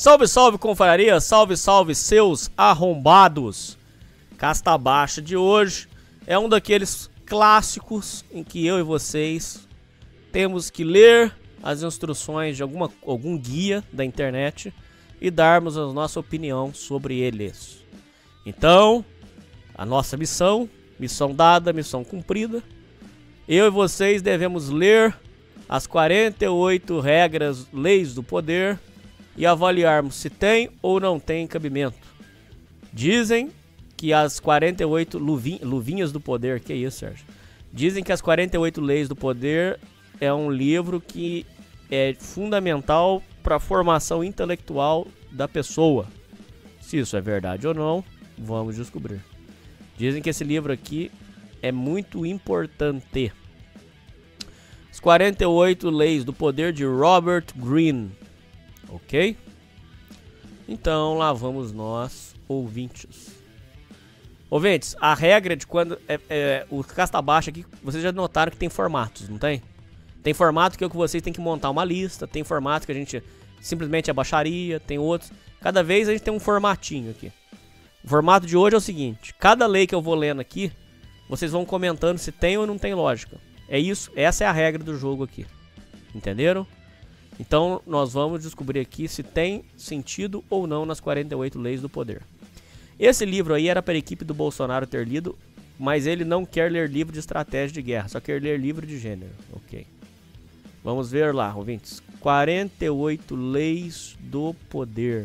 Salve, salve, confraria, salve, salve, seus arrombados. Casta Baixa de hoje é um daqueles clássicos em que eu e vocês temos que ler as instruções de algum guia da internet e darmos a nossa opinião sobre eles. Então, a nossa missão dada, missão cumprida, eu e vocês devemos ler as 48 regras, leis do poder e avaliarmos se tem ou não tem cabimento. Dizem que as 48 luvinhas do poder, que é isso, Sérgio? Dizem que as 48 leis do poder é um livro que é fundamental para a formação intelectual da pessoa. Se isso é verdade ou não, vamos descobrir. Dizem que esse livro aqui é muito importante. As 48 leis do poder de Robert Greene. Ok? Então lá vamos nós, ouvintes. Ouvintes, a regra de quando o Casta Baixa aqui, vocês já notaram que tem formatos, não tem? Tem formato que é o que vocês têm que montar uma lista, tem formato que a gente simplesmente é baixaria, tem outros. Cada vez a gente tem um formatinho aqui. O formato de hoje é o seguinte: cada lei que eu vou lendo aqui, vocês vão comentando se tem ou não tem lógica. É isso, essa é a regra do jogo aqui. Entenderam? Então nós vamos descobrir aqui se tem sentido ou não nas 48 leis do poder. Esse livro aí era para a equipe do Bolsonaro ter lido, mas ele não quer ler livro de estratégia de guerra, só quer ler livro de gênero. Ok. Vamos ver lá, ouvintes. 48 leis do poder.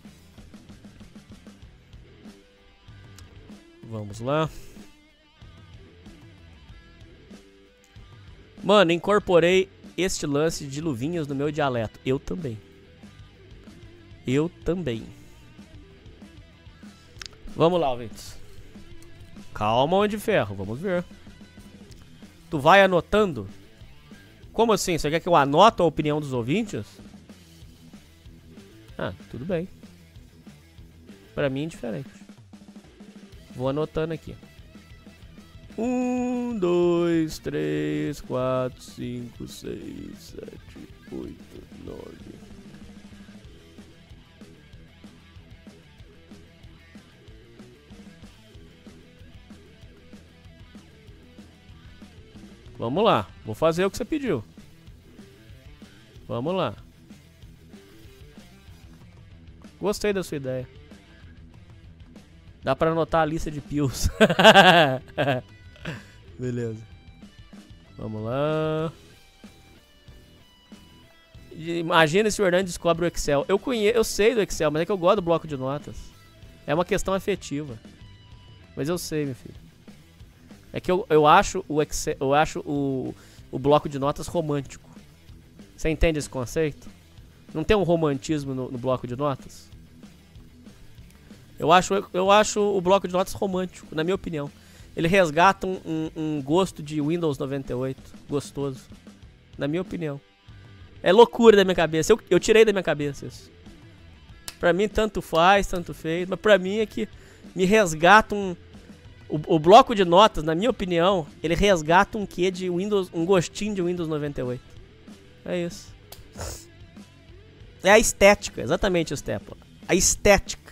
Vamos lá. Mano, incorporei este lance de luvinhas no meu dialeto. Eu também. Eu também. Vamos lá, ouvintes. Calma, Homem de Ferro. Vamos ver. Tu vai anotando? Como assim? Você quer que eu anote a opinião dos ouvintes? Ah, tudo bem. Pra mim é diferente. Vou anotando aqui. 1, 2, 3, 4, 5, 6, 7, 8, 9. Vamos lá, vou fazer o que você pediu. Vamos lá. Gostei da sua ideia. Dá pra anotar a lista de pills. Beleza. Vamos lá. Imagina se o Hernani descobre o Excel. Eu sei do Excel, mas é que eu gosto do bloco de notas. É uma questão afetiva. Mas eu sei, meu filho. É que eu acho o Excel, eu acho o bloco de notas romântico. Você entende esse conceito? Não tem um romantismo no bloco de notas? Eu acho o bloco de notas romântico, na minha opinião. Ele resgata um gosto de Windows 98, gostoso. Na minha opinião. É loucura da minha cabeça, eu tirei da minha cabeça isso. Pra mim tanto faz, tanto fez, mas pra mim é que me resgata o bloco de notas, na minha opinião, ele resgata um quê de Windows, um gostinho de Windows 98. É isso. É a estética, exatamente, Stepla. A estética.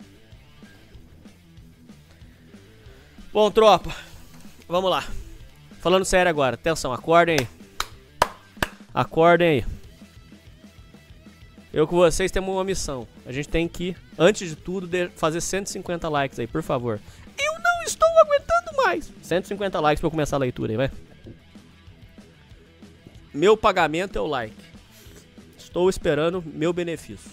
Bom, tropa, vamos lá. Falando sério agora, atenção, acordem aí. Acordem aí. Eu com vocês temos uma missão. A gente tem que, antes de tudo, fazer 150 likes aí, por favor. Eu não estou aguentando mais. 150 likes pra eu começar a leitura aí, vai. Meu pagamento é o like. Estou esperando meu benefício.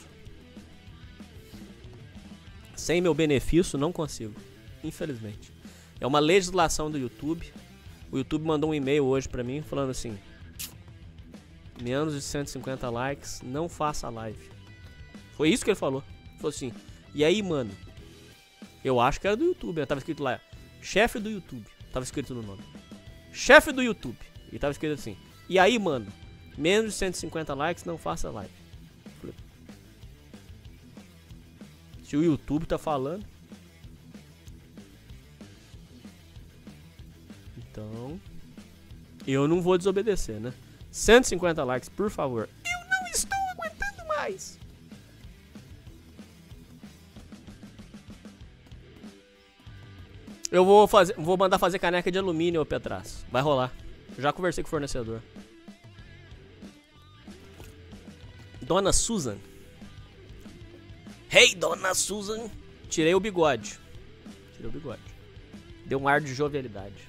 Sem meu benefício, não consigo. Infelizmente. É uma legislação do YouTube. O YouTube mandou um e-mail hoje pra mim falando assim: menos de 150 likes, não faça live. Foi isso que ele falou. Ele falou assim: e aí, mano? Eu acho que era do YouTube, né? Tava escrito lá: chefe do YouTube. Tava escrito no nome: chefe do YouTube. E tava escrito assim: e aí, mano? Menos de 150 likes, não faça live. Falei, se o YouTube tá falando, então eu não vou desobedecer, né? 150 likes, por favor. Eu não estou aguentando mais. Eu vou mandar fazer caneca de alumínio, ô Petraz. Vai rolar. Já conversei com o fornecedor. Dona Susan. Hey, Dona Susan. Tirei o bigode. Deu um ar de jovialidade.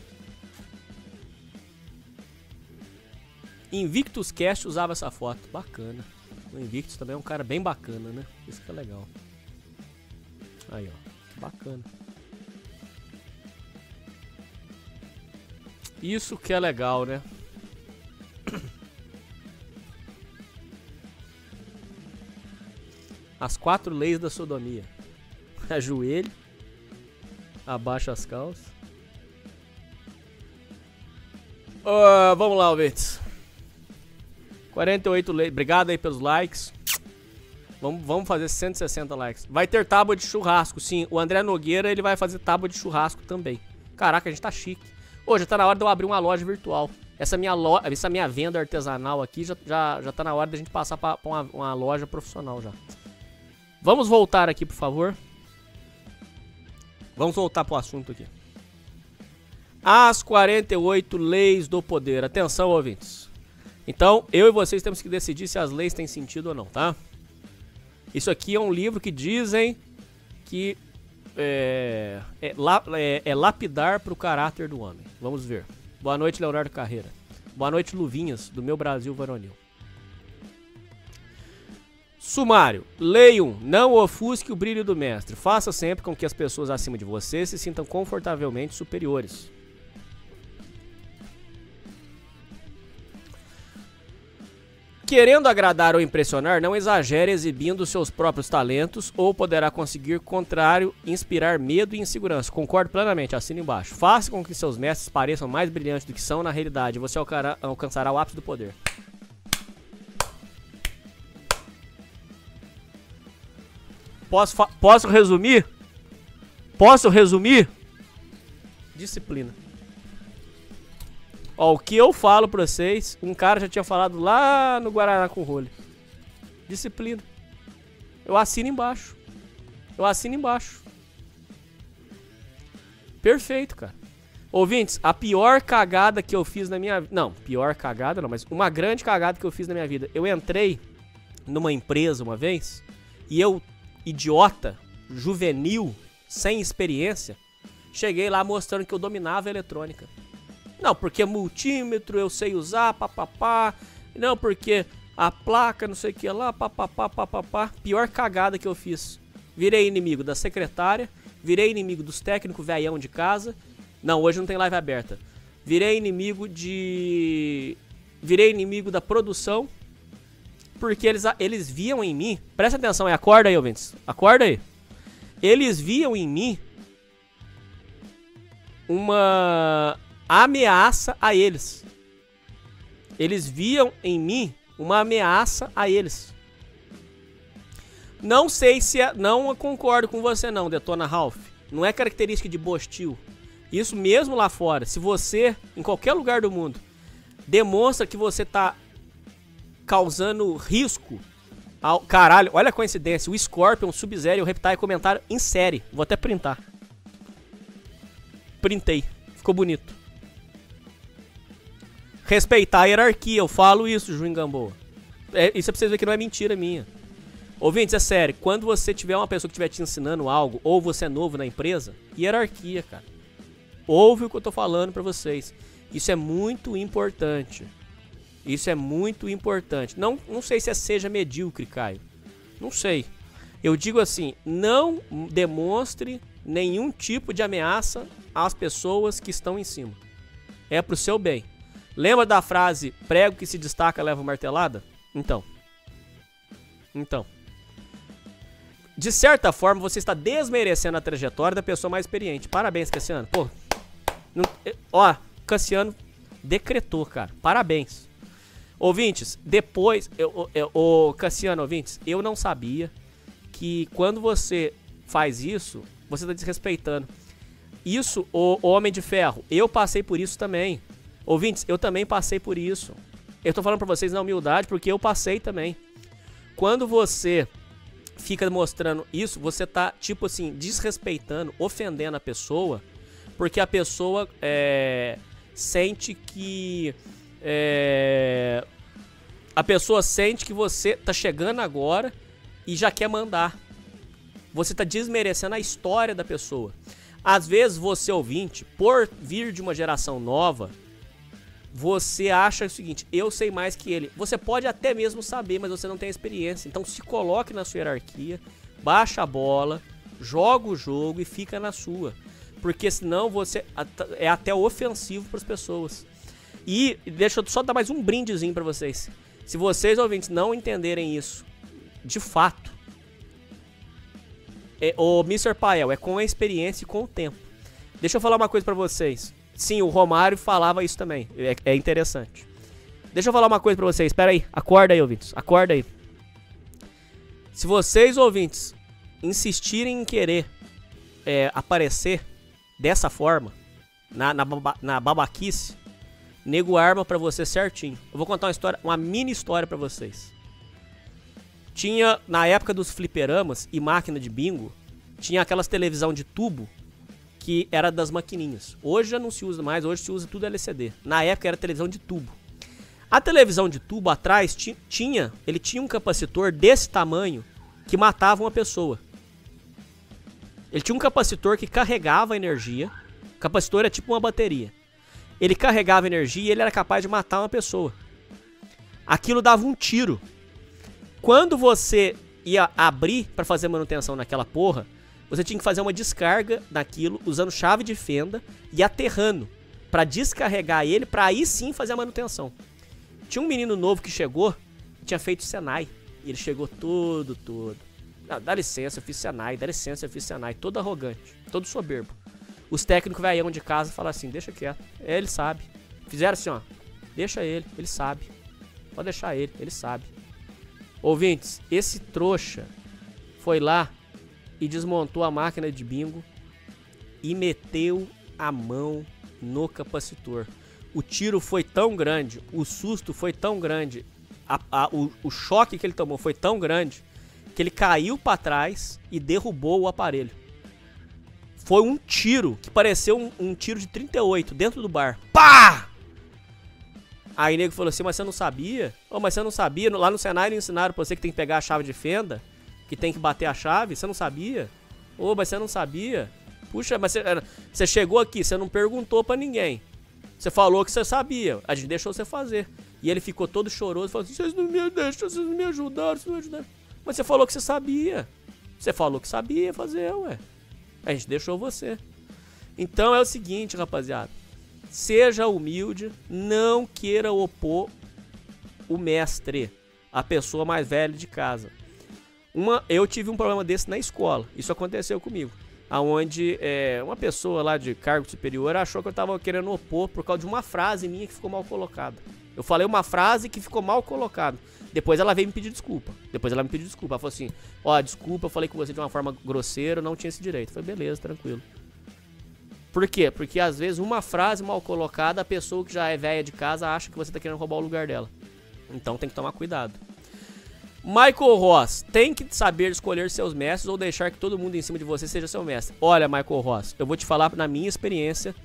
Invictus Cast usava essa foto. Bacana. O Invictus também é um cara bem bacana, né? Isso que é legal. Aí, ó. Que bacana. Isso que é legal, né? As 4 leis da sodomia. Ajoelho. Abaixa as calças. Vamos lá, ouvintes. 48 leis. Obrigado aí pelos likes. Vamos fazer 160 likes. Vai ter tábua de churrasco, sim. O André Nogueira, ele vai fazer tábua de churrasco também. Caraca, a gente tá chique. Ô, já tá na hora de eu abrir uma loja virtual. Essa minha venda artesanal aqui já tá na hora da gente passar pra uma loja profissional já. Vamos voltar aqui, por favor. Vamos voltar pro assunto aqui. As 48 leis do poder. Atenção, ouvintes. Então, eu e vocês temos que decidir se as leis têm sentido ou não, tá? Isso aqui é um livro que dizem que é lapidar pro caráter do homem. Vamos ver. Boa noite, Leonardo Carreira. Boa noite, Luvinhas, do meu Brasil varonil. Sumário. Lei 1. Não ofusque o brilho do mestre. Faça sempre com que as pessoas acima de você se sintam confortavelmente superiores. Querendo agradar ou impressionar, não exagere exibindo seus próprios talentos ou poderá conseguir, contrário, inspirar medo e insegurança. Concordo plenamente, assina embaixo. Faça com que seus mestres pareçam mais brilhantes do que são na realidade. Você alcançará o ápice do poder. Posso resumir? Posso resumir? Disciplina. Ó, o que eu falo pra vocês, um cara já tinha falado lá no Guaraná com Rolê. Disciplina. Eu assino embaixo. Perfeito, cara. Ouvintes, a pior cagada que eu fiz na minha vida... Não, pior cagada não, mas uma grande cagada que eu fiz na minha vida. Eu entrei numa empresa uma vez e eu, idiota, juvenil, sem experiência, cheguei lá mostrando que eu dominava a eletrônica. Não, porque multímetro eu sei usar, papapá. Não, porque a placa, não sei o que lá, papapá, papapá. Pior cagada que eu fiz. Virei inimigo da secretária, virei inimigo dos técnicos velhão de casa. Não, hoje não tem live aberta. Virei inimigo da produção, porque eles viam em mim... Presta atenção aí, acorda aí, ouvintes. Acorda aí. Eles viam em mim uma ameaça a eles. Eles viam em mim uma ameaça a eles. Não sei se... Não concordo com você não, Detona Ralph. Não é característica de Bostil. Isso mesmo lá fora. Se você, em qualquer lugar do mundo, demonstra que você tá causando risco ao... Caralho, olha a coincidência. O Scorpion, o Sub-Zero e o Reptile comentaram em série. Vou até printar. Printei. Ficou bonito. Respeitar a hierarquia. Eu falo isso, Juim Gamboa. Isso é pra vocês verem que não é mentira minha. Ouvintes, é sério. Quando você tiver uma pessoa que estiver te ensinando algo, ou você é novo na empresa, hierarquia, cara. Ouve o que eu tô falando pra vocês. Isso é muito importante. Isso é muito importante. Não sei se seja medíocre, Caio. Não sei. Eu digo assim, não demonstre nenhum tipo de ameaça às pessoas que estão em cima. É pro seu bem. Lembra da frase, prego que se destaca leva martelada? Então. De certa forma, você está desmerecendo a trajetória da pessoa mais experiente. Parabéns, Cassiano. Pô. Ó, Cassiano decretou, cara. Parabéns. Ouvintes, depois... Cassiano, ouvintes, eu não sabia que quando você faz isso, você está desrespeitando. Isso, o Homem de Ferro, eu passei por isso também. Ouvintes, eu também passei por isso. Eu tô falando pra vocês na humildade porque eu passei também. Quando você fica mostrando isso, você tá, tipo assim, desrespeitando, ofendendo a pessoa porque a pessoa sente que... a pessoa sente que você tá chegando agora e já quer mandar. Você tá desmerecendo a história da pessoa. Às vezes você, ouvinte, por vir de uma geração nova, você acha o seguinte: eu sei mais que ele. Você pode até mesmo saber, mas você não tem experiência. Então se coloque na sua hierarquia, baixa a bola, joga o jogo e fica na sua. Porque senão você é até ofensivo para as pessoas. E deixa eu só dar mais um brindezinho para vocês. Se vocês, ouvintes, não entenderem isso, de fato, o Mr. Pael é com a experiência e com o tempo. Deixa eu falar uma coisa pra vocês. Sim, o Romário falava isso também. É interessante. Deixa eu falar uma coisa pra vocês. Espera aí. Acorda aí, ouvintes. Acorda aí. Se vocês, ouvintes, insistirem em querer aparecer dessa forma, na babaquice, nego arma pra você certinho. Eu vou contar uma história, uma mini história pra vocês. Tinha, na época dos fliperamas e máquina de bingo, tinha aquelas televisão de tubo que era das maquininhas. Hoje já não se usa mais, hoje se usa tudo LCD. Na época era televisão de tubo. A televisão de tubo atrás tinha um capacitor desse tamanho que matava uma pessoa. Ele tinha um capacitor que carregava energia. O capacitor é tipo uma bateria. Ele carregava energia e ele era capaz de matar uma pessoa. Aquilo dava um tiro. Quando você ia abrir para fazer manutenção naquela porra, você tinha que fazer uma descarga naquilo usando chave de fenda e aterrando para descarregar ele, para aí sim fazer a manutenção. Tinha um menino novo que chegou, tinha feito Senai, e ele chegou todo. Não, dá licença, eu fiz Senai, todo arrogante, todo soberbo. Os técnicos veiam de casa falam assim: deixa quieto, ele sabe. Fizeram assim, ó, deixa ele sabe. Pode deixar ele sabe. Ouvintes, esse trouxa foi lá e desmontou a máquina de bingo e meteu a mão no capacitor. O tiro foi tão grande, o susto foi tão grande, o choque que ele tomou foi tão grande que ele caiu para trás e derrubou o aparelho. Foi um tiro que pareceu um tiro de 38 dentro do bar. Pá! Aí o nego falou assim: mas você não sabia? Mas você não sabia? Lá no Senai não ensinaram pra você que tem que pegar a chave de fenda, que tem que bater a chave? Você não sabia? Mas você não sabia? Puxa, mas você chegou aqui, você não perguntou pra ninguém. Você falou que você sabia, a gente deixou você fazer. E ele ficou todo choroso, falou assim: vocês não me deixam, vocês não me ajudaram, vocês não me ajudaram. Mas você falou que você sabia. Você falou que sabia fazer, ué. A gente deixou você. Então é o seguinte, rapaziada. Seja humilde, não queira opor o mestre, a pessoa mais velha de casa. Eu tive um problema desse na escola, isso aconteceu comigo. Onde uma pessoa lá de cargo superior achou que eu tava querendo opor por causa de uma frase minha que ficou mal colocada. Eu falei uma frase que ficou mal colocada. Depois ela veio me pedir desculpa. Ela falou assim: desculpa, eu falei com você de uma forma grosseira, eu não tinha esse direito. Eu falei: beleza, tranquilo. Por quê? Porque às vezes uma frase mal colocada, a pessoa que já é velha de casa acha que você tá querendo roubar o lugar dela. Então tem que tomar cuidado. Michael Ross, tem que saber escolher seus mestres ou deixar que todo mundo em cima de você seja seu mestre. Olha, Michael Ross, eu vou te falar na minha experiência.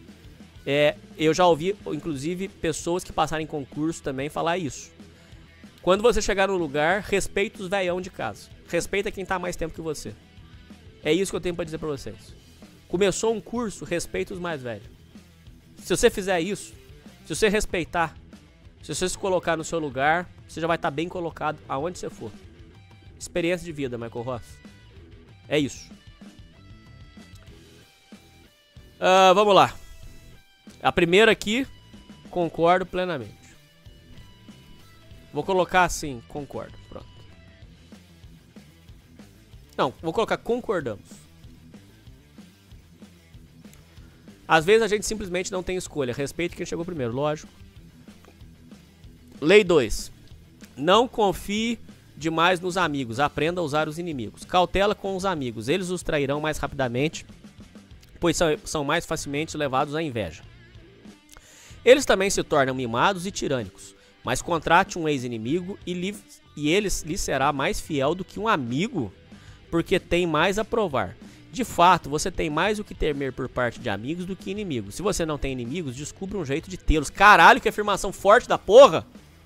Eu já ouvi, inclusive, pessoas que passaram em concurso também falar isso. Quando você chegar no lugar, respeita os velhão de casa. Respeita quem tá mais tempo que você. É isso que eu tenho pra dizer pra vocês. Começou um curso, respeita os mais velhos. Se você fizer isso, se você respeitar, se você se colocar no seu lugar, você já vai estar bem colocado aonde você for. Experiência de vida, Michael Ross. É isso. Vamos lá. A primeira aqui, concordo plenamente. Vou colocar assim, concordo. Pronto. Não, vou colocar concordamos. Às vezes a gente simplesmente não tem escolha. Respeite quem chegou primeiro, lógico. Lei 2. Não confie demais nos amigos. Aprenda a usar os inimigos. Cautela com os amigos. Eles os trairão mais rapidamente, pois são mais facilmente levados à inveja. Eles também se tornam mimados e tirânicos. Mas contrate um ex-inimigo e ele lhe será mais fiel do que um amigo, porque tem mais a provar. De fato, você tem mais o que temer por parte de amigos do que inimigos. Se você não tem inimigos, descubra um jeito de tê-los. Caralho, que afirmação forte da porra!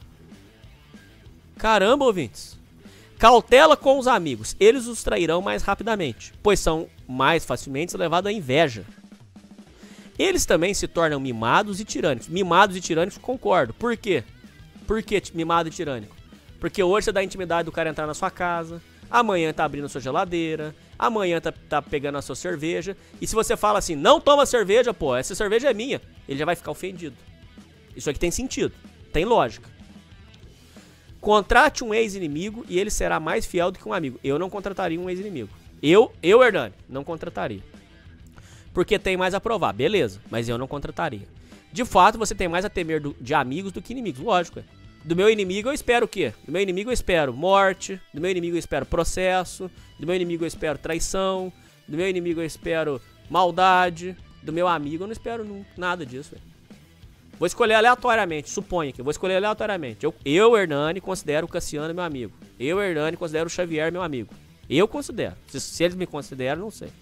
Caramba, ouvintes. Cautela com os amigos. Eles os trairão mais rapidamente, pois são mais facilmente levados à inveja. Eles também se tornam mimados e tirânicos. Mimados e tirânicos, concordo. Por quê? Por que mimado e tirânico? Porque hoje você dá intimidade do cara entrar na sua casa, amanhã tá abrindo a sua geladeira, amanhã tá pegando a sua cerveja. E se você fala assim, não toma cerveja, pô, essa cerveja é minha, ele já vai ficar ofendido. Isso aqui tem sentido, tem lógica. Contrate um ex-inimigo e ele será mais fiel do que um amigo. Eu não contrataria um ex-inimigo. Eu, Hernani, não contrataria. Porque tem mais a provar, beleza, mas eu não contrataria. De fato, você tem mais a temer de amigos do que inimigos, lógico. Do meu inimigo eu espero o quê? Do meu inimigo eu espero morte, do meu inimigo eu espero processo, do meu inimigo eu espero traição, do meu inimigo eu espero maldade, do meu amigo eu não espero nada disso, velho. Vou escolher aleatoriamente, suponha que eu vou escolher aleatoriamente. Eu, Hernani, considero o Cassiano meu amigo. Eu, Hernani, considero o Xavier meu amigo. Eu considero. Se eles me consideram, não sei.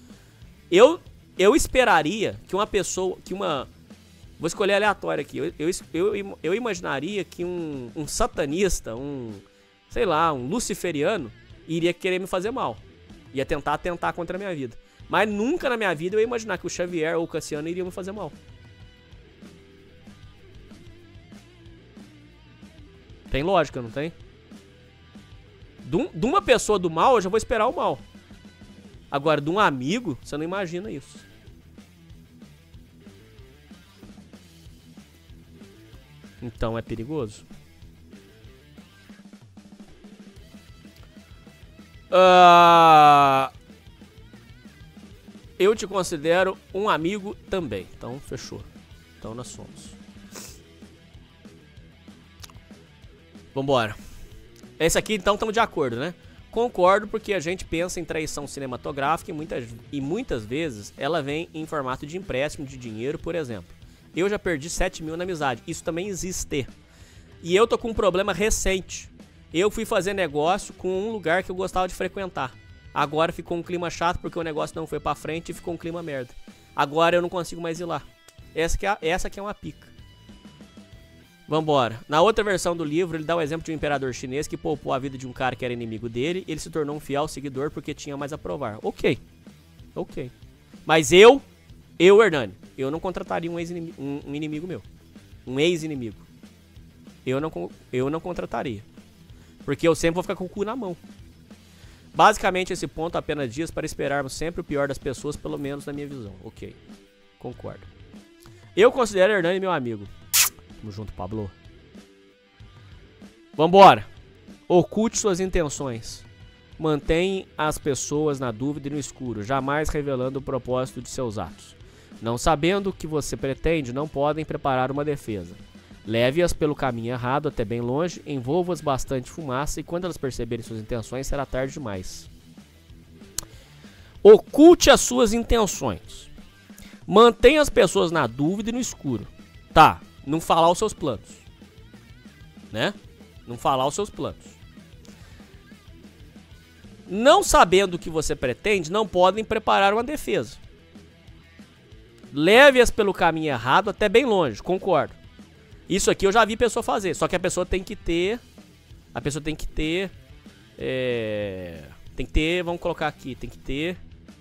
Eu esperaria que uma pessoa, vou escolher aleatório aqui. Eu imaginaria que um satanista, sei lá, um luciferiano, iria querer me fazer mal. Ia tentar atentar contra a minha vida. Mas nunca na minha vida eu ia imaginar que o Xavier ou o Cassiano iriam me fazer mal. Tem lógica, não tem? De uma pessoa do mal, eu já vou esperar o mal. Agora, de um amigo, você não imagina isso. Então é perigoso. Eu te considero um amigo também. Então, fechou. Então nós somos. Vambora. Esse aqui, então, estamos de acordo, né? Concordo, porque a gente pensa em traição cinematográfica e muitas vezes ela vem em formato de empréstimo de dinheiro, por exemplo. Eu já perdi 7 mil na amizade. Isso também existe. E eu tô com um problema recente. Eu fui fazer negócio com um lugar que eu gostava de frequentar. Agora ficou um clima chato porque o negócio não foi pra frente e ficou um clima merda. Agora eu não consigo mais ir lá. Essa aqui é uma pica. Vambora. Na outra versão do livro, ele dá o exemplo de um imperador chinês que poupou a vida de um cara que era inimigo dele e ele se tornou um fiel seguidor porque tinha mais a provar. Ok. Ok. Mas eu, Hernani, eu não contrataria um inimigo meu. Um ex-inimigo. Eu não contrataria. Porque eu sempre vou ficar com o cu na mão. Basicamente, esse ponto apenas diz para esperarmos sempre o pior das pessoas, pelo menos na minha visão. Ok. Concordo. Eu considero Hernani meu amigo. Tamo junto, Pablo. Vambora. Oculte suas intenções. Mantém as pessoas na dúvida e no escuro, jamais revelando o propósito de seus atos. Não sabendo o que você pretende, não podem preparar uma defesa. Leve-as pelo caminho errado até bem longe, envolva-as bastante fumaça e quando elas perceberem suas intenções, será tarde demais. Oculte as suas intenções. Mantenha as pessoas na dúvida e no escuro. Tá. Não falar os seus planos, né? Não falar os seus planos. Não sabendo o que você pretende, não podem preparar uma defesa. Leve-as pelo caminho errado até bem longe, concordo. Isso aqui eu já vi pessoa fazer, só que a pessoa tem que ter... vamos colocar aqui, tem que ter...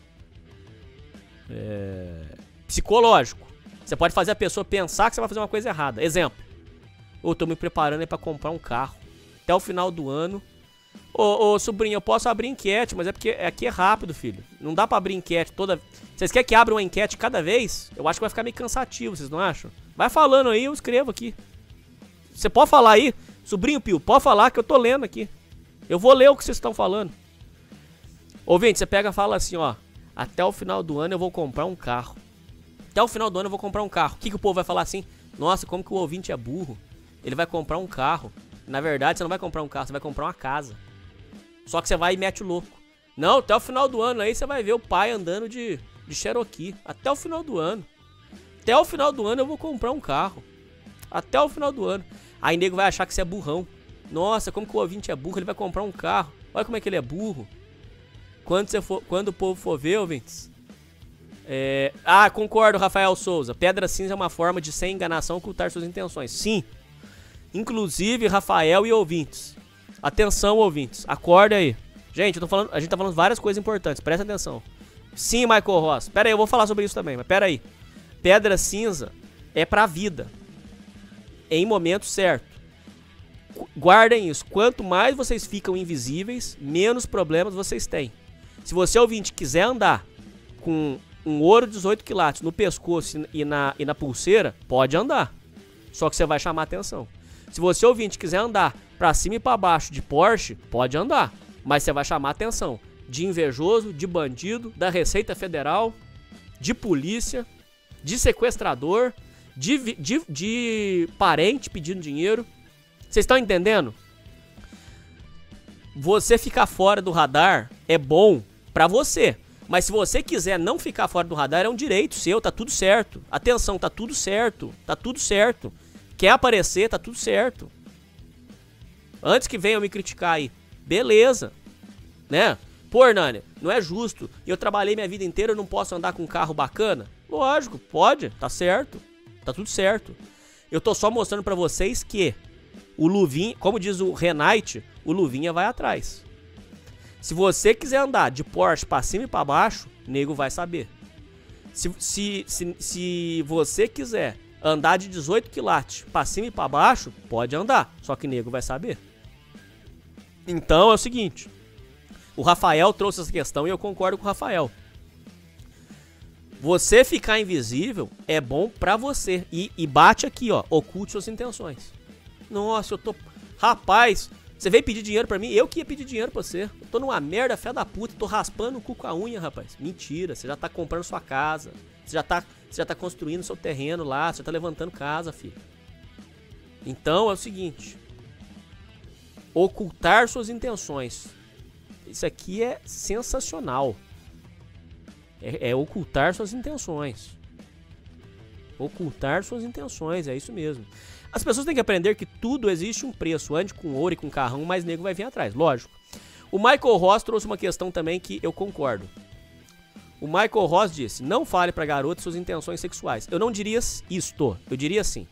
psicológico. Você pode fazer a pessoa pensar que você vai fazer uma coisa errada. Exemplo. Eu tô me preparando aí pra comprar um carro. Até o final do ano. Ô, sobrinho, eu posso abrir enquete, mas é porque aqui é rápido, filho. Não dá pra abrir enquete toda... Vocês querem que abra uma enquete cada vez? Eu acho que vai ficar meio cansativo, vocês não acham? Vai falando aí, eu escrevo aqui. Você pode falar aí? Sobrinho Pio, pode falar que eu tô lendo aqui. Eu vou ler o que vocês estão falando. Ouvinte, você pega e fala assim, ó. Até o final do ano eu vou comprar um carro. Até o final do ano eu vou comprar um carro. O que o povo vai falar assim? Nossa, como que o ouvinte é burro. Ele vai comprar um carro. Na verdade, você não vai comprar um carro, você vai comprar uma casa. Só que você vai e mete o louco. Não, até o final do ano aí você vai ver o pai andando de Cherokee. Até o final do ano. Até o final do ano eu vou comprar um carro. Até o final do ano. Aí nego vai achar que você é burrão. Nossa, como que o ouvinte é burro, ele vai comprar um carro. Olha como é que ele é burro. Quando o povo for ver, ouvintes... concordo, Rafael Souza. Pedra cinza é uma forma de, sem enganação, ocultar suas intenções. Sim. Inclusive, Rafael e ouvintes. Atenção, ouvintes. Acorde aí. Gente, a gente tá falando várias coisas importantes. Presta atenção. Sim, Michael Ross. Pera aí, eu vou falar sobre isso também, mas pera aí. Pedra cinza é pra vida. Em momento certo. Guardem isso. Quanto mais vocês ficam invisíveis, menos problemas vocês têm. Se você, ouvinte, quiser andar com um ouro 18 quilates no pescoço e na pulseira, pode andar. Só que você vai chamar atenção. Se você, ouvinte, quiser andar pra cima e pra baixo de Porsche, pode andar. Mas você vai chamar atenção de invejoso, de bandido, da Receita Federal, de polícia, de sequestrador, de parente pedindo dinheiro. Vocês estão entendendo? Você ficar fora do radar é bom pra você. Mas se você quiser não ficar fora do radar, é um direito seu, tá tudo certo. Atenção, tá tudo certo. Tá tudo certo. Quer aparecer, tá tudo certo. Antes que venham me criticar aí. Beleza. Né? Pô, Hernani, não é justo. Eu trabalhei minha vida inteira, eu não posso andar com um carro bacana? Lógico, pode. Tá certo. Tá tudo certo. Eu tô só mostrando pra vocês que o Luvinha, como diz o Renate, o Luvinha vai atrás. Se você quiser andar de Porsche pra cima e pra baixo, nego vai saber. Se você quiser andar de 18 quilates pra cima e pra baixo, pode andar. Só que nego vai saber. Então é o seguinte. O Rafael trouxe essa questão e eu concordo com o Rafael. Você ficar invisível é bom pra você. E bate aqui, ó. Oculte suas intenções. Nossa, eu tô... Rapaz, você veio pedir dinheiro pra mim? Eu que ia pedir dinheiro pra você. Eu tô numa merda, fé da puta. Tô raspando o cu com a unha, rapaz. Mentira, você já tá comprando sua casa. Você já tá construindo seu terreno lá. Você já tá levantando casa, filho. Então é o seguinte. Ocultar suas intenções. Isso aqui é sensacional. É ocultar suas intenções. Ocultar suas intenções, é isso mesmo. As pessoas têm que aprender que tudo existe um preço. Ande com ouro e com carrão, mas nego vai vir atrás, lógico. O Michael Ross trouxe uma questão também que eu concordo. O Michael Ross disse, não fale pra garota suas intenções sexuais. Eu não diria isto, eu diria assim.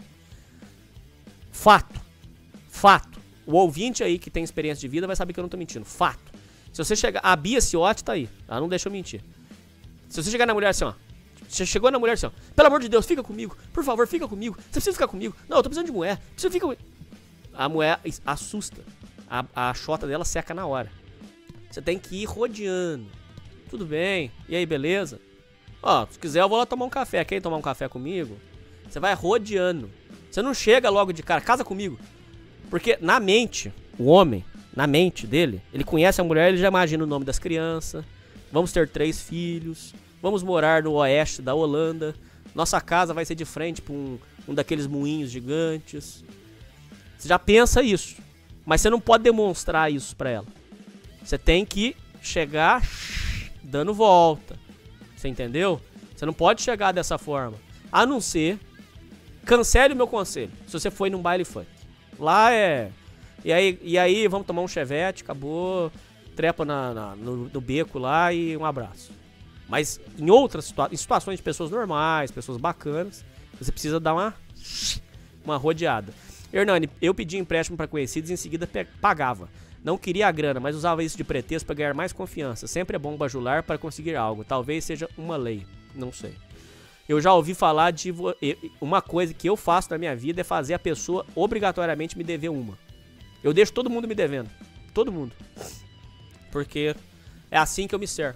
Fato. Fato. O ouvinte aí que tem experiência de vida vai saber que eu não tô mentindo. Fato. Se você chegar... A Bia Ciotti tá aí. Ela não deixa eu mentir. Se você chegar na mulher assim, ó. Você chegou na mulher assim, ó. Pelo amor de Deus, fica comigo. Por favor, fica comigo. Você precisa ficar comigo. Não, eu tô precisando de mulher. Precisa ficar comigo. A mulher assusta. A chota dela seca na hora. Você tem que ir rodeando. Tudo bem. E aí, beleza? Ó, se quiser eu vou lá tomar um café. Quer ir tomar um café comigo? Você vai rodeando. Você não chega logo de cara. Casa comigo. Porque na mente, o homem... Na mente dele, ele conhece a mulher, ele já imagina o nome das crianças. Vamos ter 3 filhos. Vamos morar no oeste da Holanda. Nossa casa vai ser de frente para um daqueles moinhos gigantes. Você já pensa isso. Mas você não pode demonstrar isso para ela. Você tem que chegar dando volta. Você entendeu? Você não pode chegar dessa forma. A não ser... Cancele o meu conselho. Se você foi num baile funk. Lá é... E aí, vamos tomar um chevette, acabou, trepa no beco lá e um abraço. Mas em outras situações de pessoas normais, pessoas bacanas, você precisa dar uma rodeada. Hernani, eu pedi empréstimo para conhecidos e em seguida pagava. Não queria a grana, mas usava isso de pretexto para ganhar mais confiança. Sempre é bom bajular para conseguir algo. Talvez seja uma lei, não sei. Eu já ouvi falar de... Uma coisa que eu faço na minha vida é fazer a pessoa obrigatoriamente me dever uma. Eu deixo todo mundo me devendo. Todo mundo. Porque é assim que eu me cerco.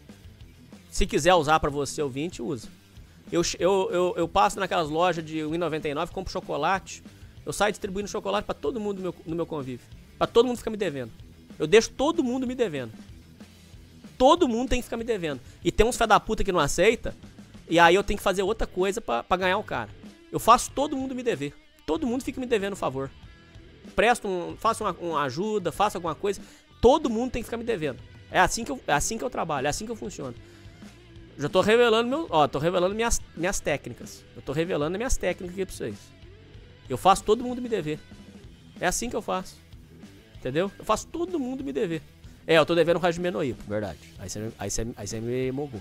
Se quiser usar pra você, ouvinte, usa. Eu passo naquelas lojas de R$1,99, compro chocolate. Eu saio distribuindo chocolate pra todo mundo no meu convívio. Pra todo mundo ficar me devendo. Eu deixo todo mundo me devendo. Todo mundo tem que ficar me devendo. E tem uns fé da puta que não aceita. E aí eu tenho que fazer outra coisa pra ganhar o cara. Eu faço todo mundo me dever. Todo mundo fica me devendo favor. Faço uma ajuda, faço alguma coisa. Todo mundo tem que ficar me devendo. É assim que eu trabalho, é assim que eu funciono. Já tô revelando tô revelando minhas técnicas. Eu tô revelando minhas técnicas aqui pra vocês. Eu faço todo mundo me dever. É assim que eu faço. Entendeu? Eu faço todo mundo me dever. É, eu tô devendo o Hajime no Ippo, verdade. Aí você me mogou.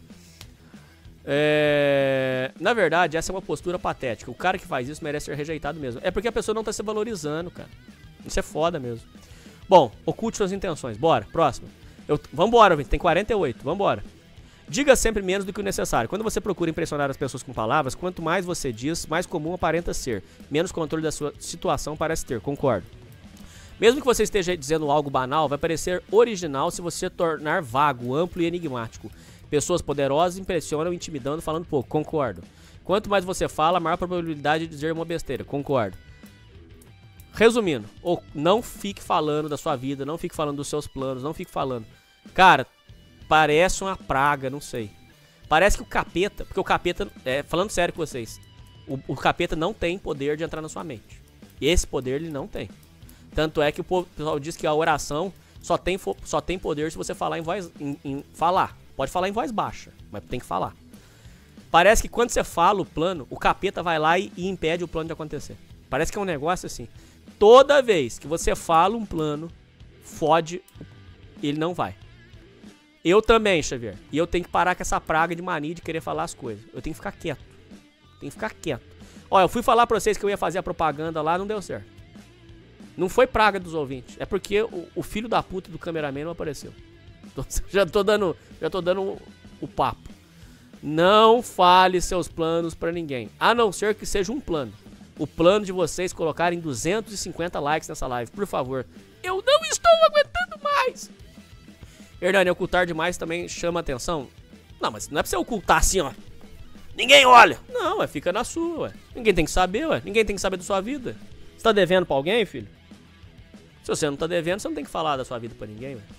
Na verdade, essa é uma postura patética. O cara que faz isso merece ser rejeitado mesmo. É porque a pessoa não tá se valorizando, cara. Isso é foda mesmo. Bom, oculte suas intenções. Bora, próximo. Vambora, tem 48, vambora. Diga sempre menos do que o necessário. Quando você procura impressionar as pessoas com palavras, quanto mais você diz, mais comum aparenta ser. Menos controle da sua situação parece ter, concordo. Mesmo que você esteja dizendo algo banal, vai parecer original se você tornar vago, amplo e enigmático. Pessoas poderosas impressionam, intimidando, falando pouco, concordo. Quanto mais você fala, maior a probabilidade de dizer uma besteira, concordo. Resumindo, não fique falando da sua vida, não fique falando dos seus planos, não fique falando. Cara, parece uma praga, não sei. Parece que o capeta, porque o capeta, falando sério com vocês, o capeta não tem poder de entrar na sua mente. Esse poder ele não tem. Tanto é que o pessoal diz que a oração só tem poder se você falar em voz... falar. Pode falar em voz baixa, mas tem que falar. Parece que quando você fala o plano, o capeta vai lá e impede o plano de acontecer. Parece que é um negócio assim. Toda vez que você fala um plano, fode, ele não vai. Eu também, Xavier. E eu tenho que parar com essa praga de mania de querer falar as coisas. Eu tenho que ficar quieto. Tenho que ficar quieto. Ó, eu fui falar pra vocês que eu ia fazer a propaganda lá, não deu certo. Não foi praga dos ouvintes. É porque o filho da puta do cameraman não apareceu. Já tô dando o papo. Não fale seus planos pra ninguém. A não ser que seja um plano. O plano de vocês colocarem 250 likes nessa live, por favor. Eu não estou aguentando mais. Hernani, ocultar demais também chama atenção? Não, mas não é pra você ocultar assim, ó. Ninguém olha. Não, fica na sua, ué. Ninguém tem que saber, ué. Ninguém tem que saber da sua vida. Você tá devendo pra alguém, filho? Se você não tá devendo, você não tem que falar da sua vida pra ninguém, ué.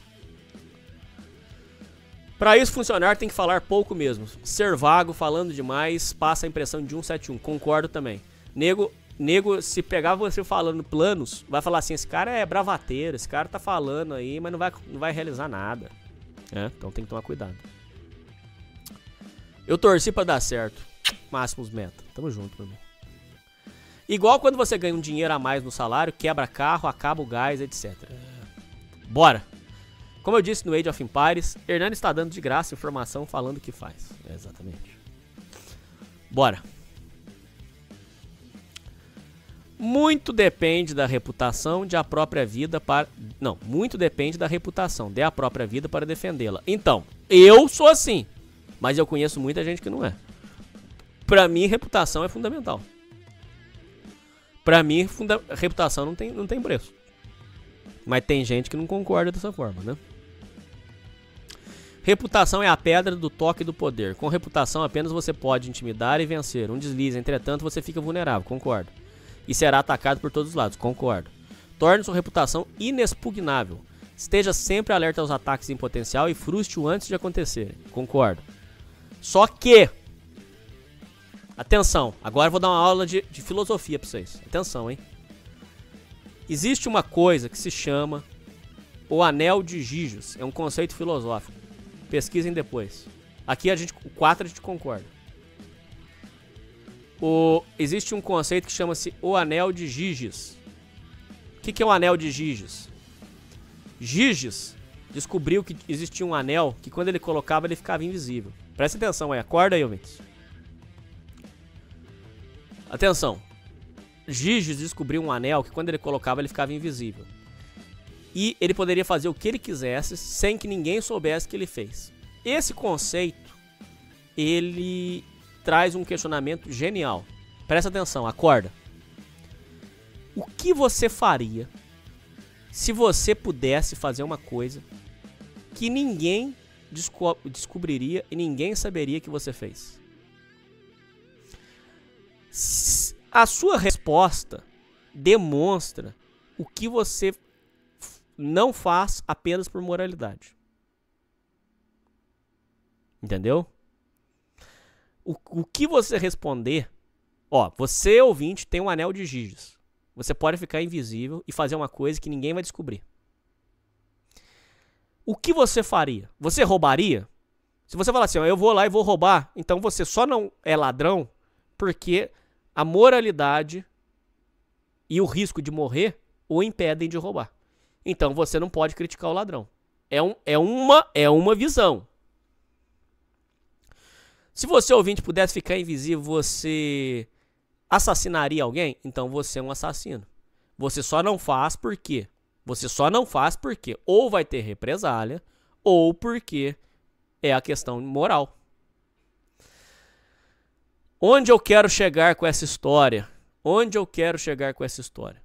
Pra isso funcionar, tem que falar pouco mesmo. Ser vago, falando demais, passa a impressão de 171. Concordo também. Nego, se pegar você falando planos, vai falar assim, esse cara é bravateiro, esse cara tá falando aí, mas não vai realizar nada. Então tem que tomar cuidado. Eu torci pra dar certo. Máximos meta. Tamo junto, meu irmão. Igual quando você ganha um dinheiro a mais no salário, quebra carro, acaba o gás, etc. Bora! Como eu disse no Age of Empires, Hernani está dando de graça informação falando o que faz. Exatamente. Bora! Muito depende da reputação de a própria vida para... Não, muito depende da reputação de a própria vida para defendê-la. Então, eu sou assim, mas eu conheço muita gente que não é. Pra mim, reputação é fundamental. Pra mim, reputação não tem preço. Mas tem gente que não concorda dessa forma, né? Reputação é a pedra do toque do poder. Com reputação, apenas você pode intimidar e vencer. Um deslize, entretanto, você fica vulnerável. Concordo. E será atacado por todos os lados. Concordo. Torne sua reputação inexpugnável. Esteja sempre alerta aos ataques em potencial e frustre-o antes de acontecerem. Concordo. Só que... Atenção. Agora eu vou dar uma aula de filosofia pra vocês. Atenção, hein? Existe uma coisa que se chama o anel de Giges. É um conceito filosófico. Pesquisem depois. Aqui o 4 a gente concorda. Existe um conceito que chama-se o anel de Giges. O que é o anel de Giges? Giges descobriu que existia um anel que quando ele colocava ele ficava invisível. Presta atenção aí, acorda aí, ouvintes. Atenção. Giges descobriu um anel que quando ele colocava ele ficava invisível. E ele poderia fazer o que ele quisesse sem que ninguém soubesse que ele fez. Esse conceito, ele traz um questionamento genial. Presta atenção, acorda. O que você faria se você pudesse fazer uma coisa que ninguém descobriria e ninguém saberia que você fez? A sua resposta demonstra o que você não faz apenas por moralidade. Entendeu? O que você responder... Ó, você, ouvinte, tem um anel de Giges. Você pode ficar invisível e fazer uma coisa que ninguém vai descobrir. O que você faria? Você roubaria? Se você falar assim, ó, eu vou lá e vou roubar, então você só não é ladrão porque a moralidade e o risco de morrer o impedem de roubar. Então você não pode criticar o ladrão. É uma visão. Se você, ouvinte, pudesse ficar invisível, você assassinaria alguém? Então você é um assassino. Você só não faz por quê? Você só não faz porque ou vai ter represália, ou porque é a questão moral. Onde eu quero chegar com essa história? Onde eu quero chegar com essa história?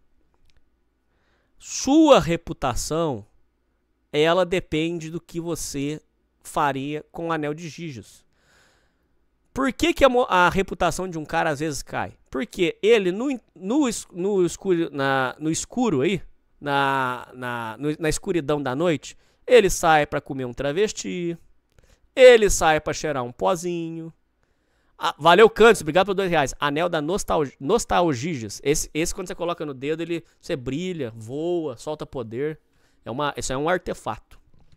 Sua reputação, ela depende do que você faria com o anel de Gigios. Por que a reputação de um cara às vezes cai? Porque ele, no escuro aí, na escuridão da noite, ele sai pra comer um travesti, ele sai pra cheirar um pozinho. Ah, valeu, Cantos, obrigado por R$2. Anel da Nostalgias. Esse quando você coloca no dedo, você brilha, voa, solta poder. Isso é um artefato.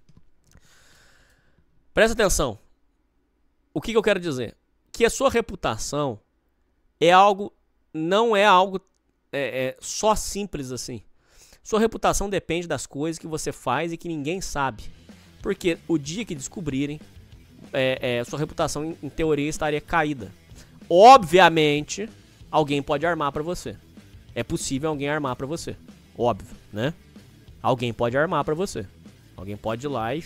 Presta atenção. O que eu quero dizer? Que a sua reputação não é algo só simples assim. Sua reputação depende das coisas que você faz e que ninguém sabe. Porque o dia que descobrirem, sua reputação, em teoria, estaria caída. Obviamente, alguém pode armar pra você. É possível alguém armar pra você. Óbvio, né? Alguém pode armar pra você. Alguém pode ir lá e...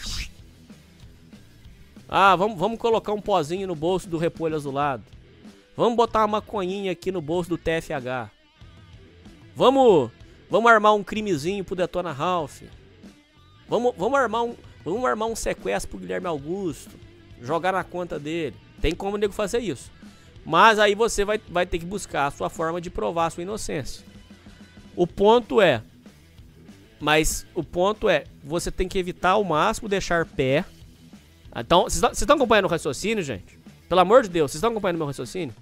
Ah, vamos colocar um pozinho no bolso do repolho azulado. Vamos botar uma maconhinha aqui no bolso do TFH. Vamos armar um crimezinho pro Detona Ralph. Vamos armar um sequestro pro Guilherme Augusto. Jogar na conta dele. Tem como o nego fazer isso. Mas aí você vai ter que buscar a sua forma de provar a sua inocência. O ponto é, você tem que evitar ao máximo deixar pé. Então, vocês estão acompanhando o raciocínio, gente? Pelo amor de Deus, vocês estão acompanhando o meu raciocínio?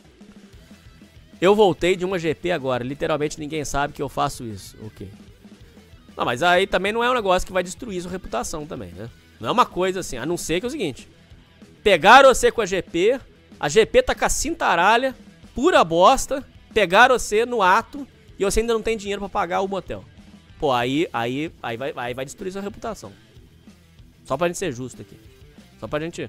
Eu voltei de uma GP agora. Literalmente ninguém sabe que eu faço isso. Ok. Não, mas aí também não é um negócio que vai destruir sua reputação também, né? Não é uma coisa assim, a não ser que é o seguinte. Pegaram você com a GP tá com a cintaralha, pura bosta. Pegaram você no ato e você ainda não tem dinheiro pra pagar o motel. Pô, aí vai destruir sua reputação. Só pra gente ser justo aqui. Só pra gente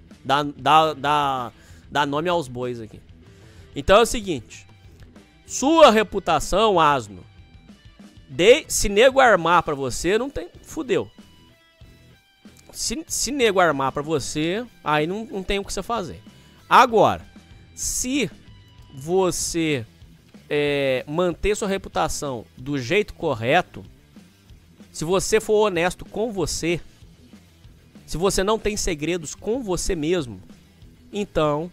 dar nome aos bois aqui. Então é o seguinte. Sua reputação, asno. Se nego armar pra você, não tem... Fudeu. Se nego armar pra você, aí não tem o que você fazer. Agora, se você manter sua reputação do jeito correto, se você for honesto com você, se você não tem segredos com você mesmo, então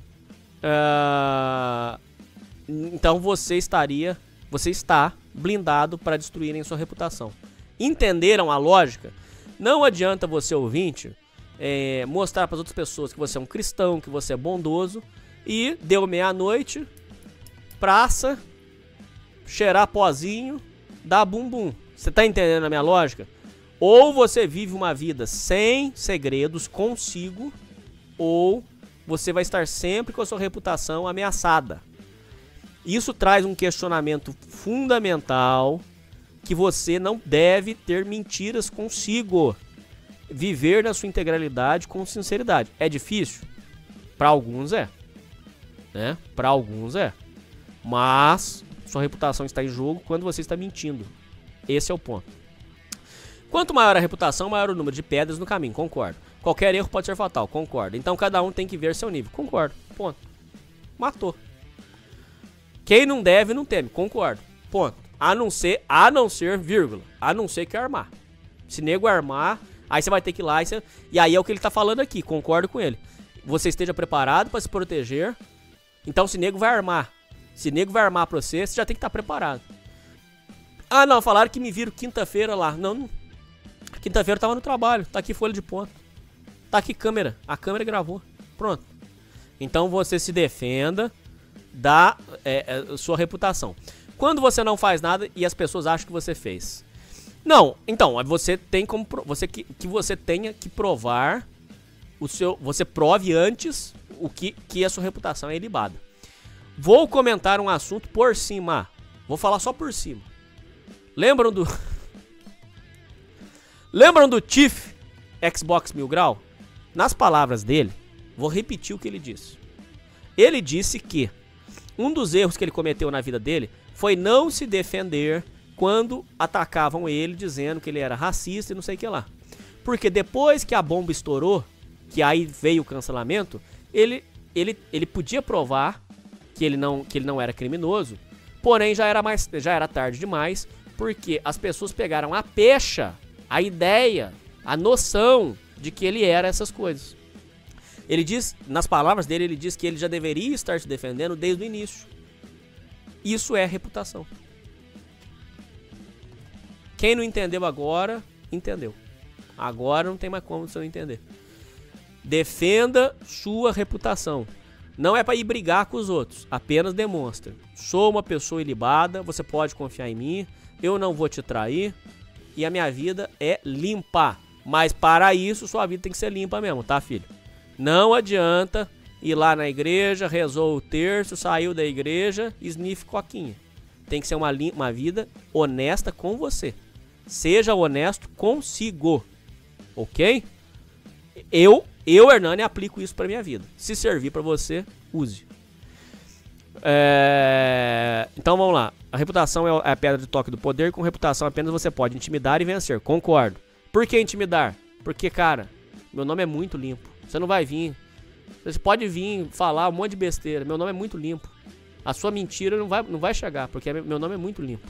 você está blindado para destruírem sua reputação. Entenderam a lógica? Não adianta você, ouvinte, mostrar para as outras pessoas que você é um cristão, que você é bondoso, e deu meia-noite, praça, cheirar pozinho, dar bumbum. Você tá entendendo a minha lógica? Ou você vive uma vida sem segredos consigo, ou você vai estar sempre com a sua reputação ameaçada. Isso traz um questionamento fundamental, que você não deve ter mentiras consigo. Viver na sua integralidade com sinceridade. É difícil? Para alguns é. Né? Para alguns é. Mas sua reputação está em jogo quando você está mentindo. Esse é o ponto. Quanto maior a reputação, maior o número de pedras no caminho. Concordo. Qualquer erro pode ser fatal. Concordo. Então cada um tem que ver seu nível. Concordo. Ponto. Matou. Quem não deve, não teme. Concordo. Ponto. A não ser, vírgula. A não ser que armar. Se nego armar, aí você vai ter que ir lá e aí é o que ele tá falando aqui. Concordo com ele. Você esteja preparado para se proteger. Então se nego vai armar. Se nego vai armar pra você já tem que estar preparado. Ah, não. Falaram que me viram quinta-feira lá. Não. Quinta-feira eu tava no trabalho. Tá aqui folha de ponta. Tá aqui câmera. A câmera gravou. Pronto. Então você se defenda da sua reputação. Quando você não faz nada e as pessoas acham que você fez. Não, então, você tem como que você tenha que provar você prove antes que a sua reputação é ilibada. Vou comentar um assunto por cima. Vou falar só por cima. Lembram Lembram do Tiff Xbox Mil Grau? Nas palavras dele, vou repetir o que ele disse. Ele disse que um dos erros que ele cometeu na vida dele foi não se defender quando atacavam ele dizendo que ele era racista e não sei o que lá. Porque depois que a bomba estourou, que aí veio o cancelamento, ele podia provar que ele não era criminoso, porém já era tarde demais, porque as pessoas pegaram a pecha, a ideia, a noção de que ele era essas coisas. Ele diz, nas palavras dele, ele diz que ele já deveria estar se defendendo desde o início. Isso é reputação. Quem não entendeu agora, entendeu. Agora não tem mais como você não entender. Defenda sua reputação. Não é para ir brigar com os outros, apenas demonstra. Sou uma pessoa ilibada, você pode confiar em mim, eu não vou te trair e a minha vida é limpa. Mas para isso, sua vida tem que ser limpa mesmo, tá, filho? Não adianta ir lá na igreja, rezou o terço, saiu da igreja e sniff coquinha. Tem que ser uma vida honesta com você. Seja honesto consigo, ok? Eu, Hernani, aplico isso pra minha vida. Se servir pra você, use. Então vamos lá. A reputação é a pedra de toque do poder. Com reputação apenas você pode intimidar e vencer. Concordo. Por que intimidar? Porque, cara, meu nome é muito limpo. Você não vai vir. Você pode vir falar um monte de besteira. Meu nome é muito limpo. A sua mentira não vai chegar, porque meu nome é muito limpo.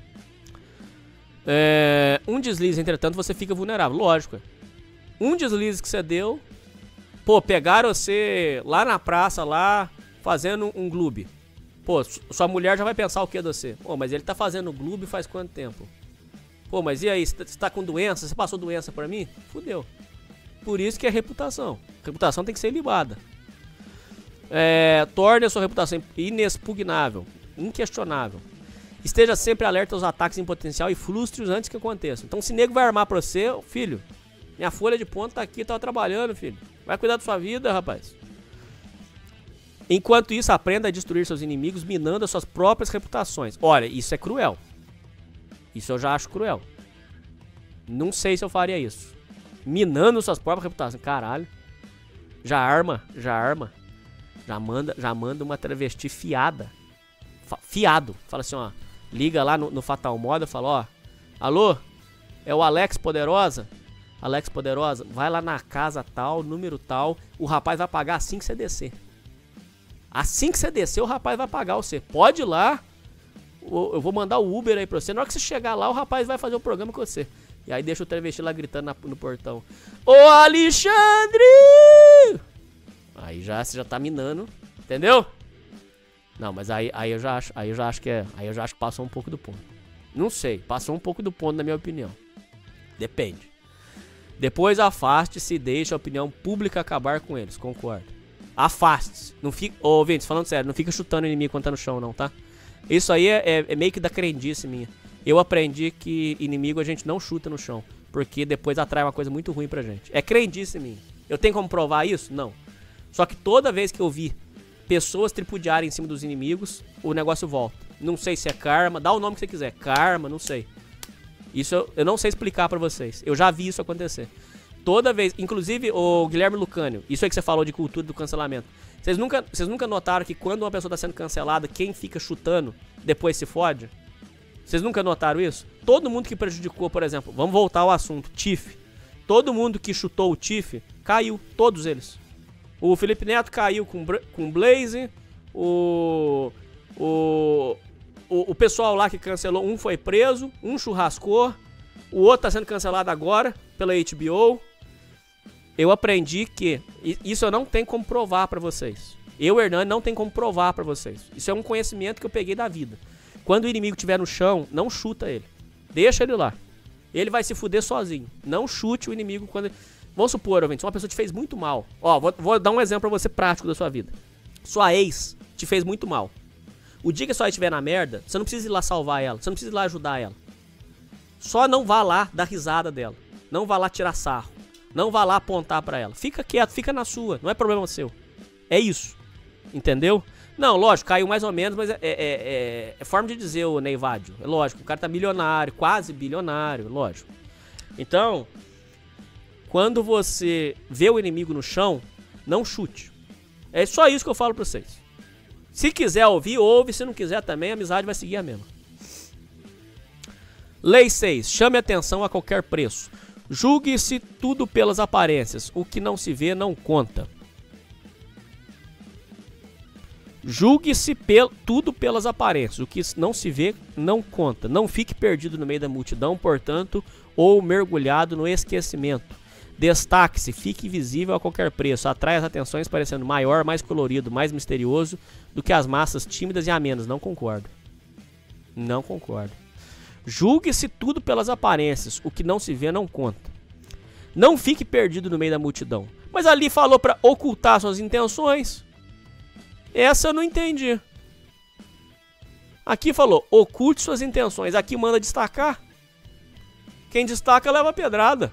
Um deslize, entretanto, você fica vulnerável. Lógico. Um deslize que você deu. Pô, pegaram você lá na praça, lá, fazendo um gloob. Pô, sua mulher já vai pensar o que de você? Pô, mas ele tá fazendo gloob faz quanto tempo? Pô, mas e aí, você tá com doença? Você passou doença pra mim? Fudeu. Por isso que é reputação. Reputação tem que ser libada. Torne a sua reputação inexpugnável, inquestionável. Esteja sempre alerta aos ataques em potencial e frustre-os antes que aconteçam. Então, se nego vai armar pra você, filho, minha folha de ponto tá aqui, tava trabalhando, filho. Vai cuidar da sua vida, rapaz. Enquanto isso, aprenda a destruir seus inimigos, minando as suas próprias reputações. Olha, isso é cruel. Isso eu já acho cruel. Não sei se eu faria isso. Minando suas próprias reputações. Caralho. Já arma. Já manda uma travesti fiada. Fiado. Fala assim, ó. Liga lá no Fatal Moda, fala, ó. Alô? É o Alex Poderosa? Alex Poderosa, vai lá na casa tal, número tal. O rapaz vai pagar assim que você descer. Assim que você descer, o rapaz vai pagar você. Pode ir lá. Eu vou mandar o Uber aí pra você. Na hora que você chegar lá, o rapaz vai fazer o programa com você. E aí deixa o travesti lá gritando no portão. Ô Alexandre! Aí você já tá minando. Entendeu? Não, mas aí eu já acho que passou um pouco do ponto. Não sei, passou um pouco do ponto na minha opinião. Depende. Depois afaste-se e deixe a opinião pública acabar com eles, concordo. Afaste-se. Não fica, Vintes, falando sério, não fica chutando o inimigo quando tá no chão não, tá? Isso aí é meio que da crendice minha. Eu aprendi que inimigo a gente não chuta no chão, porque depois atrai uma coisa muito ruim pra gente. É crendice minha. Eu tenho como provar isso? Não. Só que toda vez que eu vi pessoas tripudiarem em cima dos inimigos, o negócio volta. Não sei se é karma, dá o nome que você quiser. Karma, não sei. Isso eu não sei explicar pra vocês. Eu já vi isso acontecer. Toda vez, inclusive o Guilherme Lucânio, isso aí que você falou de cultura do cancelamento. Vocês nunca notaram que quando uma pessoa tá sendo cancelada, quem fica chutando depois se fode? Vocês nunca notaram isso? Todo mundo que prejudicou, por exemplo, vamos voltar ao assunto, Tiff. Todo mundo que chutou o Tiff caiu, todos eles. O Felipe Neto caiu com Blaze, o pessoal lá que cancelou, um foi preso, um churrascou, o outro tá sendo cancelado agora pela HBO. Eu aprendi que isso eu não tenho como provar pra vocês. Eu, Hernani, não tenho como provar pra vocês. Isso é um conhecimento que eu peguei da vida. Quando o inimigo estiver no chão, não chuta ele. Deixa ele lá. Ele vai se fuder sozinho. Não chute o inimigo quando... Vamos supor, ouvinte, uma pessoa te fez muito mal. Ó, vou dar um exemplo pra você prático da sua vida. Sua ex te fez muito mal. O dia que sua ex estiver na merda, você não precisa ir lá salvar ela. Você não precisa ir lá ajudar ela. Só não vá lá dar risada dela. Não vá lá tirar sarro. Não vá lá apontar pra ela. Fica quieto, fica na sua. Não é problema seu. É isso. Entendeu? Não, lógico, caiu mais ou menos, mas é forma de dizer o Neivádio. É lógico, o cara tá milionário, quase bilionário, lógico. Então, quando você vê o inimigo no chão, não chute. É só isso que eu falo pra vocês. Se quiser ouvir, ouve. Se não quiser também, a amizade vai seguir a mesma. Lei 6. Chame atenção a qualquer preço. Julgue-se tudo pelas aparências. O que não se vê não conta. Julgue-se tudo pelas aparências. O que não se vê não conta. Não fique perdido no meio da multidão, portanto, ou mergulhado no esquecimento. Destaque-se, fique visível a qualquer preço. Atrai as atenções parecendo maior, mais colorido, mais misterioso do que as massas tímidas e amenas. Não concordo. Não concordo. Julgue-se tudo pelas aparências. O que não se vê não conta. Não fique perdido no meio da multidão. Mas ali falou para ocultar suas intenções. Essa eu não entendi. Aqui falou, oculte suas intenções. Aqui manda destacar. Quem destaca leva pedrada.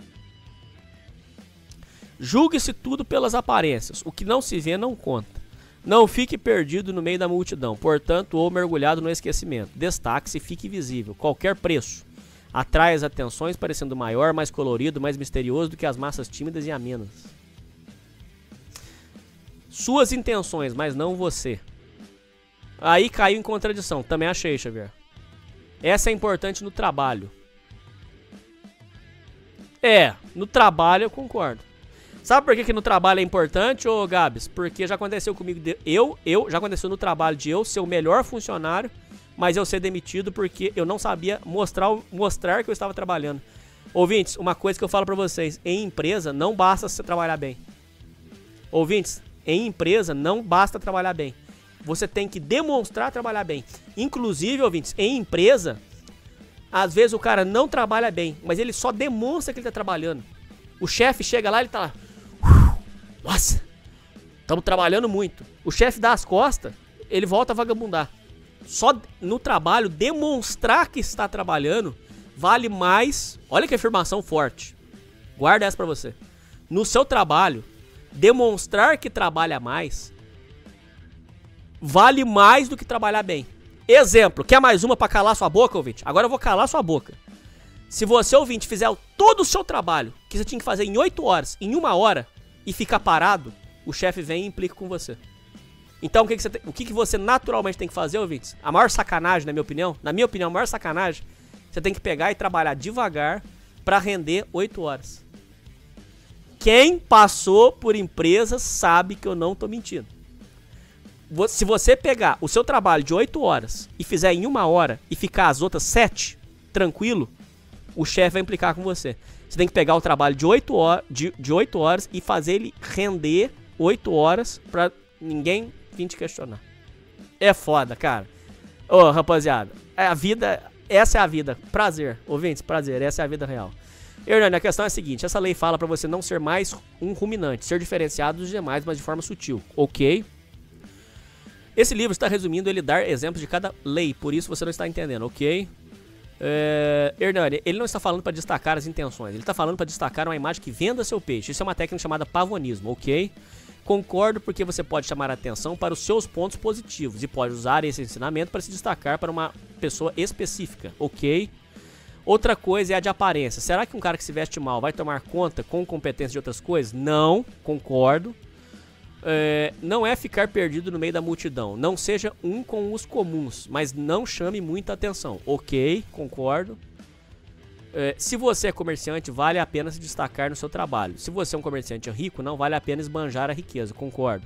Julgue-se tudo pelas aparências. O que não se vê não conta. Não fique perdido no meio da multidão, portanto, ou mergulhado no esquecimento. Destaque-se e fique visível. Qualquer preço. Atrai as atenções parecendo maior, mais colorido, mais misterioso do que as massas tímidas e amenas. Suas intenções, mas não você. Aí caiu em contradição. Também achei, Xavier. Essa é importante no trabalho. No trabalho eu concordo. Sabe por que no trabalho é importante, ô Gabs? Porque já aconteceu comigo, já aconteceu no trabalho de eu ser o melhor funcionário, mas eu ser demitido porque eu não sabia mostrar que eu estava trabalhando. Ouvintes, uma coisa que eu falo pra vocês, em empresa não basta você trabalhar bem. Ouvintes, em empresa não basta trabalhar bem. Você tem que demonstrar trabalhar bem. Inclusive, ouvintes, em empresa, às vezes o cara não trabalha bem, mas ele só demonstra que ele tá trabalhando. O chefe chega lá e ele tá lá. Nossa, estamos trabalhando muito. O chefe dá as costas, ele volta a vagabundar. Só no trabalho, demonstrar que está trabalhando vale mais. Olha que afirmação forte. Guarda essa pra você. No seu trabalho, demonstrar que trabalha mais vale mais do que trabalhar bem. Exemplo, quer mais uma pra calar sua boca, ouvinte? Agora eu vou calar sua boca. Se você, ouvinte, fizer todo o seu trabalho, que você tinha que fazer em 8 horas, em 1 hora, e ficar parado, o chefe vem e implica com você. Então, o que você naturalmente tem que fazer, ouvintes? A maior sacanagem, na minha opinião, a maior sacanagem, você tem que pegar e trabalhar devagar pra render 8 horas. Quem passou por empresas sabe que eu não tô mentindo. Se você pegar o seu trabalho de 8 horas e fizer em 1 hora e ficar as outras 7, tranquilo, o chefe vai implicar com você. Você tem que pegar o trabalho de 8 horas e fazer ele render 8 horas pra ninguém vir te questionar. É foda, cara. Ô, rapaziada, essa é a vida. Prazer, ouvintes, prazer, essa é a vida real. Hernani, a questão é a seguinte, essa lei fala pra você não ser mais um ruminante, ser diferenciado dos demais, mas de forma sutil, ok? Esse livro está resumindo ele dar exemplos de cada lei, por isso você não está entendendo, ok? Hernani, ele não está falando para destacar as intenções, ele está falando para destacar uma imagem que venda seu peixe. Isso é uma técnica chamada pavonismo, ok? Concordo porque você pode chamar a atenção para os seus pontos positivos e pode usar esse ensinamento para se destacar para uma pessoa específica, ok? Outra coisa é a de aparência. Será que um cara que se veste mal vai tomar conta com competência de outras coisas? Não, concordo. Não é ficar perdido no meio da multidão. Não seja um com os comuns, mas não chame muita atenção. Ok, concordo. Se você é comerciante, vale a pena se destacar no seu trabalho. Se você é um comerciante rico, não vale a pena esbanjar a riqueza. Concordo.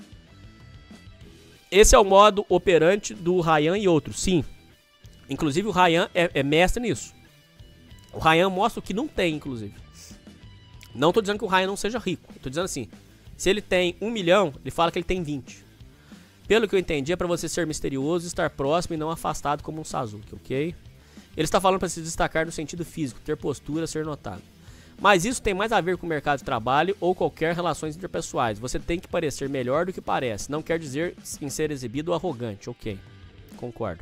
Esse é o modo operante do Ryan e outros. Sim. Inclusive o Ryan é mestre nisso. O Ryan mostra o que não tem, inclusive. Não tô dizendo que o Ryan não seja rico. Tô dizendo assim, se ele tem 1 milhão, ele fala que ele tem 20. Pelo que eu entendi, é pra você ser misterioso, estar próximo e não afastado como um Sasuke, ok? Ele está falando para se destacar no sentido físico, ter postura, ser notado. Mas isso tem mais a ver com o mercado de trabalho ou qualquer relações interpessoais. Você tem que parecer melhor do que parece. Não quer dizer em ser exibido ou arrogante, ok? Concordo.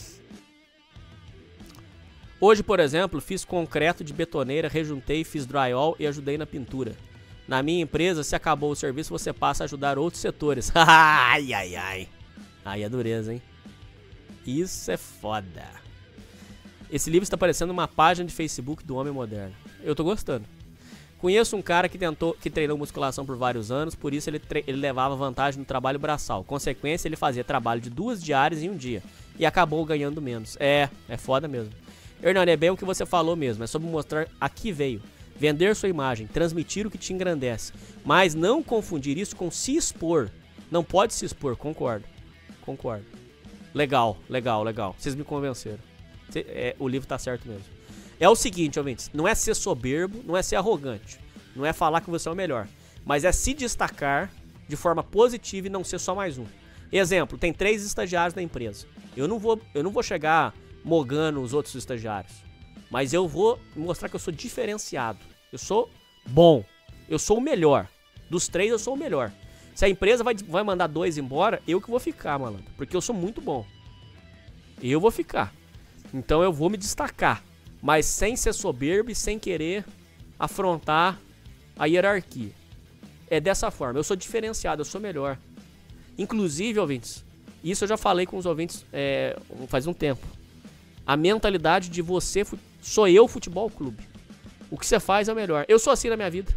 Hoje, por exemplo, fiz concreto de betoneira, rejuntei, fiz drywall e ajudei na pintura. Na minha empresa, se acabou o serviço, você passa a ajudar outros setores. Ai, ai, ai. Aí é dureza, hein? Isso é foda. Esse livro está parecendo uma página de Facebook do homem moderno. Eu tô gostando. Conheço um cara que treinou musculação por vários anos, por isso ele levava vantagem no trabalho braçal. Consequência, ele fazia trabalho de 2 diárias em um dia. E acabou ganhando menos. É foda mesmo. Hernani, é bem o que você falou mesmo. É sobre mostrar a que veio. Vender sua imagem, transmitir o que te engrandece. Mas não confundir isso com se expor. Não pode se expor, concordo. Concordo. Legal. Vocês me convenceram. O livro tá certo mesmo. É o seguinte, ouvintes, não é ser soberbo, não é ser arrogante, não é falar que você é o melhor, mas é se destacar de forma positiva e não ser só mais um. Exemplo, tem 3 estagiários na empresa. Eu não vou chegar mogando os outros estagiários, mas eu vou mostrar que eu sou diferenciado. Eu sou bom, eu sou o melhor. Dos 3 eu sou o melhor. Se a empresa vai mandar 2 embora, eu que vou ficar, malandro, porque eu sou muito bom. Eu vou ficar. Então eu vou me destacar. Mas sem ser soberbo e sem querer afrontar a hierarquia. É dessa forma. Eu sou diferenciado, eu sou melhor. Inclusive, ouvintes, isso eu já falei com os ouvintes faz um tempo. A mentalidade de você, sou eu futebol clube. O que você faz é o melhor. Eu sou assim na minha vida.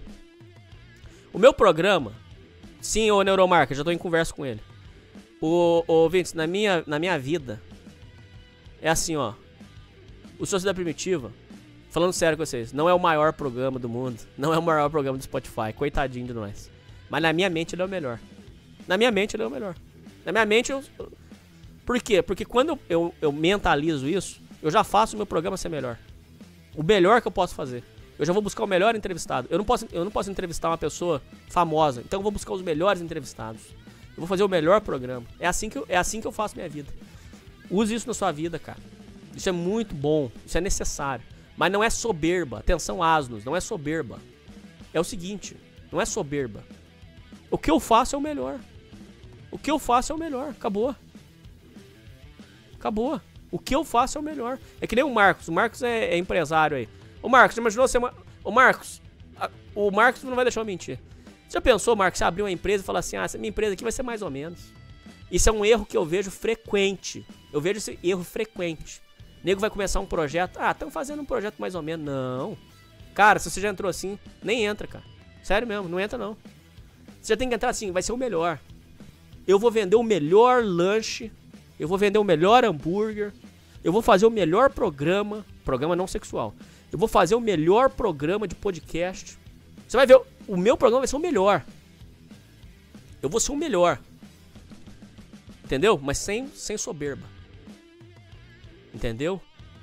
O meu programa, sim, o Neuromarca, já tô em conversa com ele. Ouvintes, na minha vida, é assim, ó. O Sociedade Primitiva, falando sério com vocês, não é o maior programa do mundo, não é o maior programa do Spotify, coitadinho de nós. Mas na minha mente ele é o melhor. Na minha mente ele é o melhor. Na minha mente eu... Por quê? Porque quando eu mentalizo isso, eu já faço o meu programa ser melhor. O melhor que eu posso fazer. Eu já vou buscar o melhor entrevistado. Eu não posso entrevistar uma pessoa famosa, então eu vou buscar os melhores entrevistados. Eu vou fazer o melhor programa. É assim que eu faço minha vida. Use isso na sua vida, cara. Isso é muito bom, isso é necessário. Mas não é soberba, atenção asnos, não é soberba. É o seguinte, não é soberba. O que eu faço é o melhor. O que eu faço é o melhor, acabou. Acabou. O que eu faço é o melhor. É que nem o Marcos é empresário aí. Ô Marcos, já imaginou você... Ô Marcos, o Marcos não vai deixar eu mentir. Você já pensou, Marcos, você abrir uma empresa e falar assim, essa minha empresa aqui vai ser mais ou menos. Isso é um erro que eu vejo frequente. Eu vejo esse erro frequente. O nego vai começar um projeto. Estão fazendo um projeto mais ou menos. Não. Cara, se você já entrou assim, nem entra, cara. Sério mesmo, não entra não. Você já tem que entrar assim, vai ser o melhor. Eu vou vender o melhor lanche. Eu vou vender o melhor hambúrguer. Eu vou fazer o melhor programa. Programa não sexual. Eu vou fazer o melhor programa de podcast. Você vai ver, o meu programa vai ser o melhor. Eu vou ser o melhor. Entendeu? Mas sem soberba. Entendeu?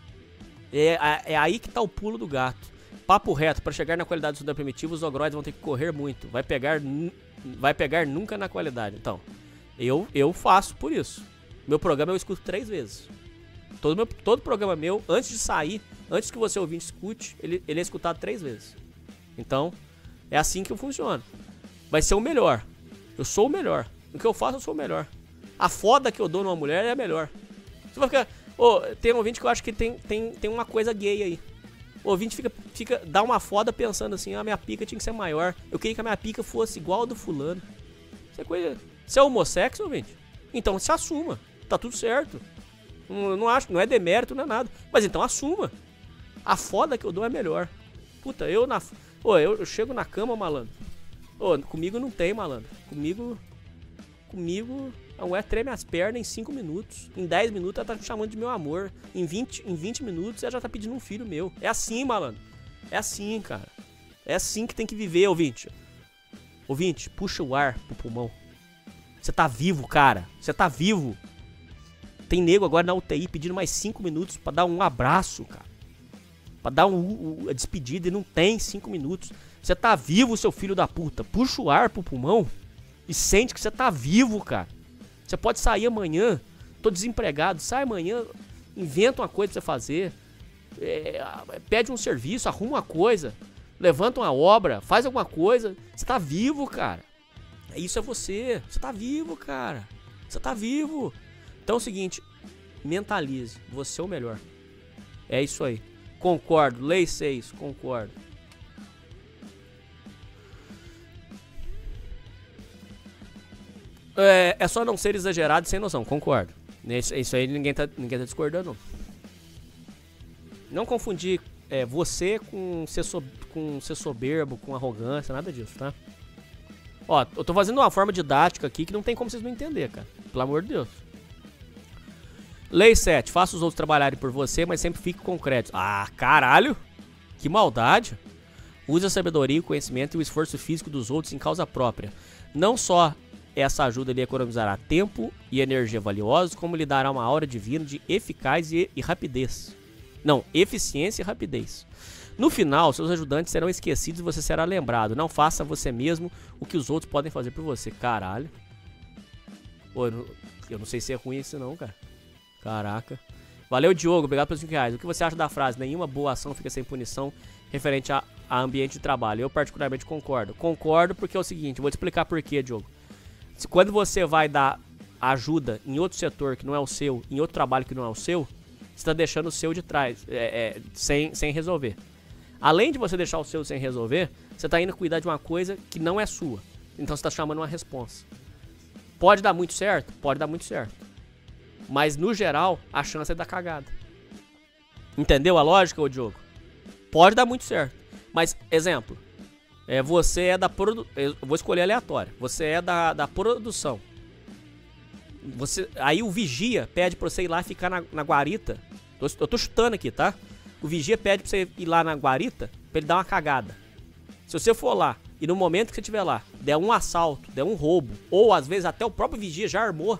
É aí que tá o pulo do gato. Papo reto, para chegar na qualidade do Sociedade Primitiva, os ogroides vão ter que correr muito. Vai pegar nunca na qualidade. Então, eu faço por isso. Meu programa eu escuto 3 vezes. Todo programa meu, antes de sair, antes que você ouvinte escute, ele é escutado 3 vezes. Então, é assim que eu funciono. Vai ser o melhor. Eu sou o melhor. O que eu faço, eu sou o melhor. A foda que eu dou numa mulher é a melhor. Você vai ficar... tem um ouvinte que eu acho que tem uma coisa gay aí. O ouvinte dá uma foda pensando assim, minha pica tinha que ser maior. Eu queria que a minha pica fosse igual a do fulano. Isso é coisa... Você é homossexual, ouvinte? Então se assuma. Tá tudo certo. Não é demérito, não é nada. Mas então assuma. A foda que eu dou é melhor. Puta, eu chego na cama, malandro. Comigo não tem, malandro. Comigo... A mulher treme as pernas em 5 minutos. Em 10 minutos ela tá me chamando de meu amor. Em 20 minutos ela já tá pedindo um filho meu. É assim, malandro. É assim, cara. É assim que tem que viver, ouvinte. Ouvinte, puxa o ar pro pulmão. Você tá vivo, cara. Você tá vivo. Tem nego agora na UTI pedindo mais 5 minutos pra dar um abraço, cara. Pra dar a despedida e não tem 5 minutos. Você tá vivo, seu filho da puta. Puxa o ar pro pulmão e sente que você tá vivo, cara. Você pode sair amanhã, tô desempregado, sai amanhã, inventa uma coisa pra você fazer, pede um serviço, arruma uma coisa, levanta uma obra, faz alguma coisa. Você tá vivo, cara. Isso é você tá vivo, cara. Você tá vivo. Então é o seguinte, mentalize, você é o melhor. É isso aí. Concordo, lei 6, concordo. É só não ser exagerado e sem noção, concordo. Isso aí ninguém tá discordando. Não confundir você com ser soberbo, com arrogância, nada disso, tá? Ó, eu tô fazendo uma forma didática aqui que não tem como vocês não entenderem, cara. Pelo amor de Deus. Lei 7. Faça os outros trabalharem por você, mas sempre fique com crédito. Ah, caralho! Que maldade! Use a sabedoria, o conhecimento e o esforço físico dos outros em causa própria. Não só essa ajuda lhe economizará tempo e energia valiosos, como lhe dará uma aura divina de eficácia e rapidez. Não, eficiência e rapidez. No final, seus ajudantes serão esquecidos e você será lembrado. Não faça você mesmo o que os outros podem fazer por você. Caralho. Pô, eu não sei se é ruim isso não, cara. Caraca. Valeu, Diogo. Obrigado pelos R$5. O que você acha da frase? Nenhuma boa ação fica sem punição referente a ambiente de trabalho. Eu particularmente concordo. Concordo porque é o seguinte, eu vou te explicar por quê, Diogo. Quando você vai dar ajuda em outro setor que não é o seu, em outro trabalho que não é o seu, você está deixando o seu de trás, sem resolver. Além de você deixar o seu sem resolver, você está indo cuidar de uma coisa que não é sua. Então você está chamando uma responsa. Pode dar muito certo? Pode dar muito certo. Mas no geral, a chance é dar cagada. Entendeu a lógica, ô Diogo? Pode dar muito certo. Mas, exemplo, você é da produção. Eu vou escolher aleatório. Você é da produção. Aí o vigia pede pra você ir lá e ficar na guarita. Eu tô chutando aqui, tá? O vigia pede pra você ir lá na guarita pra ele dar uma cagada. Se você for lá e no momento que você estiver lá, der um assalto, der um roubo, ou às vezes até o próprio vigia já armou,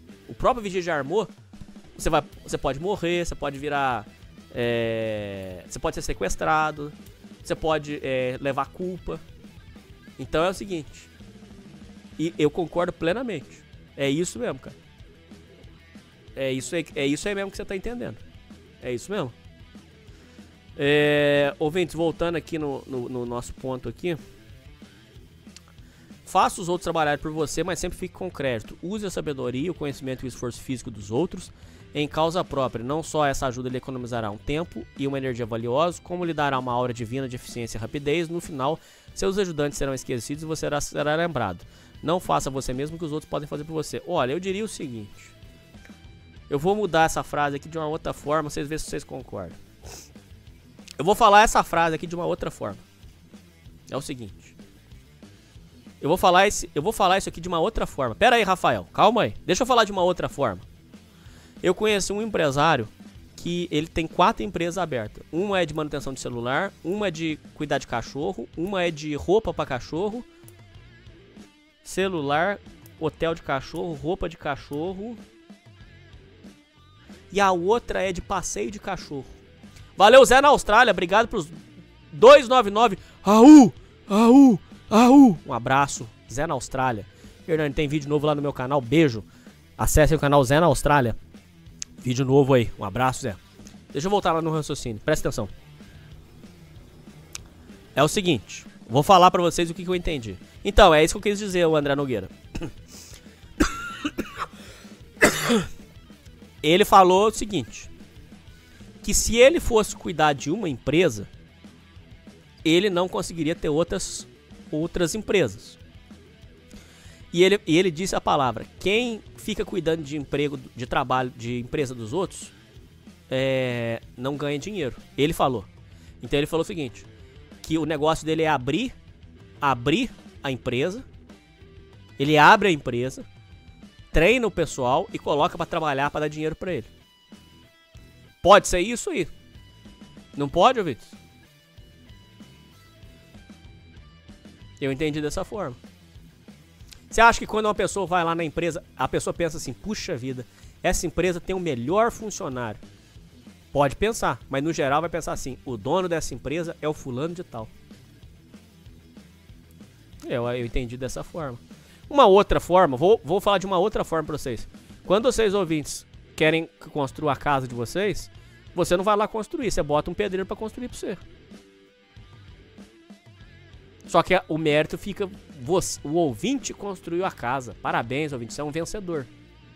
você pode morrer, você pode virar... você pode ser sequestrado, você pode levar culpa. Então é o seguinte, e eu concordo plenamente. É isso mesmo, cara. É isso aí mesmo que você tá entendendo. É isso mesmo. Ouvintes, voltando aqui no nosso ponto aqui. Faça os outros trabalharem por você, mas sempre fique com crédito. Use a sabedoria, o conhecimento e o esforço físico dos outros em causa própria. Não só essa ajuda lhe economizará um tempo e uma energia valiosa, como lhe dará uma aura divina de eficiência e rapidez. No final, seus ajudantes serão esquecidos e você será lembrado. Não faça você mesmo o que os outros podem fazer por você. Olha, eu diria o seguinte. Eu vou mudar essa frase aqui de uma outra forma, vocês verem se vocês concordam. Eu vou falar essa frase aqui de uma outra forma. É o seguinte. Eu vou falar isso aqui de uma outra forma. Pera aí, Rafael. Calma aí. Deixa eu falar de uma outra forma. Eu conheci um empresário que ele tem 4 empresas abertas. Uma é de manutenção de celular, uma é de cuidar de cachorro, uma é de roupa para cachorro, celular, hotel de cachorro, roupa de cachorro. E a outra é de passeio de cachorro. Valeu, Zé na Austrália. Obrigado pros 299. Aú! Aú! Aú! Um abraço, Zé na Austrália. Hernani, tem vídeo novo lá no meu canal. Beijo. Acessem o canal Zé na Austrália. Vídeo novo aí. Um abraço, Zé. Deixa eu voltar lá no raciocínio. Presta atenção. É o seguinte. Vou falar pra vocês o que eu entendi. Então, é isso que eu quis dizer, o André Nogueira. Ele falou o seguinte. Que se ele fosse cuidar de uma empresa, ele não conseguiria ter outras empresas. E ele disse a palavra: quem fica cuidando de emprego, de trabalho, de empresa dos outros, não ganha dinheiro. Ele falou. Então ele falou o seguinte: que o negócio dele é abrir a empresa. Ele abre a empresa, treina o pessoal e coloca pra trabalhar, pra dar dinheiro pra ele. Pode ser isso aí. Não pode, ouvintes? Eu entendi dessa forma. Você acha que quando uma pessoa vai lá na empresa, a pessoa pensa assim: puxa vida, essa empresa tem o melhor funcionário. Pode pensar, mas no geral vai pensar assim: o dono dessa empresa é o fulano de tal. Eu entendi dessa forma. Uma outra forma, vou falar de uma outra forma pra vocês. Quando vocês, ouvintes, querem construir a casa de vocês, você não vai lá construir, você bota um pedreiro pra construir pra você. Só que o mérito fica... o ouvinte construiu a casa. Parabéns, ouvinte, você é um vencedor.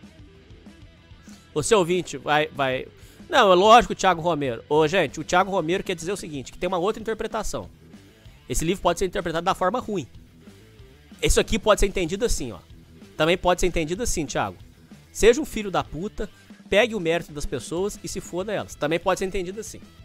O seu ouvinte vai... Não, é lógico, Thiago Romero. Ô, gente, o Thiago Romero quer dizer o seguinte, que tem uma outra interpretação. Esse livro pode ser interpretado da forma ruim. Isso aqui pode ser entendido assim, ó. Também pode ser entendido assim, Thiago. Seja um filho da puta, pegue o mérito das pessoas e se foda elas. Também pode ser entendido assim.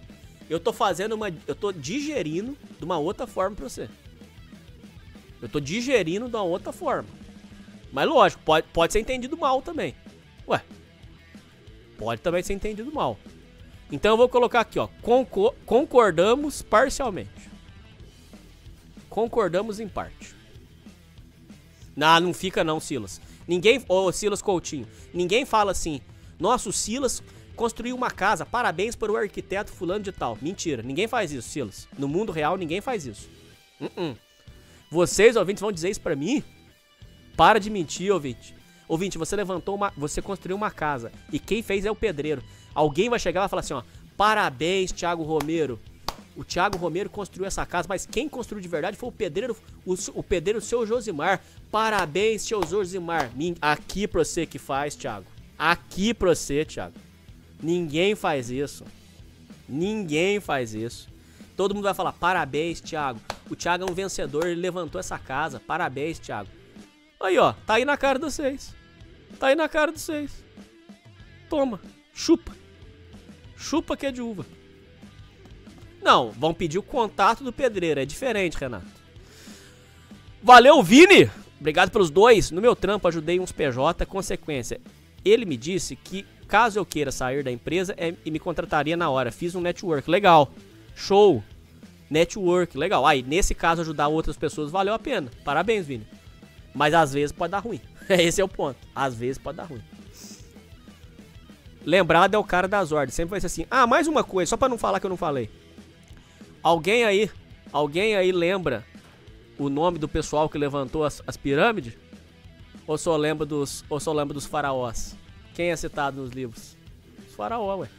Eu tô fazendo eu tô digerindo de uma outra forma pra você. Eu tô digerindo de uma outra forma. Mas lógico, pode ser entendido mal também. Ué. Pode também ser entendido mal. Então eu vou colocar aqui, ó. Concordamos parcialmente. Concordamos em parte. Não fica não, Silas. Ninguém... Ô, Silas Coutinho. Ninguém fala assim... Nossa, o Silas construiu uma casa. Parabéns para o arquiteto fulano de tal. Mentira. Ninguém faz isso, Silas. No mundo real, ninguém faz isso. Vocês, ouvintes, vão dizer isso pra mim? Para de mentir, ouvinte. Ouvinte, você construiu uma casa. E quem fez é o pedreiro. Alguém vai chegar lá e falar assim, ó. Parabéns, Thiago Romero. O Thiago Romero construiu essa casa, mas quem construiu de verdade foi o pedreiro, o pedreiro seu Josimar. Parabéns, seu Josimar. Aqui pra você que faz, Thiago. Aqui pra você, Thiago. Ninguém faz isso. Ninguém faz isso. Todo mundo vai falar, parabéns, Thiago. O Thiago é um vencedor, ele levantou essa casa. Parabéns, Thiago. Aí, ó, tá aí na cara de vocês. Tá aí na cara de vocês. Toma, chupa. Chupa que é de uva. Não, vão pedir o contato do pedreiro. É diferente, Renato. Valeu, Vini! Obrigado pelos 2. No meu trampo, ajudei uns PJ. Consequência, ele me disse que caso eu queira sair da empresa, e me contrataria na hora. Fiz um network. Legal. Show. Network. Legal. Aí, nesse caso, ajudar outras pessoas valeu a pena. Parabéns, Vini. Mas às vezes pode dar ruim. Esse é o ponto. Às vezes pode dar ruim. Lembrado é o cara das ordens. Sempre vai ser assim. Ah, mais uma coisa. Só pra não falar que eu não falei. Alguém aí lembra o nome do pessoal que levantou as pirâmides? Ou só lembra dos faraós? Quem é citado nos livros? Os faraós, ué.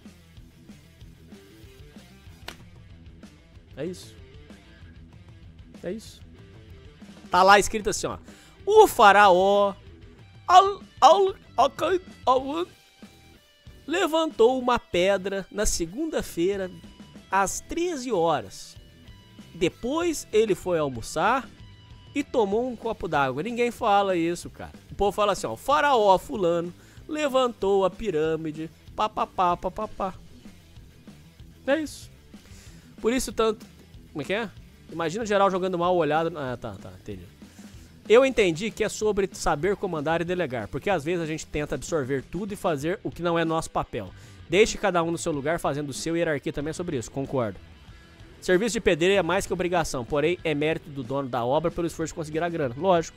É isso. É isso. Tá lá escrito assim, ó. O faraó levantou uma pedra na segunda-feira às 13 horas. Depois ele foi almoçar e tomou um copo d'água. Ninguém fala isso, cara. O povo fala assim, ó. Faraó fulano levantou a pirâmide. Papapá, papapá. É isso. Por isso tanto... Como é que é? Imagina o geral jogando mal olhado... Ah, tá, entendi. Eu entendi que é sobre saber comandar e delegar. Porque às vezes a gente tenta absorver tudo e fazer o que não é nosso papel. Deixe cada um no seu lugar fazendo o seu, hierarquia também é sobre isso, concordo. Serviço de pedreiro é mais que obrigação, porém é mérito do dono da obra pelo esforço de conseguir a grana. Lógico.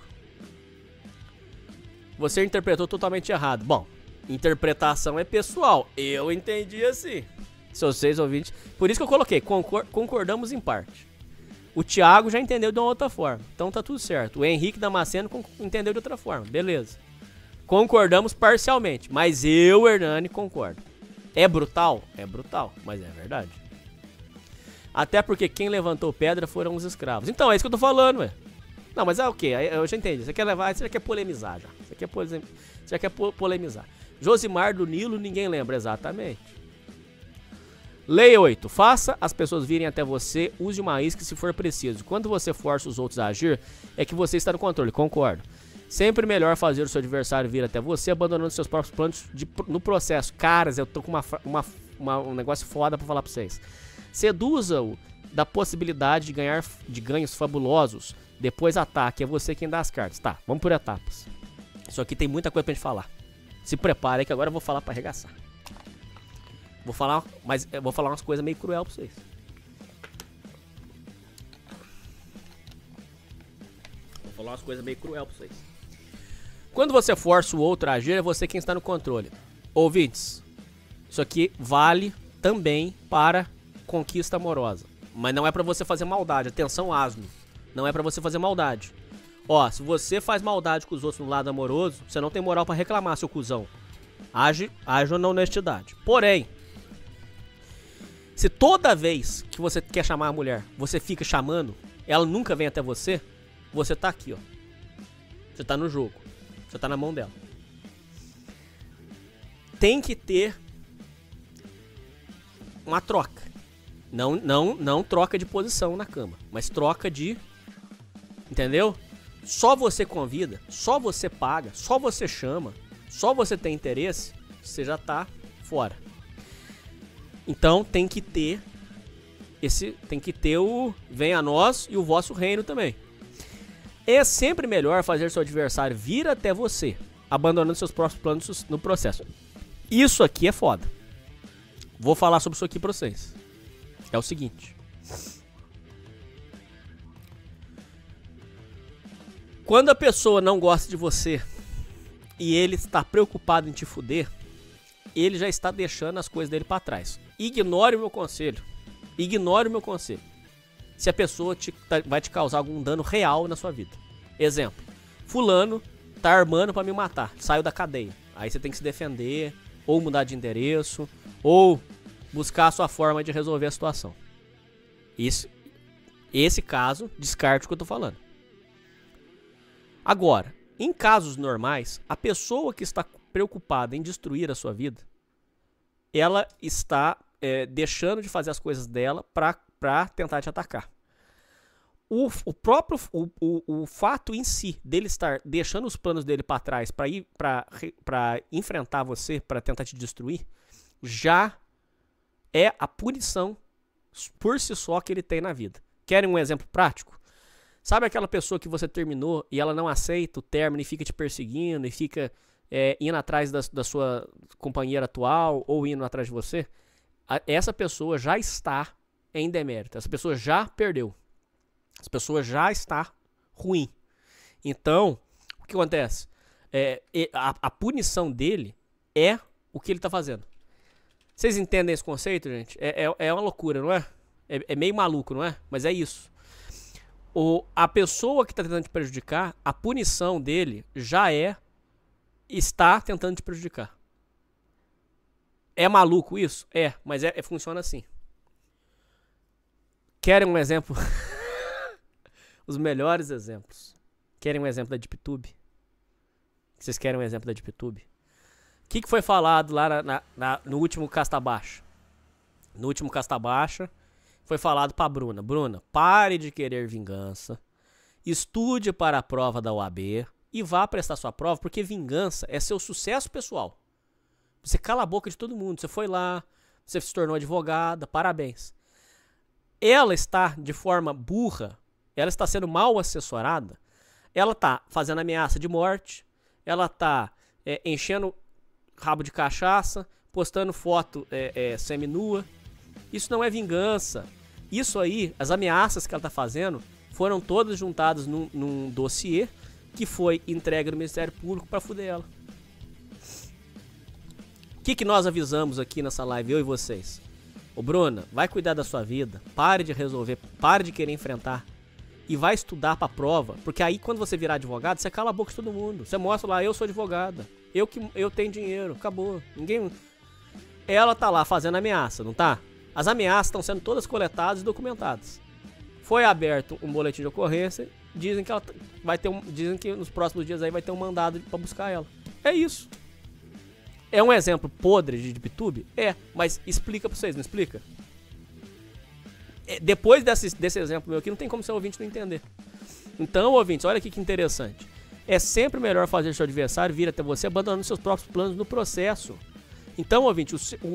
Você interpretou totalmente errado. Bom, interpretação é pessoal. Eu entendi assim. Se vocês ouvintes... Por isso que eu coloquei, concordamos em parte. O Thiago já entendeu de uma outra forma. Então tá tudo certo. O Henrique Damasceno entendeu de outra forma. Beleza. Concordamos parcialmente. Mas eu, Hernani, concordo. É brutal? É brutal, mas é verdade. Até porque quem levantou pedra foram os escravos. Então, é isso que eu tô falando, ué. Não, mas é o quê? Eu já entendi. Você quer levar, você já quer polemizar já. Você já quer polemizar. Josimar do Nilo, ninguém lembra exatamente. Lei 8. Faça as pessoas virem até você, use uma isca se for preciso. Quando você força os outros a agir, é que você está no controle, concordo. Sempre melhor fazer o seu adversário vir até você, abandonando seus próprios planos no processo. Caras, eu tô com um negócio foda pra falar pra vocês. Seduza-o da possibilidade de ganhos fabulosos. Depois ataque, é você quem dá as cartas. Tá, vamos por etapas. Isso aqui tem muita coisa pra gente falar. Se prepare aí que agora eu vou falar pra arregaçar. Mas eu vou falar umas coisas meio cruel pra vocês. Vou falar umas coisas meio cruel pra vocês. Quando você força o outro a agir, é você quem está no controle. Ouvintes, isso aqui vale também para conquista amorosa. Mas não é pra você fazer maldade. Atenção, asno. Não é pra você fazer maldade. Ó, se você faz maldade com os outros no lado amoroso, você não tem moral pra reclamar, seu cuzão. Age na honestidade. Porém, se toda vez que você quer chamar a mulher, você fica chamando, ela nunca vem até você, você tá aqui, ó. Você tá no jogo. Você tá na mão dela. Tem que ter uma troca. Não troca de posição na cama, mas troca de... Entendeu? Só você convida, só você paga, só você chama, só você tem interesse, você já tá fora. Então tem que ter esse tem que ter o venha a nós e o vosso reino também. É sempre melhor fazer seu adversário vir até você, abandonando seus próprios planos no processo. Isso aqui é foda. Vou falar sobre isso aqui pra vocês. É o seguinte. Quando a pessoa não gosta de você e ele está preocupado em te fuder, ele já está deixando as coisas dele pra trás. Ignore o meu conselho. Ignore o meu conselho. Se a pessoa vai te causar algum dano real na sua vida. Exemplo. Fulano tá armando pra me matar. Saiu da cadeia. Aí você tem que se defender, ou mudar de endereço, ou buscar a sua forma de resolver a situação. Esse caso, descarte o que eu tô falando. Agora, em casos normais, a pessoa que está preocupada em destruir a sua vida, ela está deixando de fazer as coisas dela pra tentar te atacar. O fato em si dele estar deixando os planos dele para trás para enfrentar você, para tentar te destruir, já é a punição por si só que ele tem na vida. Querem um exemplo prático? Sabe aquela pessoa que você terminou e ela não aceita o término e fica te perseguindo e fica indo atrás da sua companheira atual ou indo atrás de você? Essa pessoa já está em demérito. Essa pessoa já perdeu. Essa pessoa já está ruim. Então, o que acontece? A punição dele é o que ele está fazendo. Vocês entendem esse conceito, gente? É uma loucura, não é? É meio maluco, não é? Mas é isso. A pessoa que está tentando te prejudicar, a punição dele já está tentando te prejudicar. É maluco isso? Mas funciona assim. Querem um exemplo? Os melhores exemplos. Querem um exemplo da DeepTube? Vocês querem um exemplo da DeepTube? O que foi falado lá no último Casta Baixa? No último Casta Baixa foi falado pra Bruna. Bruna, pare de querer vingança. Estude para a prova da OAB e vá prestar sua prova, porque vingança é seu sucesso pessoal. Você cala a boca de todo mundo. Você foi lá, você se tornou advogada, parabéns. Ela está de forma burra, ela está sendo mal assessorada, ela está fazendo ameaça de morte, ela está enchendo rabo de cachaça, postando foto seminua. Isso não é vingança. Isso aí, as ameaças que ela está fazendo, foram todas juntadas num dossiê que foi entregue no Ministério Público para fuder ela. O que nós avisamos aqui nessa live, eu e vocês? Ô Bruna, vai cuidar da sua vida, pare de resolver, pare de querer enfrentar e vai estudar pra prova, porque aí quando você virar advogado, você cala a boca de todo mundo. Você mostra lá, eu sou advogada, eu tenho dinheiro, acabou. Ninguém... Ela tá lá fazendo ameaça, não tá? As ameaças estão sendo todas coletadas e documentadas. Foi aberto um boletim de ocorrência, dizem que ela dizem que nos próximos dias aí vai ter um mandado pra buscar ela. É isso. É um exemplo podre de DeepTube? Mas explica pra vocês, não explica? Depois desse exemplo meu aqui, não tem como seu ouvinte não entender. Então, ouvintes, olha aqui que interessante. É sempre melhor fazer seu adversário vir até você abandonando seus próprios planos no processo. Então, ouvinte,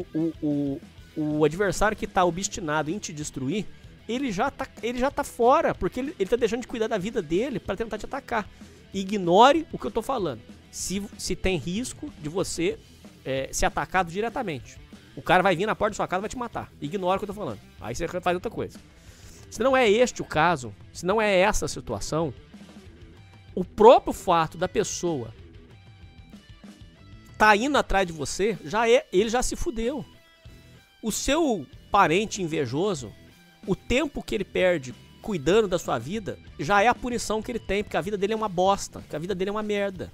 o adversário que tá obstinado em te destruir, ele já tá fora, porque ele tá deixando de cuidar da vida dele pra tentar te atacar. Ignore o que eu tô falando. Se tem risco de você ser atacado diretamente. O cara vai vir na porta da sua casa e vai te matar. Ignora o que eu tô falando. Aí você faz outra coisa. Se não é este o caso, se não é essa a situação, o próprio fato da pessoa tá indo atrás de você, ele já se fudeu. O seu parente invejoso, o tempo que ele perde cuidando da sua vida, já é a punição que ele tem, porque a vida dele é uma bosta, que a vida dele é uma merda.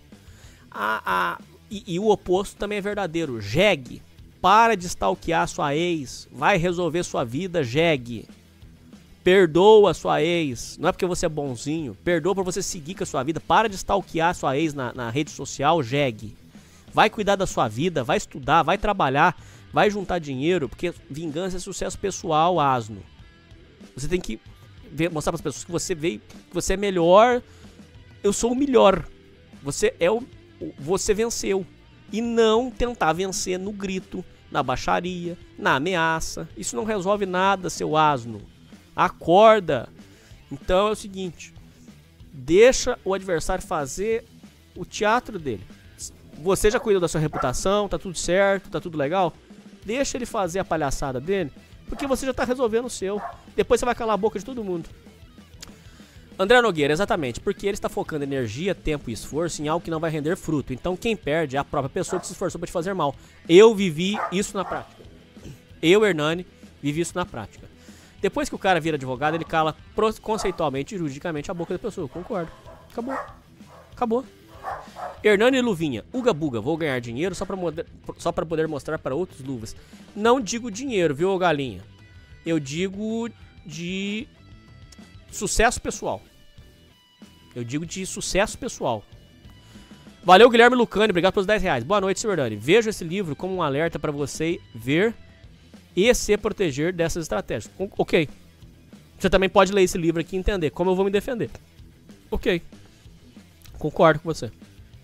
E o oposto também é verdadeiro. Jegue. Para de stalkear sua ex. Vai resolver sua vida, jegue. Perdoa sua ex. Não é porque você é bonzinho. Perdoa pra você seguir com a sua vida. Para de stalkear sua ex na rede social, jegue. Vai cuidar da sua vida, vai estudar, vai trabalhar, vai juntar dinheiro, porque vingança é sucesso pessoal, asno. Você tem que mostrar pras pessoas que você veio, que você é melhor. Eu sou o melhor. Você venceu. E não tentar vencer no grito, na baixaria, na ameaça. Isso não resolve nada, seu asno. Acorda. Então é o seguinte, deixa o adversário fazer o teatro dele. Você já cuidou da sua reputação, tá tudo certo, tá tudo legal? Deixa ele fazer a palhaçada dele, porque você já tá resolvendo o seu. Depois você vai calar a boca de todo mundo. André Nogueira, exatamente, porque ele está focando energia, tempo e esforço em algo que não vai render fruto. Então quem perde é a própria pessoa que se esforçou para te fazer mal. Eu vivi isso na prática. Eu, Hernani, vivi isso na prática. Depois que o cara vira advogado, ele cala conceitualmente e juridicamente a boca da pessoa. Eu concordo. Acabou. Acabou. Hernani Luvinha, Uga Buga, vou ganhar dinheiro só pra poder mostrar para outros luvas. Não digo dinheiro, viu, galinha? Eu digo de sucesso pessoal. Eu digo de sucesso pessoal. Valeu, Guilherme Lucani, obrigado pelos R$10. Boa noite, senhor Hernani. Vejo esse livro como um alerta para você ver e se proteger dessas estratégias. Ok. Você também pode ler esse livro aqui e entender como eu vou me defender. Ok. Concordo com você.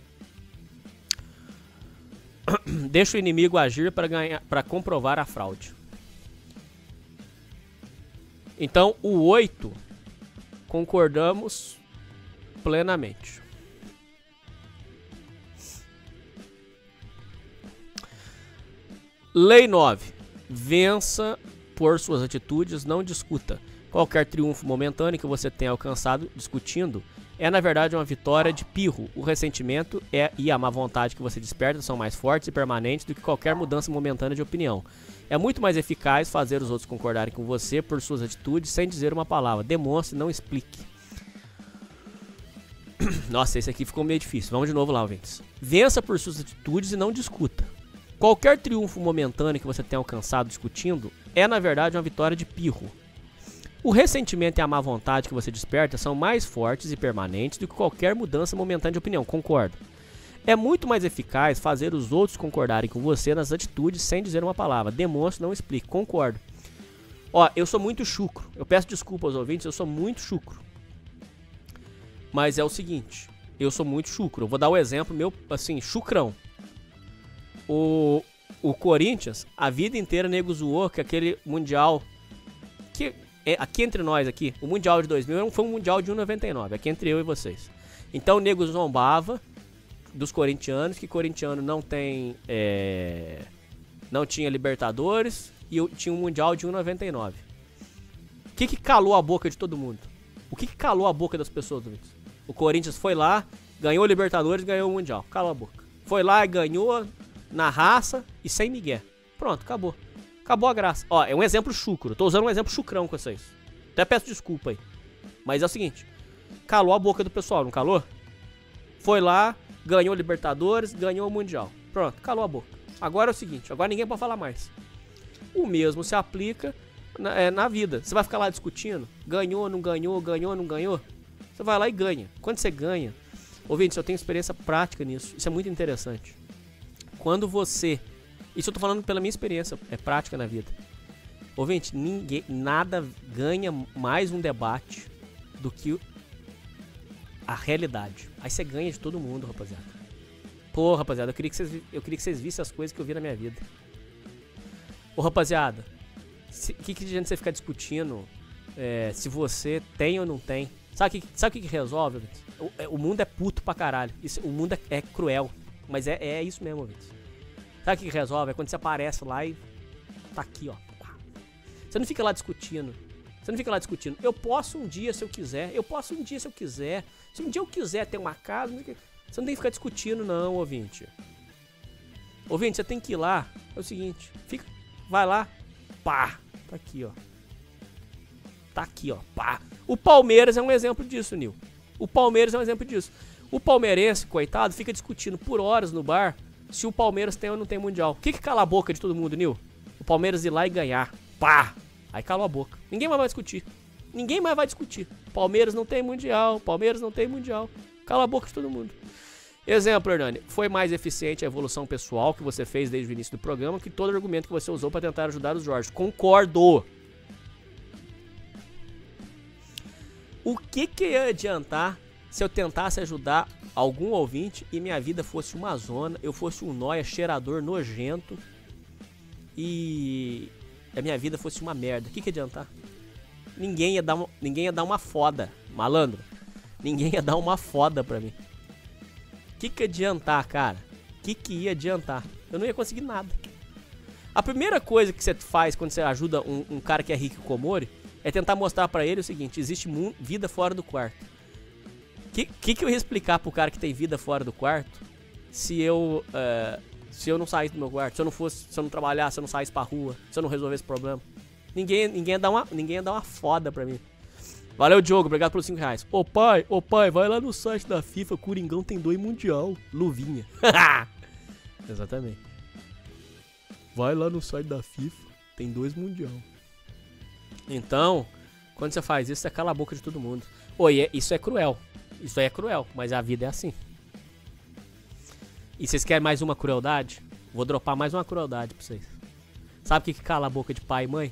Deixa o inimigo agir para comprovar a fraude. Então, o 8, concordamos plenamente. Lei 9. Vença por suas atitudes, não discuta. Qualquer triunfo momentâneo que você tenha alcançado discutindo é, na verdade, uma vitória de pirro. O ressentimento e a má vontade que você desperta são mais fortes e permanentes do que qualquer mudança momentânea de opinião. É muito mais eficaz fazer os outros concordarem com você por suas atitudes sem dizer uma palavra. Demonstre, não explique. Nossa, esse aqui ficou meio difícil. Vamos de novo lá, ouvintes. Vença por suas atitudes e não discuta. Qualquer triunfo momentâneo que você tenha alcançado discutindo é, na verdade, uma vitória de pirro. O ressentimento e a má vontade que você desperta são mais fortes e permanentes do que qualquer mudança momentânea de opinião. Concordo. É muito mais eficaz fazer os outros concordarem com você nas atitudes sem dizer uma palavra. Demonstre, não explique. Concordo. Ó, eu sou muito chucro. Eu peço desculpa aos ouvintes, eu sou muito chucro. Mas é o seguinte, eu sou muito chucro. Eu vou dar o exemplo meu, assim, chucrão. O Corinthians, a vida inteira, nego zoou que aquele Mundial... que aqui entre nós, aqui, o Mundial de 2000 foi um Mundial de 1,99, aqui entre eu e vocês. Então o nego zombava dos corintianos, que corintiano não tem... não tinha Libertadores e tinha um Mundial de 1,99. O que calou a boca de todo mundo? O que calou a boca das pessoas? O Corinthians foi lá, ganhou Libertadores e ganhou o Mundial. Calou a boca. Foi lá e ganhou na raça e sem migué. Pronto, acabou. Acabou a graça. Ó, é um exemplo chucro. Tô usando um exemplo chucrão com vocês. Até peço desculpa aí. Mas é o seguinte. Calou a boca do pessoal, não calou? Foi lá, ganhou Libertadores, ganhou o Mundial. Pronto, calou a boca. Agora é o seguinte. Agora ninguém pode falar mais. O mesmo se aplica na vida. Você vai ficar lá discutindo. Ganhou, não ganhou, ganhou, não ganhou. Você vai lá e ganha. Quando você ganha... Ouvintes, eu tenho experiência prática nisso. Isso é muito interessante. Quando você... Isso eu tô falando pela minha experiência, é prática na vida. Ouvinte, nada ganha mais um debate do que a realidade. Aí você ganha de todo mundo, rapaziada. Pô, rapaziada, eu queria que vocês vissem as coisas que eu vi na minha vida. Ô, rapaziada, que adianta você ficar discutindo se você tem ou não tem? Sabe o que resolve, ouvintes? O mundo é puto pra caralho. O mundo é cruel. Mas é isso mesmo, ouvintes. Sabe o que resolve? É quando você aparece lá e tá aqui, ó. Você não fica lá discutindo. Eu posso um dia se eu quiser. Se um dia eu quiser ter uma casa, você não tem que ficar discutindo, não, ouvinte. Ouvinte, você tem que ir lá. É o seguinte, vai lá, pá. Tá aqui, ó. Pá. O Palmeiras é um exemplo disso, Nil. O palmeirense, coitado, fica discutindo por horas no bar se o Palmeiras tem ou não tem Mundial. O que cala a boca de todo mundo, Nil? O Palmeiras ir lá e ganhar. Pá! Aí calou a boca. Ninguém mais vai discutir. Palmeiras não tem Mundial. Cala a boca de todo mundo. Exemplo, Hernani. Foi mais eficiente a evolução pessoal que você fez desde o início do programa que todo argumento que você usou para tentar ajudar os Jorge. Concordo. O que ia adiantar se eu tentasse ajudar algum ouvinte e minha vida fosse uma zona, eu fosse um nóia cheirador nojento, e a minha vida fosse uma merda, o que adiantar? Ninguém ia dar uma foda, malandro. Ninguém ia dar uma foda pra mim. O que adiantar, cara? O que ia adiantar? Eu não ia conseguir nada. A primeira coisa que você faz quando você ajuda um cara que é rico Komori é tentar mostrar pra ele o seguinte: existe vida fora do quarto. Que eu ia explicar pro cara que tem vida fora do quarto se eu não saísse do meu quarto, se eu não trabalhasse, se eu não saísse pra rua, se eu não resolvesse esse problema? Ninguém ia dar uma foda pra mim. Valeu, Diogo, obrigado pelos 5 reais. Ô pai, vai lá no site da FIFA, Coringão tem 2 mundial. Luvinha. Exatamente. Vai lá no site da FIFA, tem 2 mundial. Então, quando você faz isso, você cala a boca de todo mundo. Oi, isso é cruel. Isso aí é cruel, mas a vida é assim. E vocês querem mais uma crueldade? Vou dropar mais uma crueldade pra vocês. Sabe o que cala a boca de pai e mãe?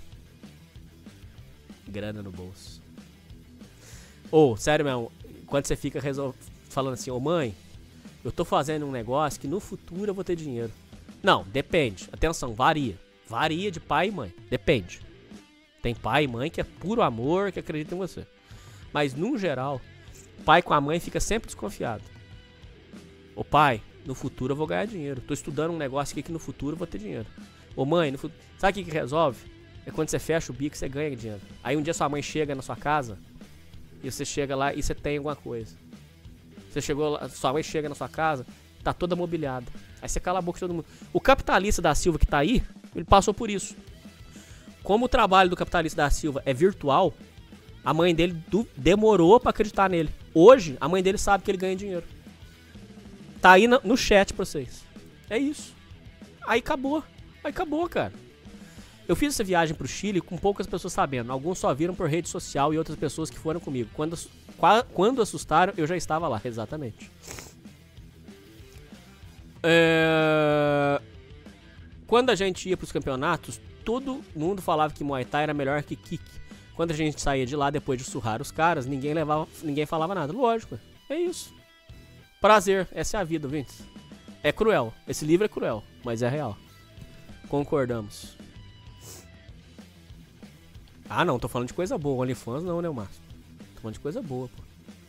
Grana no bolso. Sério mesmo, quando você fica falando assim, mãe, eu tô fazendo um negócio que no futuro eu vou ter dinheiro. Não, depende. Atenção, varia. Varia de pai e mãe. Depende. Tem pai e mãe que é puro amor, que acredita em você. Mas, no geral, pai com a mãe fica sempre desconfiado. Ô pai, no futuro eu vou ganhar dinheiro. Tô estudando um negócio aqui que no futuro eu vou ter dinheiro. Ô mãe, sabe o que resolve? É quando você fecha o bico, você ganha dinheiro. Aí um dia sua mãe chega na sua casa, e você chega lá e você tem alguma coisa. Você chegou lá, sua mãe chega na sua casa, tá toda mobiliada. Aí você cala a boca de todo mundo. O capitalista da Silva que tá aí, ele passou por isso. Como o trabalho do capitalista da Silva é virtual, a mãe dele demorou pra acreditar nele. Hoje, a mãe dele sabe que ele ganha dinheiro. Tá aí no chat pra vocês. É isso. Aí acabou. Aí acabou, cara. Eu fiz essa viagem pro Chile com poucas pessoas sabendo. Alguns só viram por rede social e outras pessoas que foram comigo. Quando assustaram, eu já estava lá. Exatamente. Quando a gente ia pros campeonatos, todo mundo falava que Muay Thai era melhor que Kick. Quando a gente saía de lá depois de surrar os caras, ninguém falava nada. Lógico, é isso. Prazer, essa é a vida, Vintes. É cruel. Esse livro é cruel, mas é real. Concordamos. Ah, não, tô falando de coisa boa. OnlyFans não, né, Márcio? Tô falando de coisa boa, pô.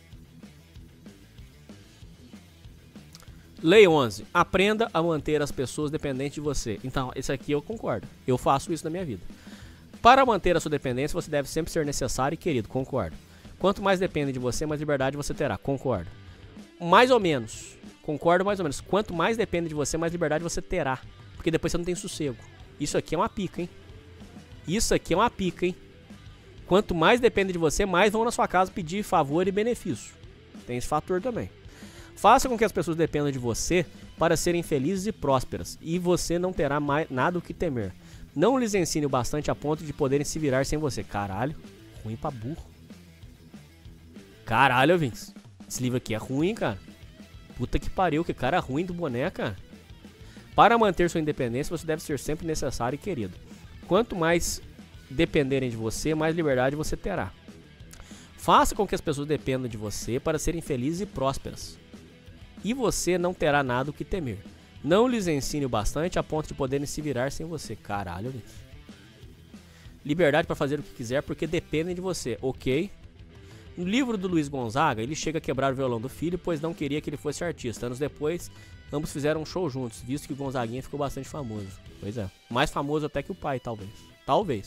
Lei 11. Aprenda a manter as pessoas dependentes de você. Então, esse aqui eu concordo. Eu faço isso na minha vida. Para manter a sua dependência, você deve sempre ser necessário e querido. Concordo. Quanto mais depende de você, mais liberdade você terá. Concordo. Mais ou menos. Concordo mais ou menos. Quanto mais depende de você, mais liberdade você terá. Porque depois você não tem sossego. Isso aqui é uma pica, hein? Isso aqui é uma pica, hein? Quanto mais depende de você, mais vão na sua casa pedir favor e benefício. Tem esse fator também. Faça com que as pessoas dependam de você para serem felizes e prósperas. E você não terá mais nada o que temer. Não lhes ensine o bastante a ponto de poderem se virar sem você. Caralho, ruim pra burro. Caralho, Vince. Esse livro aqui é ruim, cara. Puta que pariu, que cara ruim do boné, cara. Para manter sua independência, você deve ser sempre necessário e querido. Quanto mais dependerem de você, mais liberdade você terá. Faça com que as pessoas dependam de você para serem felizes e prósperas. E você não terá nada o que temer. Não lhes ensine o bastante a ponto de poderem se virar sem você. Caralho, Vince. Liberdade para fazer o que quiser porque dependem de você, ok? No livro do Luiz Gonzaga, ele chega a quebrar o violão do filho, pois não queria que ele fosse artista. Anos depois, ambos fizeram um show juntos, visto que o Gonzaguinha ficou bastante famoso. Pois é, mais famoso até que o pai, talvez. Talvez.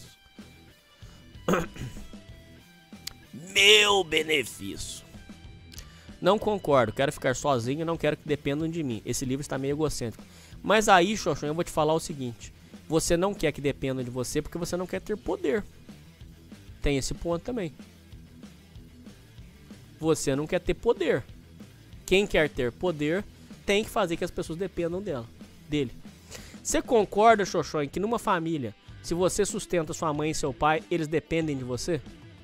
Meu benefício. Não concordo, quero ficar sozinho e não quero que dependam de mim. Esse livro está meio egocêntrico. Mas aí, Xoxon, eu vou te falar o seguinte. Você não quer que dependam de você porque você não quer ter poder. Tem esse ponto também. Você não quer ter poder. Quem quer ter poder tem que fazer que as pessoas dependam dele. Você concorda, Xoxon, que numa família, se você sustenta sua mãe e seu pai, eles dependem de você?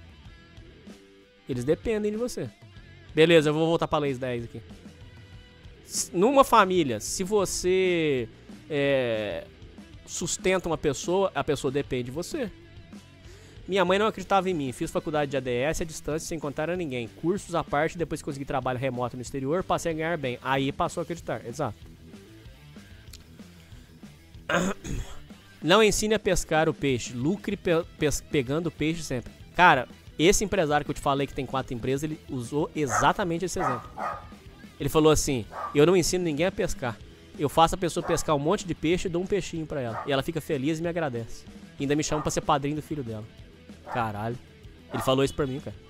Eles dependem de você. Beleza, eu vou voltar para a Lei 10 aqui. Numa família, se você sustenta uma pessoa, a pessoa depende de você. Minha mãe não acreditava em mim. Fiz faculdade de ADS à distância sem contar a ninguém. Cursos à parte, depois que consegui trabalho remoto no exterior, passei a ganhar bem. Aí passou a acreditar, exato. Não ensine a pescar o peixe. Lucre pegando o peixe sempre. Cara, esse empresário que eu te falei que tem 4 empresas, ele usou exatamente esse exemplo. Ele falou assim, eu não ensino ninguém a pescar. Eu faço a pessoa pescar um monte de peixe e dou um peixinho pra ela. E ela fica feliz e me agradece. E ainda me chama pra ser padrinho do filho dela. Caralho. Ele falou isso pra mim, cara.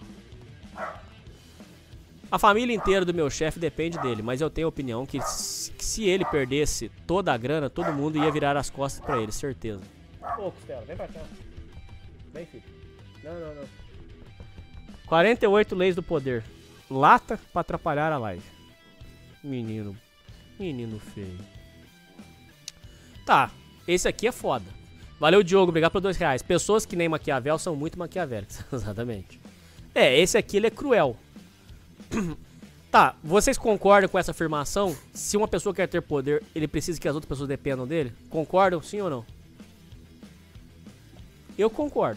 A família inteira do meu chefe depende dele, mas eu tenho a opinião que se ele perdesse toda a grana, todo mundo ia virar as costas pra ele, certeza. Ô, Costela, vem pra cá. Vem, filho. Não. 48 leis do poder. Lata pra atrapalhar a live. Menino feio. Tá, esse aqui é foda. Valeu, Diogo, obrigado por R$2. Pessoas que nem Maquiavel são muito maquiavélicas. Exatamente. Esse aqui ele é cruel. Tá, vocês concordam com essa afirmação? Se uma pessoa quer ter poder, ele precisa que as outras pessoas dependam dele? Concordam, sim ou não? Eu concordo.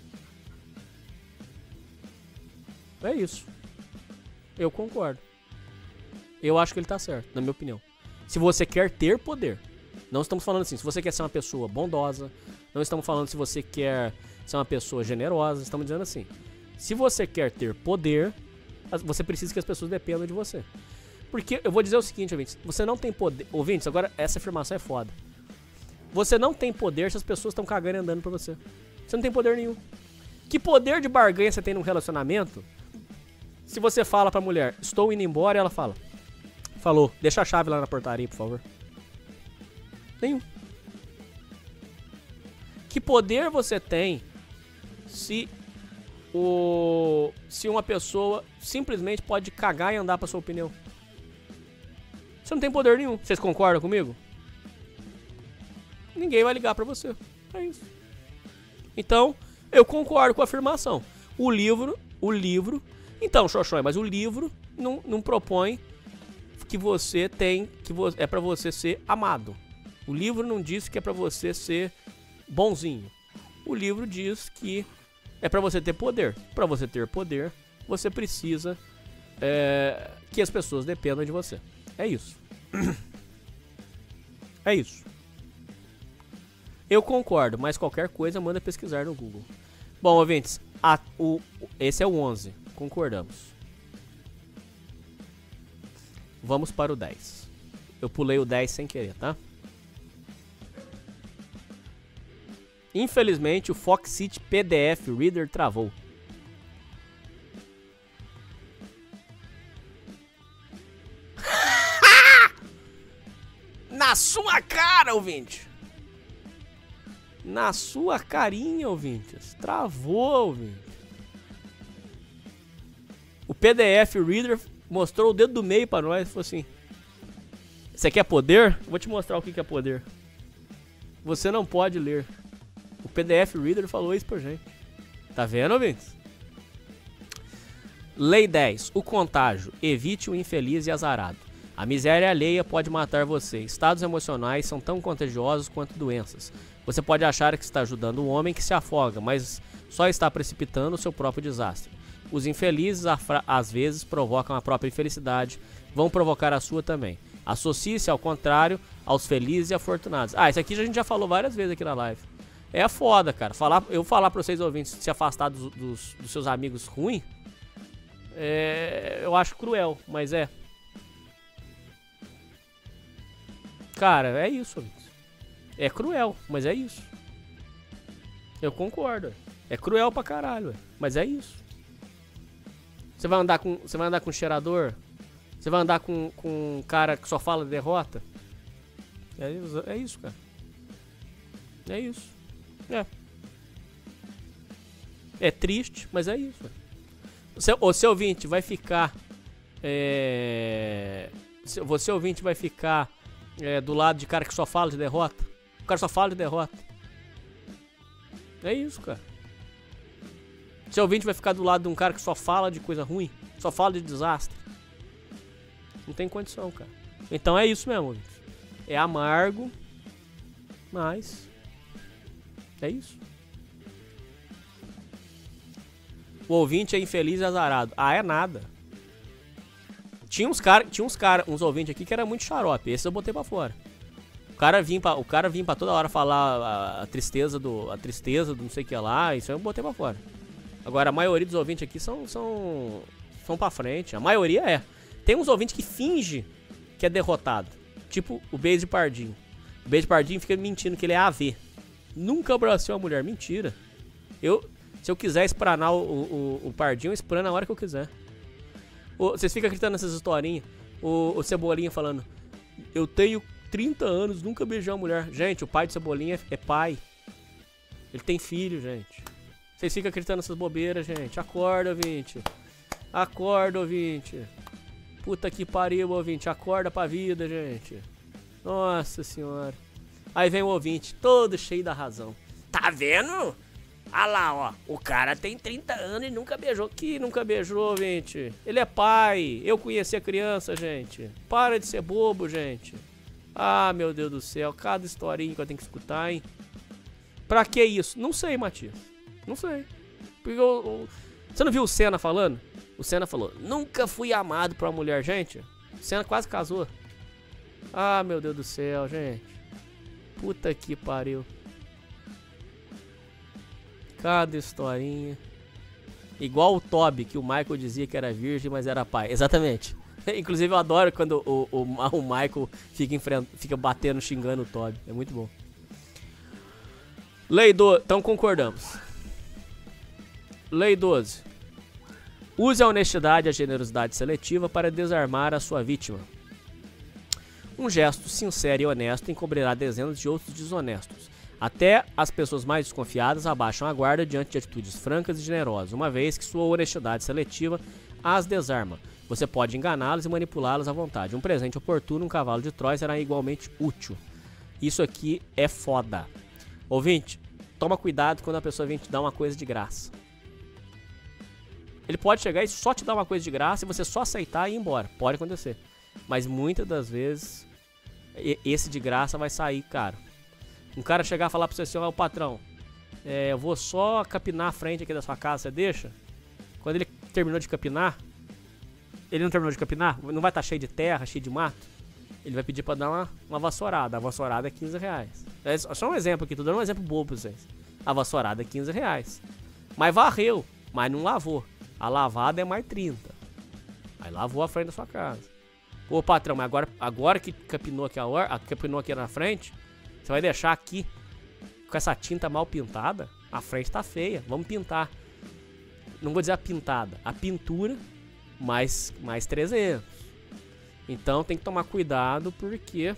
É isso. Eu concordo. Eu acho que ele tá certo, na minha opinião. Se você quer ter poder. Não estamos falando assim, se você quer ser uma pessoa bondosa. Não estamos falando se você quer ser uma pessoa generosa. Estamos dizendo assim, se você quer ter poder, você precisa que as pessoas dependam de você. Porque eu vou dizer o seguinte, ouvintes. Você não tem poder... Ouvintes, agora essa afirmação é foda. Você não tem poder se as pessoas estão cagando e andando pra você. Você não tem poder nenhum. Que poder de barganha você tem num relacionamento? Se você fala pra mulher, estou indo embora, e ela fala... Falou, deixa a chave lá na portaria, por favor. Nenhum. Que poder você tem se uma pessoa simplesmente pode cagar e andar pra sua opinião? Você não tem poder nenhum. Vocês concordam comigo? Ninguém vai ligar pra você. É isso. Então, eu concordo com a afirmação. O livro... Então, Xoxói, mas o livro não propõe que você tem... é pra você ser amado. O livro não diz que é pra você ser bonzinho. O livro diz que é pra você ter poder. Pra você ter poder, você precisa que as pessoas dependam de você. É isso. É isso. Eu concordo, mas qualquer coisa manda pesquisar no Google. Bom, ouvintes, esse é o 11. Concordamos. Vamos para o 10. Eu pulei o 10 sem querer, tá? Infelizmente, o Foxit PDF Reader travou. Na sua cara, ouvinte! Na sua carinha, ouvintes. Travou, ouvinte. O PDF Reader mostrou o dedo do meio pra nós e falou assim: você quer poder? Eu vou te mostrar o que é poder. Você não pode ler. O PDF Reader falou isso pra gente. Tá vendo, ouvintes? Lei 10. O contágio. Evite o infeliz e azarado. A miséria alheia pode matar você. Estados emocionais são tão contagiosos quanto doenças. Você pode achar que está ajudando um homem que se afoga, mas só está precipitando o seu próprio desastre. Os infelizes, às vezes, provocam a própria infelicidade. Vão provocar a sua também. Associe-se, ao contrário, aos felizes e afortunados. Isso aqui a gente já falou várias vezes aqui na live. É foda, cara. Eu falar pra vocês, ouvintes, se afastar dos seus amigos ruins, eu acho cruel, mas é. Cara, é isso, ouvintes. É cruel, mas é isso. Eu concordo. É cruel pra caralho, mas é isso. Você vai andar com cheirador? Você vai andar com um cara que só fala de derrota? É isso, cara. É isso. É triste, mas é isso. O seu ouvinte vai ficar... Você ouvinte vai ficar do lado de cara que só fala de derrota? O cara só fala de derrota. É isso, cara. Seu ouvinte vai ficar do lado de um cara que só fala de coisa ruim? Só fala de desastre? Não tem condição, cara. Então é isso mesmo, ouvinte. É amargo, mas... é isso. O ouvinte é infeliz e azarado. É nada. Tinha uns ouvintes aqui que era muito xarope. Esse eu botei pra fora. O cara vinha pra toda hora falar a tristeza do não sei o que lá, isso aí eu botei pra fora. Agora, a maioria dos ouvintes aqui são pra frente. A maioria é. Tem uns ouvintes que finge que é derrotado. Tipo o Beijo de Pardinho. O Beijo de Pardinho fica mentindo que ele é AV. Nunca abracei uma mulher. Mentira. Se eu quiser espranar o Pardinho, eu esprano na hora que eu quiser. Vocês ficam acreditando nessas historinhas. O Cebolinha falando: eu tenho 30 anos, nunca beijei uma mulher. Gente, o pai do Cebolinha é pai. Ele tem filho, gente. Vocês ficam acreditando nessas bobeiras, gente. Acorda, ouvinte. Acorda, ouvinte. Puta que pariu, ouvinte. Acorda pra vida, gente. Nossa senhora. Aí vem o ouvinte, todo cheio da razão. Tá vendo? Ah lá, ó. O cara tem 30 anos e nunca beijou. Que nunca beijou, ouvinte? Ele é pai. Eu conheci a criança, gente. Para de ser bobo, gente. Ah, meu Deus do céu. Cada historinha que eu tenho que escutar, hein? Pra que isso? Não sei, Matias. Não sei. Porque você não viu o Senna falando? O Senna falou: nunca fui amado por uma mulher, gente. O Senna quase casou. Ah, meu Deus do céu, gente. Puta que pariu. Cada historinha. Igual o Toby, que o Michael dizia que era virgem, mas era pai. Exatamente. Inclusive eu adoro quando o Michael fica batendo, xingando o Toby. É muito bom. Lei 12. Então concordamos. Lei 12. Use a honestidade e a generosidade seletiva para desarmar a sua vítima. Um gesto sincero e honesto encobrirá dezenas de outros desonestos. Até as pessoas mais desconfiadas abaixam a guarda diante de atitudes francas e generosas, uma vez que sua honestidade seletiva as desarma. Você pode enganá-los e manipulá-los à vontade. Um presente oportuno, um cavalo de Troia, será igualmente útil. Isso aqui é foda. Ouvinte, toma cuidado quando a pessoa vem te dar uma coisa de graça. Ele pode chegar e só te dar uma coisa de graça e você só aceitar e ir embora. Pode acontecer. Mas muitas das vezes, esse de graça vai sair caro. Um cara chegar e falar pra você assim: ó, patrão, eu vou só capinar a frente aqui da sua casa, você deixa? Quando ele terminou de capinar, ele não terminou de capinar, não vai estar cheio de terra, cheio de mato. Ele vai pedir pra dar uma vassourada. A vassourada é 15 reais. É só um exemplo aqui, tô dando um exemplo bobo pra vocês. A vassourada é 15 reais. Mas varreu, mas não lavou. A lavada é mais 30. Aí lavou a frente da sua casa. Ô patrão, mas agora que capinou aqui na frente, você vai deixar aqui com essa tinta mal pintada? A frente tá feia, vamos pintar. Não vou dizer a pintada, a pintura mais 300. Então tem que tomar cuidado porque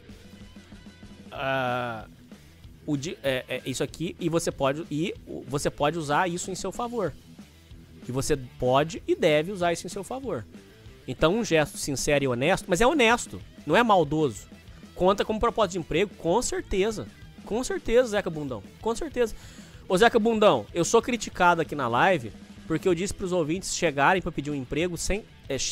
isso aqui e você pode usar isso em seu favor. Que você pode e deve usar isso em seu favor. Então um gesto sincero e honesto, mas é honesto, não é maldoso. Conta como propósito de emprego, com certeza. Com certeza, Zeca Bundão, com certeza. Ô Zeca Bundão, eu sou criticado aqui na live porque eu disse pros ouvintes chegarem pra pedir um emprego sem...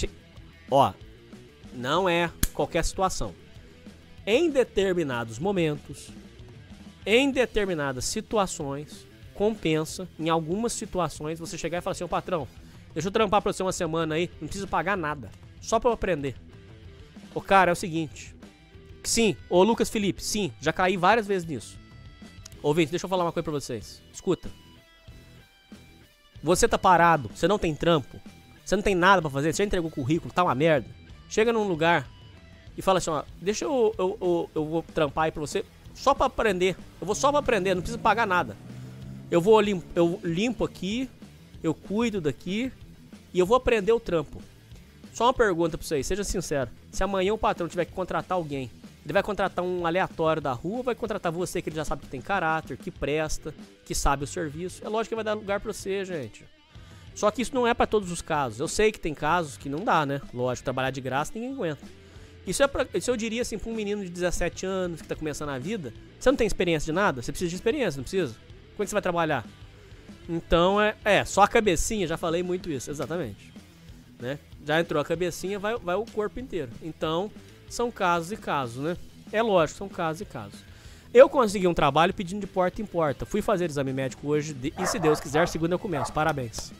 não é qualquer situação. Em determinados momentos, em determinadas situações, compensa, em algumas situações, você chegar e falar assim: ô patrão, deixa eu trampar pra você uma semana aí, não precisa pagar nada, só pra eu aprender. Ô cara, é o seguinte, sim, ô Lucas Felipe, sim, já caí várias vezes nisso. Ouvinte, deixa eu falar uma coisa pra vocês, escuta. Você tá parado, você não tem trampo, você não tem nada pra fazer, você já entregou o currículo, tá uma merda. Chega num lugar e fala assim: ó, deixa eu vou trampar aí pra você, só pra aprender, eu vou só pra aprender, não precisa pagar nada. Eu limpo aqui, eu cuido daqui e eu vou aprender o trampo. Só uma pergunta pra vocês, seja sincero. Se amanhã o patrão tiver que contratar alguém, ele vai contratar um aleatório da rua ou vai contratar você que ele já sabe que tem caráter, que presta, que sabe o serviço? É lógico que vai dar lugar pra você, gente. Só que isso não é pra todos os casos. Eu sei que tem casos que não dá, né? Lógico, trabalhar de graça ninguém aguenta. Isso eu diria assim pra um menino de 17 anos que tá começando a vida. Você não tem experiência de nada? Você precisa de experiência, não precisa? Como é que você vai trabalhar? Então só a cabecinha, já falei muito isso, exatamente. Né? Já entrou a cabecinha, vai o corpo inteiro. Então, são casos e casos, né? É lógico, são casos e casos. Eu consegui um trabalho pedindo de porta em porta. Fui fazer exame médico hoje e se Deus quiser, segunda eu começo. Parabéns.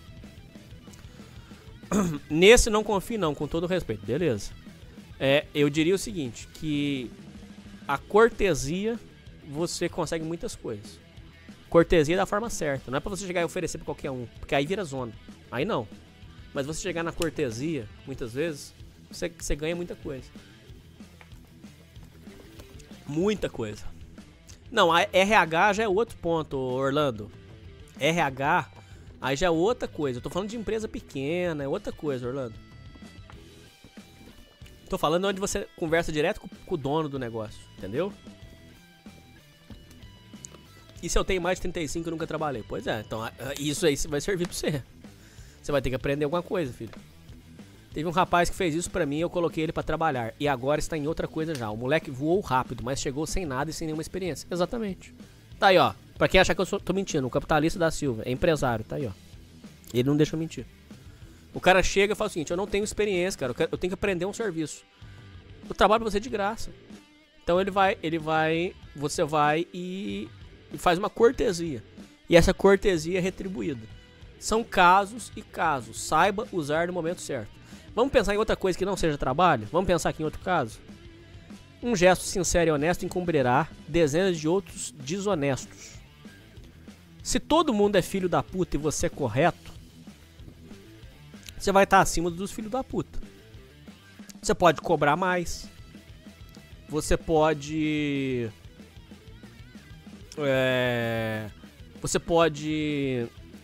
Nesse não confio não, com todo respeito. Beleza. Eu diria o seguinte, que a cortesia, você consegue muitas coisas. Cortesia da forma certa. Não é pra você chegar e oferecer pra qualquer um, porque aí vira zona. Aí não. Mas você chegar na cortesia, muitas vezes, você ganha muita coisa. Muita coisa. Não, a RH já é outro ponto, Orlando. RH, aí já é outra coisa. Eu tô falando de empresa pequena, é outra coisa, Orlando. Tô falando onde você conversa direto com o dono do negócio, entendeu? E se eu tenho mais de 35 e nunca trabalhei? Pois é, então isso aí vai servir pra você. Você vai ter que aprender alguma coisa, filho. Teve um rapaz que fez isso pra mim e eu coloquei ele pra trabalhar. E agora está em outra coisa já. O moleque voou rápido, mas chegou sem nada e sem nenhuma experiência. Exatamente. Tá aí, ó. Pra quem achar que eu tô mentindo, o capitalista da Silva é empresário, tá aí, ó. Ele não deixa eu mentir. O cara chega e fala o seguinte: eu não tenho experiência, cara. Eu tenho que aprender um serviço. Eu trabalho pra você de graça. Então você vai e faz uma cortesia. E essa cortesia é retribuída. São casos e casos. Saiba usar no momento certo. Vamos pensar em outra coisa que não seja trabalho? Vamos pensar aqui em outro caso? Um gesto sincero e honesto encobrirá dezenas de outros desonestos. Se todo mundo é filho da puta e você é correto, você vai estar acima dos filhos da puta. Você pode cobrar mais. Você pode... Você pode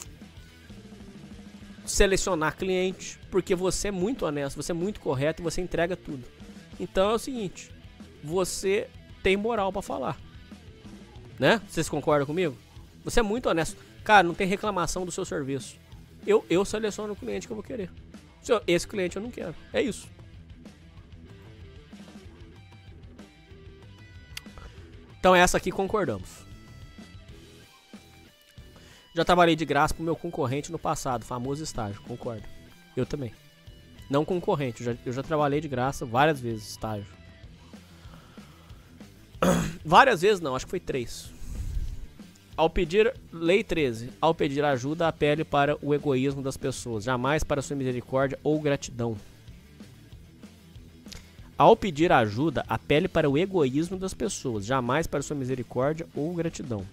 selecionar cliente, porque você é muito honesto, você é muito correto e você entrega tudo. Então é o seguinte, você tem moral pra falar, né? Vocês concordam comigo? Você é muito honesto. Cara, não tem reclamação do seu serviço. Eu seleciono o cliente que eu vou querer. Esse cliente eu não quero. É isso. Então essa aqui concordamos. Já trabalhei de graça pro meu concorrente no passado, famoso estágio, concordo. Eu também. Não concorrente, eu já trabalhei de graça várias vezes, estágio. Várias vezes não, acho que foi 3. Lei 13. Ao pedir ajuda, apele para o egoísmo das pessoas, jamais para sua misericórdia ou gratidão. Ao pedir ajuda, apele para o egoísmo das pessoas, jamais para sua misericórdia ou gratidão.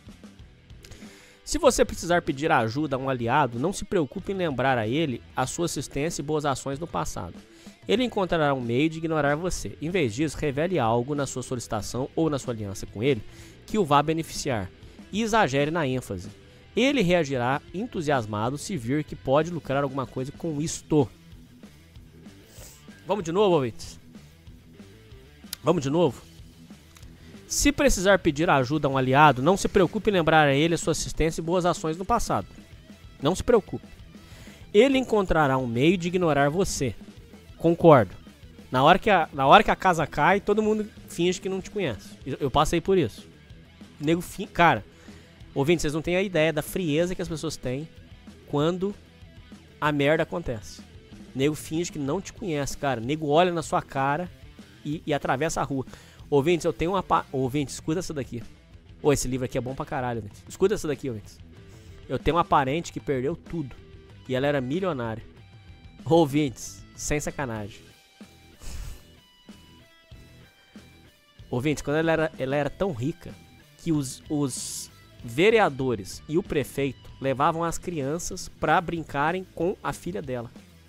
Se você precisar pedir ajuda a um aliado, não se preocupe em lembrar a ele a sua assistência e boas ações no passado. Ele encontrará um meio de ignorar você. Em vez disso, revele algo na sua solicitação ou na sua aliança com ele que o vá beneficiar e exagere na ênfase. Ele reagirá entusiasmado se vir que pode lucrar alguma coisa com isto. Vamos de novo, ouvintes? Vamos de novo? Se precisar pedir ajuda a um aliado, não se preocupe em lembrar a ele a sua assistência e boas ações no passado. Não se preocupe. Ele encontrará um meio de ignorar você. Concordo. Na hora que a casa cai, todo mundo finge que não te conhece. Eu passei por isso. Nego cara, ouvindo, vocês não têm a ideia da frieza que as pessoas têm quando a merda acontece. Nego finge que não te conhece, cara. Nego olha na sua cara e atravessa a rua. Ouvintes, eu tenho uma... Ouvintes, escuta essa daqui. Esse livro aqui é bom pra caralho, ouvintes. Escuta essa daqui, ouvintes. Eu tenho uma parente que perdeu tudo. E ela era milionária. Ouvintes, sem sacanagem. Ouvintes, quando ela era tão rica que os vereadores e o prefeito levavam as crianças pra brincarem com a filha dela.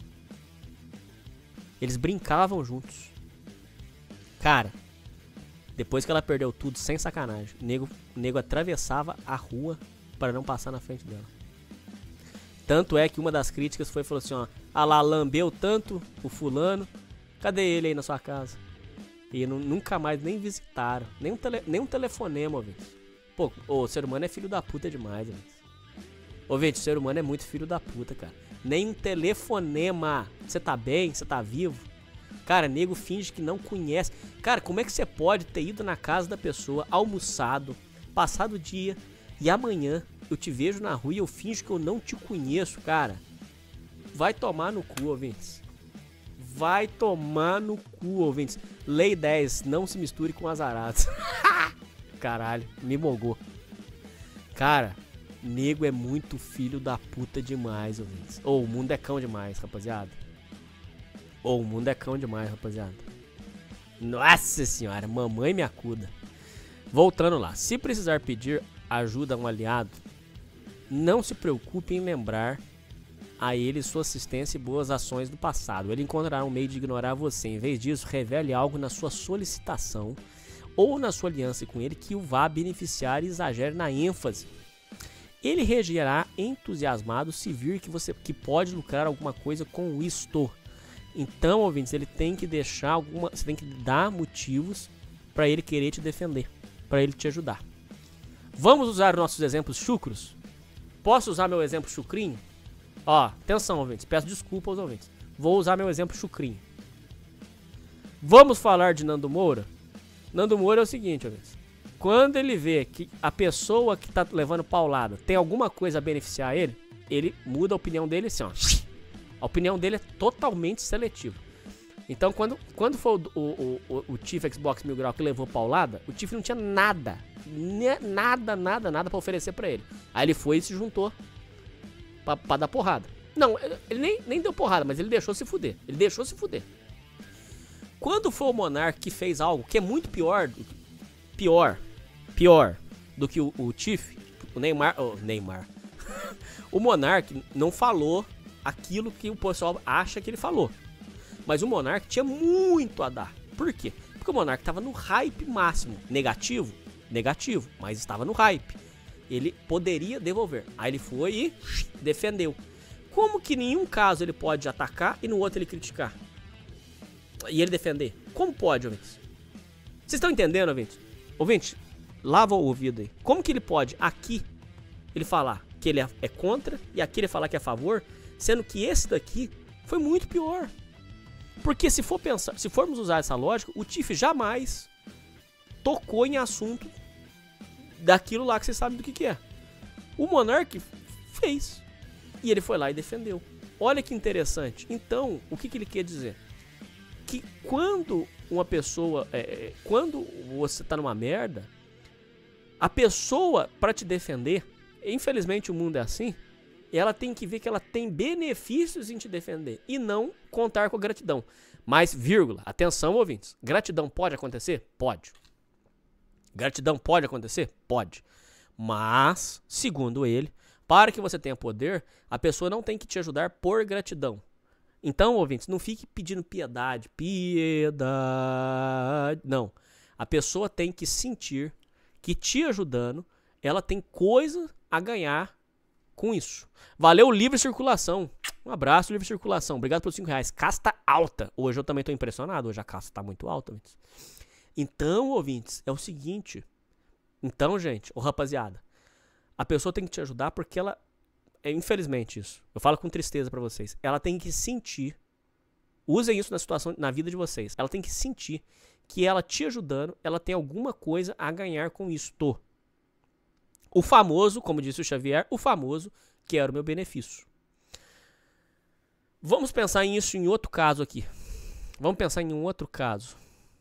Eles brincavam juntos. Cara... Depois que ela perdeu tudo, sem sacanagem, o nego atravessava a rua para não passar na frente dela. Tanto é que uma das críticas falou assim, ó, ah lá, lambeu tanto o fulano, cadê ele aí na sua casa? E nunca mais nem visitaram, nem um telefonema, ouvinte. Pô, o ser humano é filho da puta demais, ouvinte. Ouvinte, o ser humano é muito filho da puta, cara. Nem um telefonema. Você tá bem? Você tá vivo? Cara, nego finge que não conhece. Cara, como é que você pode ter ido na casa da pessoa, almoçado, passado o dia, e amanhã eu te vejo na rua e eu finjo que eu não te conheço, cara? Vai tomar no cu, ouvintes. Vai tomar no cu, ouvintes. Lei 10, não se misture com azarados. Caralho, me mogou. Cara, nego é muito filho da puta demais, ouvintes. O mundo é cão demais, rapaziada. O mundo é cão demais, rapaziada. Nossa senhora, mamãe me acuda. Voltando lá, se precisar pedir ajuda a um aliado, não se preocupe em lembrar a ele sua assistência e boas ações do passado. Ele encontrará um meio de ignorar você. Em vez disso, revele algo na sua solicitação ou na sua aliança com ele que o vá beneficiar e exagere na ênfase. Ele reagirá entusiasmado se vir que pode lucrar alguma coisa com isto. Então, ouvintes, ele tem que você tem que dar motivos para ele querer te defender, para ele te ajudar. Vamos usar nossos exemplos chucros? Posso usar meu exemplo chucrinho? Ó, atenção, ouvintes, peço desculpa aos ouvintes. Vou usar meu exemplo chucrinho. Vamos falar de Nando Moura? Nando Moura é o seguinte, ouvintes. Quando ele vê que a pessoa que tá levando paulada tem alguma coisa a beneficiar ele, ele muda a opinião dele assim, ó. A opinião dele é totalmente seletiva. Então, quando foi o Tiff Xbox 1000 Grau que levou paulada, o Tiff não tinha nada pra oferecer pra ele. Aí ele foi e se juntou pra dar porrada. Não, ele nem deu porrada, mas ele deixou se fuder. Quando foi o Monark que fez algo que é muito pior do que o Tiff, o Neymar, o Monark não falou aquilo que o pessoal acha que ele falou. Mas o Monark tinha muito a dar. Por quê? Porque o Monark estava no hype máximo. Negativo, mas estava no hype. Ele poderia devolver. Aí ele foi e defendeu. Como que em nenhum caso ele pode atacar e no outro ele criticar? E ele defender? Como pode, ouvintes? Vocês estão entendendo, ouvintes? Ouvinte, lava o ouvido aí. Como que ele pode aqui ele falar que ele é contra e aqui ele falar que é a favor, sendo que esse daqui foi muito pior? Porque se formos usar essa lógica, o Tiff jamais tocou em assunto daquilo lá que vocês sabem do que é. O Monark fez. E ele foi lá e defendeu. Olha que interessante. Então, o que ele quer dizer? Que quando uma pessoa... quando você tá numa merda, a pessoa, pra te defender, infelizmente o mundo é assim, ela tem que ver que ela tem benefícios em te defender e não contar com a gratidão. Mas, vírgula, atenção, ouvintes, gratidão pode acontecer? Pode. Gratidão pode acontecer? Pode. Mas, segundo ele, para que você tenha poder, a pessoa não tem que te ajudar por gratidão. Então, ouvintes, não fique pedindo piedade. Não. A pessoa tem que sentir que te ajudando, ela tem coisa a ganhar com isso. Valeu, livre circulação. Um abraço, livre circulação. Obrigado pelos R$5. Casta alta. Hoje eu também tô impressionado. Hoje a casta tá muito alta, ouvintes. Então, ouvintes, é o seguinte. Então, gente, rapaziada, a pessoa tem que te ajudar porque ela... infelizmente isso. Eu falo com tristeza pra vocês. Ela tem que sentir... Usem isso na situação, na vida de vocês. Ela tem que sentir que ela te ajudando, ela tem alguma coisa a ganhar com isto. O famoso, como disse o Xavier, o famoso quero o meu benefício. Vamos pensar nisso em outro caso aqui. Vamos pensar em um outro caso.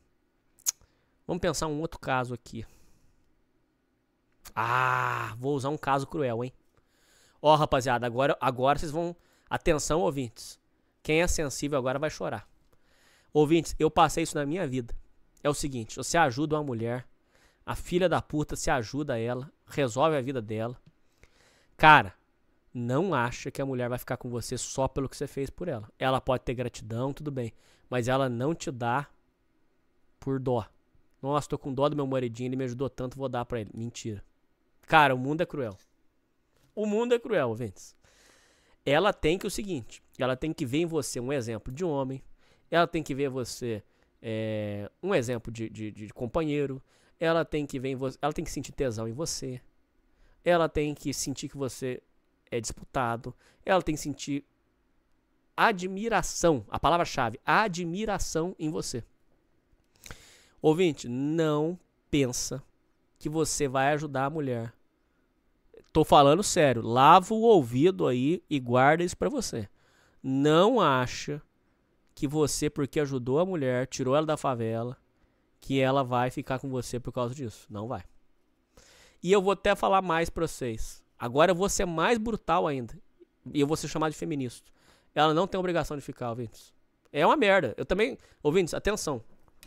Ah, vou usar um caso cruel, hein? Ó, rapaziada, agora vocês vão... Atenção, ouvintes. Quem é sensível agora vai chorar. Ouvintes, eu passei isso na minha vida. É o seguinte, você ajuda uma mulher, a filha da puta se ajuda ela, resolve a vida dela. Cara, não acha que a mulher vai ficar com você só pelo que você fez por ela. Ela pode ter gratidão, tudo bem, mas ela não te dá por dó. Nossa, tô com dó do meu maridinho, ele me ajudou tanto, vou dar pra ele. Mentira. Cara, o mundo é cruel. O mundo é cruel, ouvintes. Ela tem que o seguinte, ela tem que ver em você um exemplo de homem, ela tem que ver em você um exemplo de companheiro, ela tem que ver em você, ela tem que sentir tesão em você, ela tem que sentir que você é disputado, ela tem que sentir admiração, a palavra-chave, admiração em você. Ouvinte, não pensa que você vai ajudar a mulher. Tô falando sério, lava o ouvido aí e guarda isso pra você. Não acha que você, porque ajudou a mulher, tirou ela da favela, que ela vai ficar com você por causa disso. Não vai. E eu vou até falar mais pra vocês. Agora eu vou ser mais brutal ainda. E eu vou ser chamado de feminista. Ela não tem obrigação de ficar, ouvintes. É uma merda. Eu também... Ouvintes, atenção.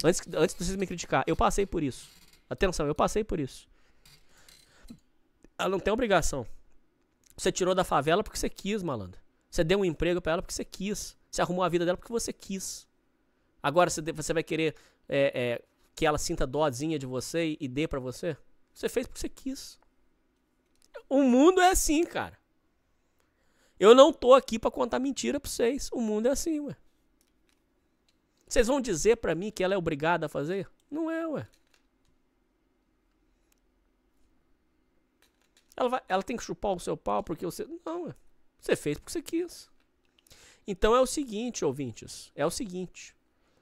Antes de vocês me criticar, eu passei por isso. Atenção, eu passei por isso. Ela não tem obrigação. Você tirou da favela porque você quis, malandro. Você deu um emprego pra ela porque você quis. Você arrumou a vida dela porque você quis. Agora você vai querer que ela sinta dózinha de você e dê pra você? Você fez porque você quis. O mundo é assim, cara. Eu não tô aqui pra contar mentira pra vocês. O mundo é assim, ué. Vocês vão dizer pra mim que ela é obrigada a fazer? Não é, ué. Ela tem que chupar o seu pau porque você... Não, ué. Você fez porque você quis. Então é o seguinte, ouvintes. É o seguinte.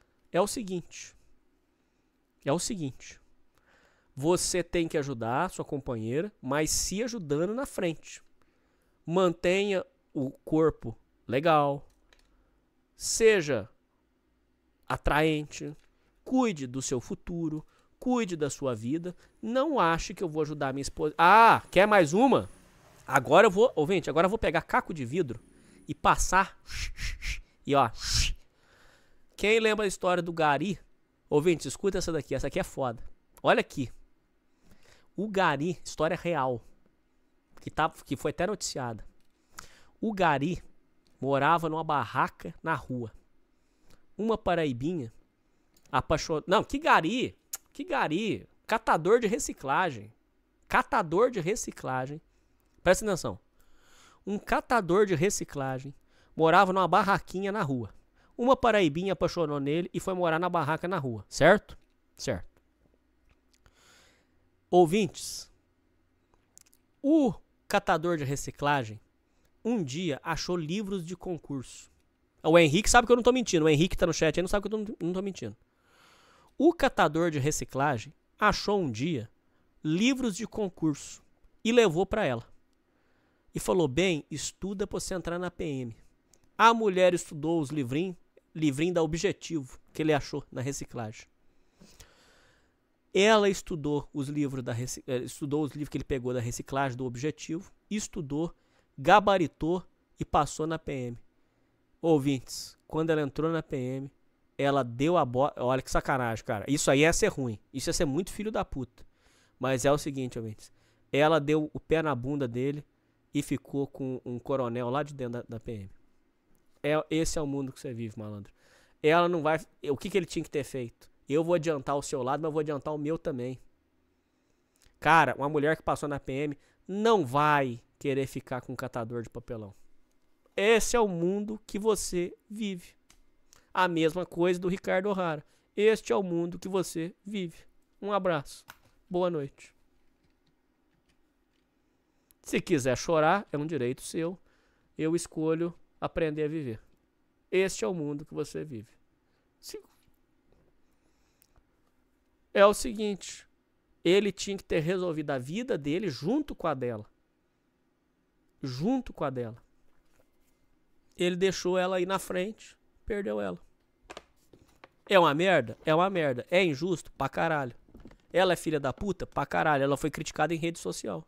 Você tem que ajudar a sua companheira, mas se ajudando na frente. Mantenha o corpo legal. Seja atraente. Cuide do seu futuro. Cuide da sua vida. Não ache que eu vou ajudar a minha esposa. Ah, quer mais uma? Agora eu vou... Ouvinte, agora eu vou pegar caco de vidro e passar. E ó... Quem lembra a história do Gari? Ouvinte, escuta essa daqui. Essa aqui é foda. Olha aqui. O Gari, história real. Que foi até noticiada. O Gari morava numa barraca na rua. Uma paraibinha apaixonada... Não, que Gari? Que Gari? Catador de reciclagem. Catador de reciclagem. Presta atenção. Um catador de reciclagem morava numa barraquinha na rua. Uma paraibinha apaixonou nele e foi morar na barraca na rua. Certo? Certo. Ouvintes, o catador de reciclagem um dia achou livros de concurso. O Henrique sabe que eu não tô mentindo. O Henrique tá no chat aí, não sabe que eu não tô mentindo. O catador de reciclagem achou um dia livros de concurso e levou pra ela. E falou, bem, estuda pra você entrar na PM. A mulher estudou os livrinhos da Objetivo, que ele achou na reciclagem. Ela estudou os livros que ele pegou da reciclagem do Objetivo, estudou, gabaritou e passou na PM. Ouvintes, quando ela entrou na PM, ela deu a bola... Olha que sacanagem, cara. Isso aí ia ser ruim. Isso ia ser muito filho da puta. Mas é o seguinte, ouvintes. Ela deu o pé na bunda dele e ficou com um coronel lá de dentro da PM. Esse é o mundo que você vive, malandro. Ela não vai... O que ele tinha que ter feito? Eu vou adiantar o seu lado, mas eu vou adiantar o meu também. Cara, uma mulher que passou na PM não vai querer ficar com um catador de papelão. Esse é o mundo que você vive. A mesma coisa do Ricardo O'Hara. Este é o mundo que você vive. Um abraço. Boa noite. Se quiser chorar, é um direito seu. Eu escolho aprender a viver. Este é o mundo que você vive. É o seguinte. Ele tinha que ter resolvido a vida dele junto com a dela. Junto com a dela. Ele deixou ela aí na frente. Perdeu ela. É uma merda? É uma merda. É injusto? Pra caralho. Ela é filha da puta? Pra caralho. Ela foi criticada em rede social.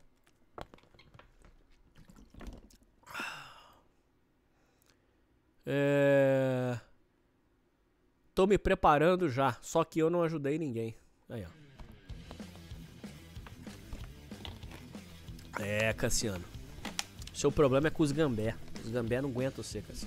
Tô me preparando já. Só que eu não ajudei ninguém. Aí, ó. Cassiano. Seu problema é com os gambé. Os gambé não aguentam você, Cassiano.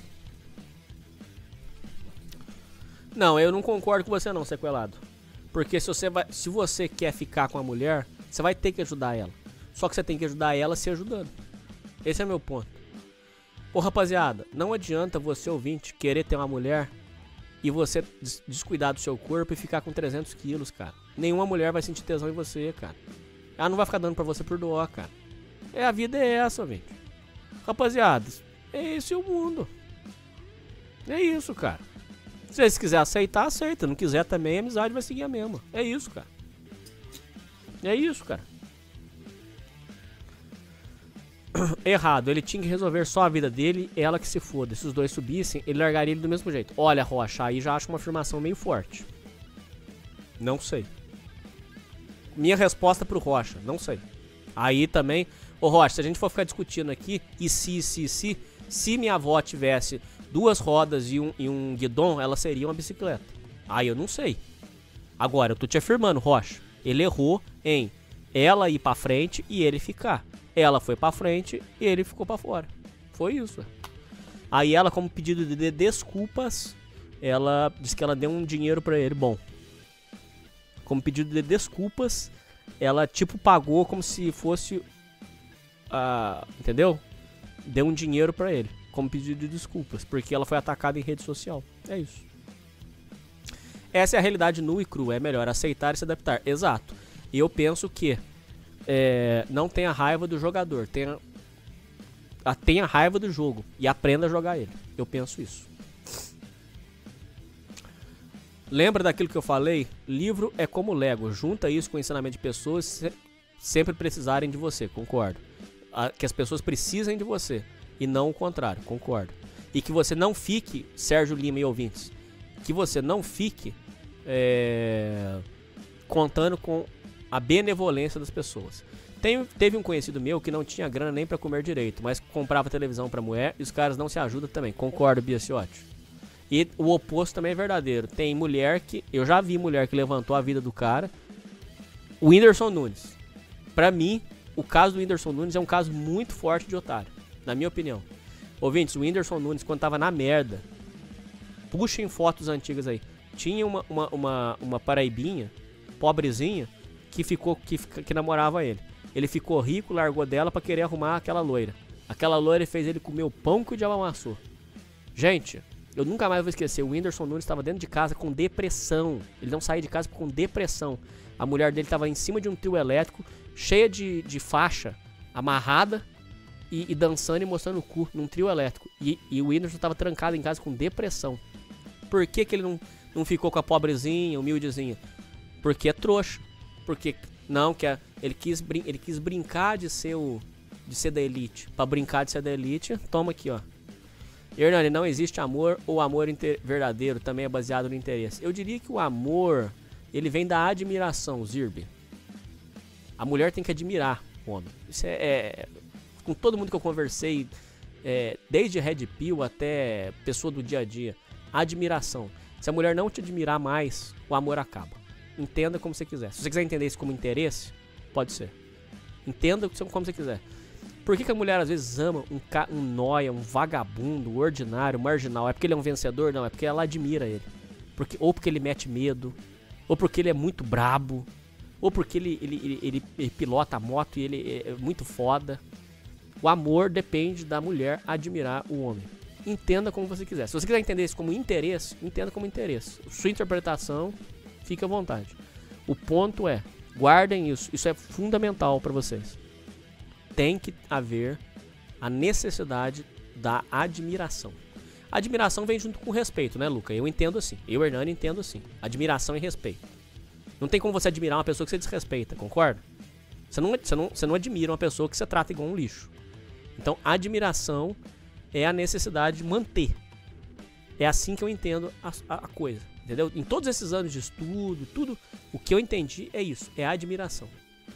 Não, eu não concordo com você não, sequelado. Porque se você quer ficar com a mulher, você vai ter que ajudar ela. Só que você tem que ajudar ela se ajudando. Esse é meu ponto. Ô rapaziada, não adianta você, ouvinte, querer ter uma mulher e você descuidar do seu corpo e ficar com 300 quilos, cara. Nenhuma mulher vai sentir tesão em você, cara. Ela não vai ficar dando pra você por dó, cara. A vida é essa, ouvinte. Rapaziada, é esse o mundo. É isso, cara. Se eles quiserem aceitar, aceita. Não quiser também, a amizade vai seguir a mesma. É isso, cara. É isso, cara. Errado. Ele tinha que resolver só a vida dele, ela que se foda. Se os dois subissem, ele largaria ele do mesmo jeito. Olha, Rocha, aí já acho uma afirmação meio forte. Não sei. Minha resposta pro Rocha, não sei. Aí também... Ô Rocha, se a gente for ficar discutindo aqui, se minha avó tivesse 2 rodas e um guidon, ela seria uma bicicleta. Aí eu não sei. Agora, eu tô te afirmando, Rocha, ele errou em ela ir pra frente e ele ficar. Ela foi pra frente e ele ficou pra fora. Foi isso. Aí ela, como pedido de desculpas, ela disse que ela deu um dinheiro pra ele. Bom, como pedido de desculpas, ela tipo pagou como se fosse... entendeu? Deu um dinheiro pra ele, como pedido de desculpas, porque ela foi atacada em rede social. É isso. Essa é a realidade nua e crua. É melhor aceitar e se adaptar. Exato. E eu penso que não tenha raiva do jogador, tenha raiva do jogo e aprenda a jogar ele. Eu penso isso. Lembra daquilo que eu falei? Livro é como Lego. Junta isso com o ensinamento de pessoas sempre precisarem de você. Concordo. Que as pessoas precisem de você e não o contrário. Concordo. E que você não fique, Sérgio Lima e ouvintes, que você não fique contando com a benevolência das pessoas. Teve um conhecido meu que não tinha grana nem pra comer direito, mas comprava televisão pra mulher e os caras não se ajudam também. Concordo, Biaciotti. E o oposto também é verdadeiro. Tem mulher que... Eu já vi mulher que levantou a vida do cara. O Whindersson Nunes. Pra mim, o caso do Whindersson Nunes é um caso muito forte de otário. Na minha opinião. Ouvintes, o Whindersson Nunes, quando tava na merda... Puxem fotos antigas aí. Tinha uma paraibinha, pobrezinha, que namorava ele. Ele ficou rico, largou dela pra querer arrumar aquela loira. Aquela loira fez ele comer o pão que o diabo amassou. Gente, eu nunca mais vou esquecer. O Whindersson Nunes estava dentro de casa com depressão. Ele não saía de casa com depressão. A mulher dele estava em cima de um trio elétrico, cheia de faixa, amarrada e dançando e mostrando o cu num trio elétrico. E o Whindersson estava trancado em casa com depressão. Por que ele não ficou com a pobrezinha, humildezinha? Porque é trouxa. Porque não, ele quis brincar de ser da elite. Pra brincar de ser da elite, toma aqui, ó. Hernani, não existe amor ou amor verdadeiro, também é baseado no interesse. Eu diria que o amor, ele vem da admiração, Zirbe. A mulher tem que admirar o homem. Isso com todo mundo que eu conversei, desde Red Pill até pessoa do dia a dia, admiração. Se a mulher não te admirar mais, o amor acaba. Entenda como você quiser. Se você quiser entender isso como interesse, pode ser. Entenda como você quiser. Por que a mulher às vezes ama um nóia, um vagabundo, um ordinário, um marginal? É porque ele é um vencedor? Não, é porque ela admira ele. Ou porque ele mete medo, ou porque ele é muito brabo, ou porque ele pilota a moto e ele é muito foda. O amor depende da mulher admirar o homem. Entenda como você quiser. Se você quiser entender isso como interesse, entenda como interesse. Sua interpretação, fique à vontade. O ponto é, guardem isso. Isso é fundamental para vocês. Tem que haver a necessidade da admiração. A admiração vem junto com respeito, né, Luca? Eu entendo assim. Eu, Hernani, entendo assim. Admiração e respeito. Não tem como você admirar uma pessoa que você desrespeita, concorda? Você não admira uma pessoa que você trata igual um lixo. Então, admiração é a necessidade de manter. É assim que eu entendo a coisa, entendeu? Em todos esses anos de estudo, tudo, o que eu entendi é isso, é a admiração.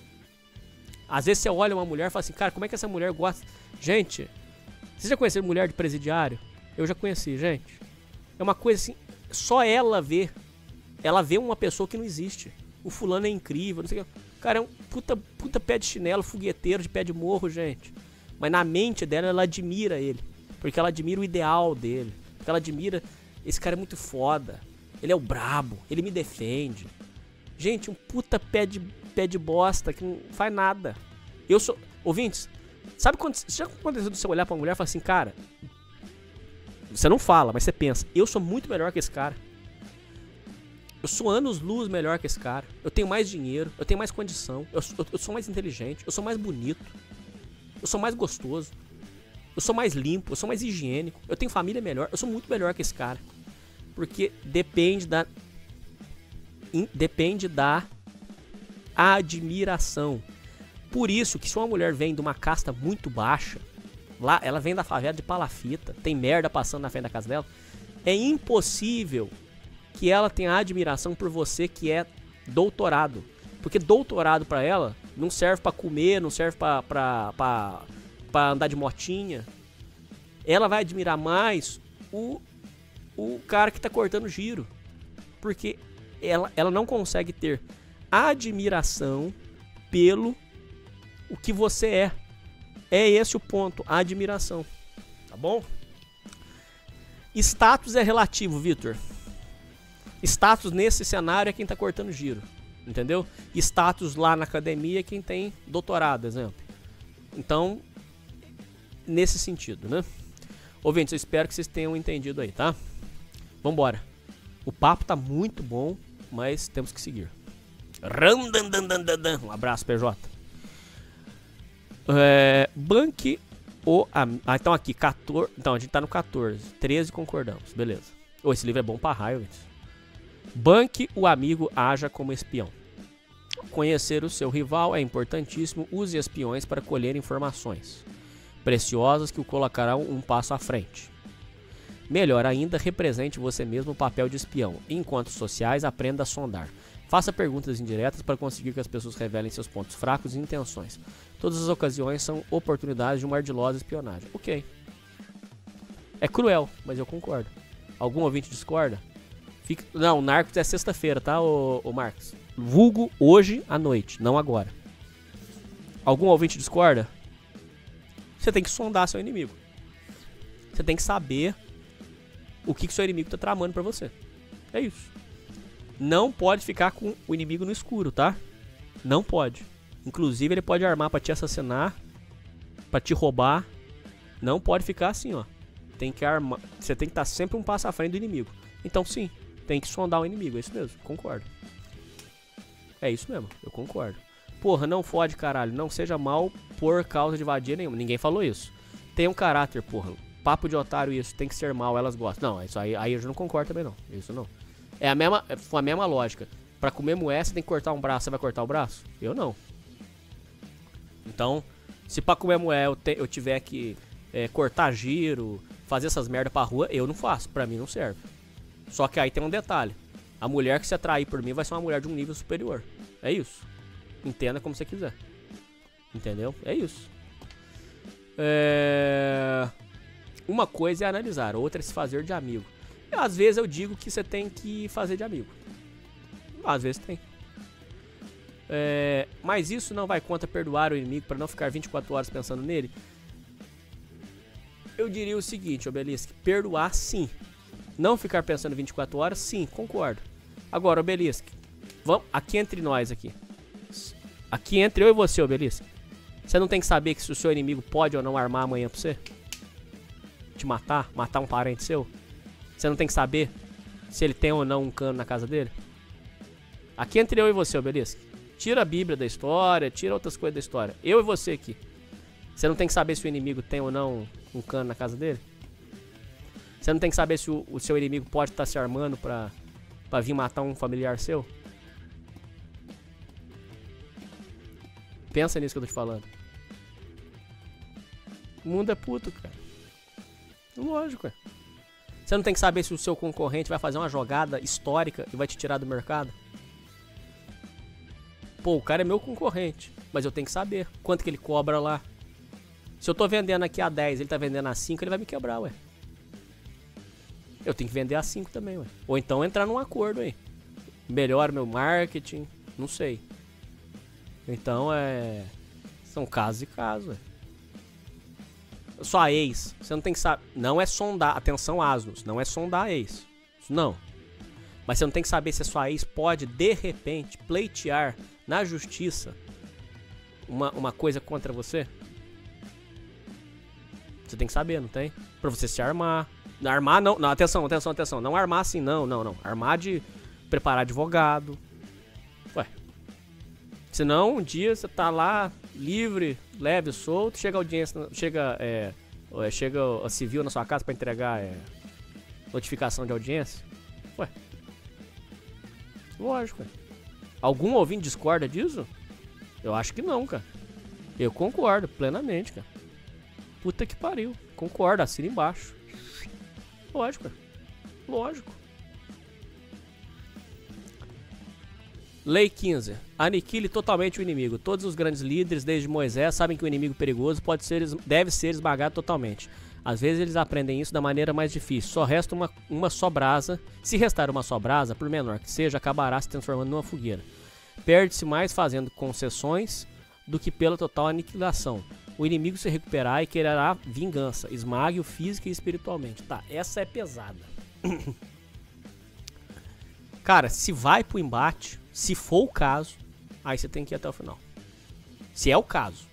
Às vezes você olha uma mulher e fala assim, cara, como é que essa mulher gosta? Gente, vocês já conheceram mulher de presidiário? Eu já conheci, gente. É uma coisa assim, só ela vê uma pessoa que não existe. O fulano é incrível, não sei o que. Cara, é um puta pé de chinelo, fogueteiro de pé de morro, gente. Mas na mente dela, ela admira ele. Porque ela admira o ideal dele. Porque ela admira, esse cara é muito foda. Ele é o brabo, ele me defende. Gente, um puta pé de bosta que não faz nada. Eu sou... Ouvintes, sabe quando... Já aconteceu de você olhar pra uma mulher e falar assim, cara... Você não fala, mas você pensa, eu sou muito melhor que esse cara. Eu sou anos-luz melhor que esse cara. Eu tenho mais dinheiro, eu tenho mais condição. Eu sou mais inteligente, eu sou mais bonito. Eu sou mais gostoso. Eu sou mais limpo, eu sou mais higiênico. Eu tenho família melhor, eu sou muito melhor que esse cara. Porque depende da admiração. Por isso que se uma mulher vem de uma casta muito baixa, lá ela vem da favela de palafita, tem merda passando na frente da casa dela, é impossível que ela tenha admiração por você que é doutorado. Porque doutorado pra ela não serve pra comer, não serve pra andar de motinha. Ela vai admirar mais o cara que tá cortando giro. Porque ela não consegue ter admiração pelo o que você é. É esse o ponto, a admiração. Tá bom? Status é relativo, Vitor. Status nesse cenário é quem tá cortando giro. Entendeu? Status lá na academia é quem tem doutorado, exemplo. Então, nesse sentido, né? Ouvintes, eu espero que vocês tenham entendido aí, tá? Vambora. O papo tá muito bom, mas temos que seguir. Um abraço, PJ. Banque o... então aqui, 14... Então, a gente tá no 14. 13 concordamos, beleza. Esse livro é bom pra raio, gente. Banque o amigo, haja como espião. Conhecer o seu rival é importantíssimo. Use espiões para colher informações preciosas que o colocarão um passo à frente. Melhor ainda, represente você mesmo o papel de espião. Em encontros sociais, aprenda a sondar. Faça perguntas indiretas para conseguir que as pessoas revelem seus pontos fracos e intenções. Todas as ocasiões são oportunidades de uma ardilosa espionagem. Ok. É cruel, mas eu concordo. Algum ouvinte discorda? Não, o Narcos é sexta-feira, tá, ô Marcos? Vulgo hoje à noite, não agora. Algum ouvinte discorda? Você tem que sondar seu inimigo. Você tem que saber o que seu inimigo tá tramando pra você. É isso. Não pode ficar com o inimigo no escuro, tá? Não pode. Inclusive ele pode armar pra te assassinar, pra te roubar. Não pode ficar assim, ó. Tem que armar. Você tem que estar sempre um passo à frente do inimigo. Então sim, tem que sondar o inimigo, é isso mesmo, concordo. É isso mesmo, eu concordo. Porra, não fode, caralho, não seja mal por causa de vadia nenhuma. Ninguém falou isso. Tem um caráter, porra. Papo de otário isso, tem que ser mal, elas gostam. Não, isso aí eu já não concordo também não. Isso não. É a mesma lógica. Pra comer moé, você tem que cortar um braço, você vai cortar o braço? Eu não. Então, se pra comer moé eu tiver que cortar giro, fazer essas merda pra rua, eu não faço, pra mim não serve. Só que aí tem um detalhe. A mulher que se atrair por mim vai ser uma mulher de um nível superior. É isso. Entenda como você quiser. Entendeu? É isso. Uma coisa é analisar, outra é se fazer de amigo. E às vezes eu digo que você tem que fazer de amigo. Às vezes tem. Mas isso não vai contra perdoar o inimigo para não ficar 24 horas pensando nele? Eu diria o seguinte, Obelisque. Perdoar sim. Não ficar pensando 24 horas, sim, concordo. Agora, Obelisque, vamos aqui entre nós aqui. Aqui entre eu e você, Obelisque. Você não tem que saber que se o seu inimigo pode ou não armar amanhã pra você? Te matar um parente seu? Você não tem que saber se ele tem ou não um cano na casa dele? Aqui entre eu e você, Obelisque. Tira a Bíblia da história, tira outras coisas da história. Eu e você aqui. Você não tem que saber se o inimigo tem ou não um cano na casa dele? Você não tem que saber se o seu inimigo pode estar se armando pra vir matar um familiar seu? Pensa nisso que eu tô te falando. O mundo é puto, cara. Lógico, é. Você não tem que saber se o seu concorrente vai fazer uma jogada histórica e vai te tirar do mercado? Pô, o cara é meu concorrente, mas eu tenho que saber quanto que ele cobra lá. Se eu tô vendendo aqui a 10, ele tá vendendo a 5, ele vai me quebrar, ué. Eu tenho que vender a 5 também, ué. Ou então entrar num acordo aí. Melhora meu marketing, não sei. Então são casos e casos, ué. Sua ex, você não tem que saber. Não é sondar, atenção asnos, não é sondar a ex. Isso não. Mas você não tem que saber se a sua ex pode, de repente, pleitear na justiça uma coisa contra você. Você tem que saber, não tem? Pra você se armar. Armar não, atenção. Não armar assim, não. Armar de preparar advogado. Ué. Senão, um dia você tá lá, livre, leve, solto, chega a audiência, chega a civil na sua casa pra entregar notificação de audiência. Ué. Lógico, ué. Algum ouvinte discorda disso? Eu acho que não, cara. Eu concordo plenamente, cara. Puta que pariu. Concordo, assina embaixo. Lógico, cara. Lógico. Lei 15. Aniquile totalmente o inimigo. Todos os grandes líderes, desde Moisés, sabem que o inimigo perigoso deve ser esmagado totalmente. Às vezes eles aprendem isso da maneira mais difícil. Só resta uma só brasa. Se restar uma só brasa, por menor que seja, acabará se transformando numa fogueira. Perde-se mais fazendo concessões do que pela total aniquilação. O inimigo se recuperará e quererá vingança. Esmague-o física e espiritualmente. Tá, essa é pesada. Cara, se vai pro embate, se for o caso, aí você tem que ir até o final. Se é o caso.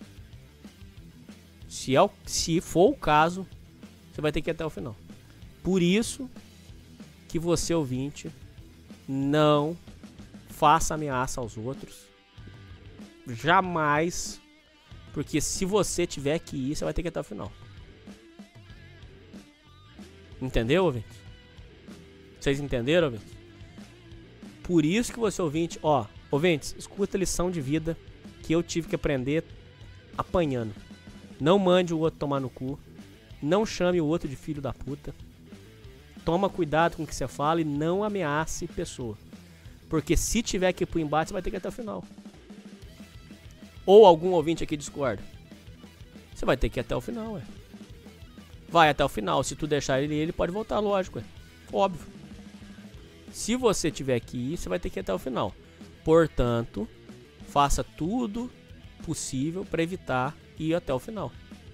Se for o caso, você vai ter que ir até o final. Por isso que você, ouvinte, não faça ameaça aos outros. Jamais. Porque se você tiver que ir, você vai ter que ir até o final. Entendeu, ouvinte? Vocês entenderam, ouvinte? Por isso que você, ouvinte, ó, ouvintes, escuta a lição de vida que eu tive que aprender apanhando. Não mande o outro tomar no cu. Não chame o outro de filho da puta. Toma cuidado com o que você fala e não ameace pessoa. Porque se tiver que ir pro embate, você vai ter que ir até o final. Ou algum ouvinte aqui discorda. Você vai ter que ir até o final, ué. Vai até o final. Se tu deixar ele pode voltar, lógico, ué. Óbvio. Se você tiver que ir, você vai ter que ir até o final. Portanto, faça tudo possível para evitar ir até o final.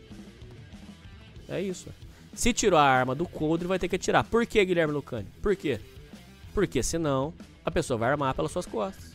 É isso. Se tirou a arma do coldre, vai ter que atirar. Por que, Guilherme Lucani? Por quê? Porque senão a pessoa vai armar pelas suas costas.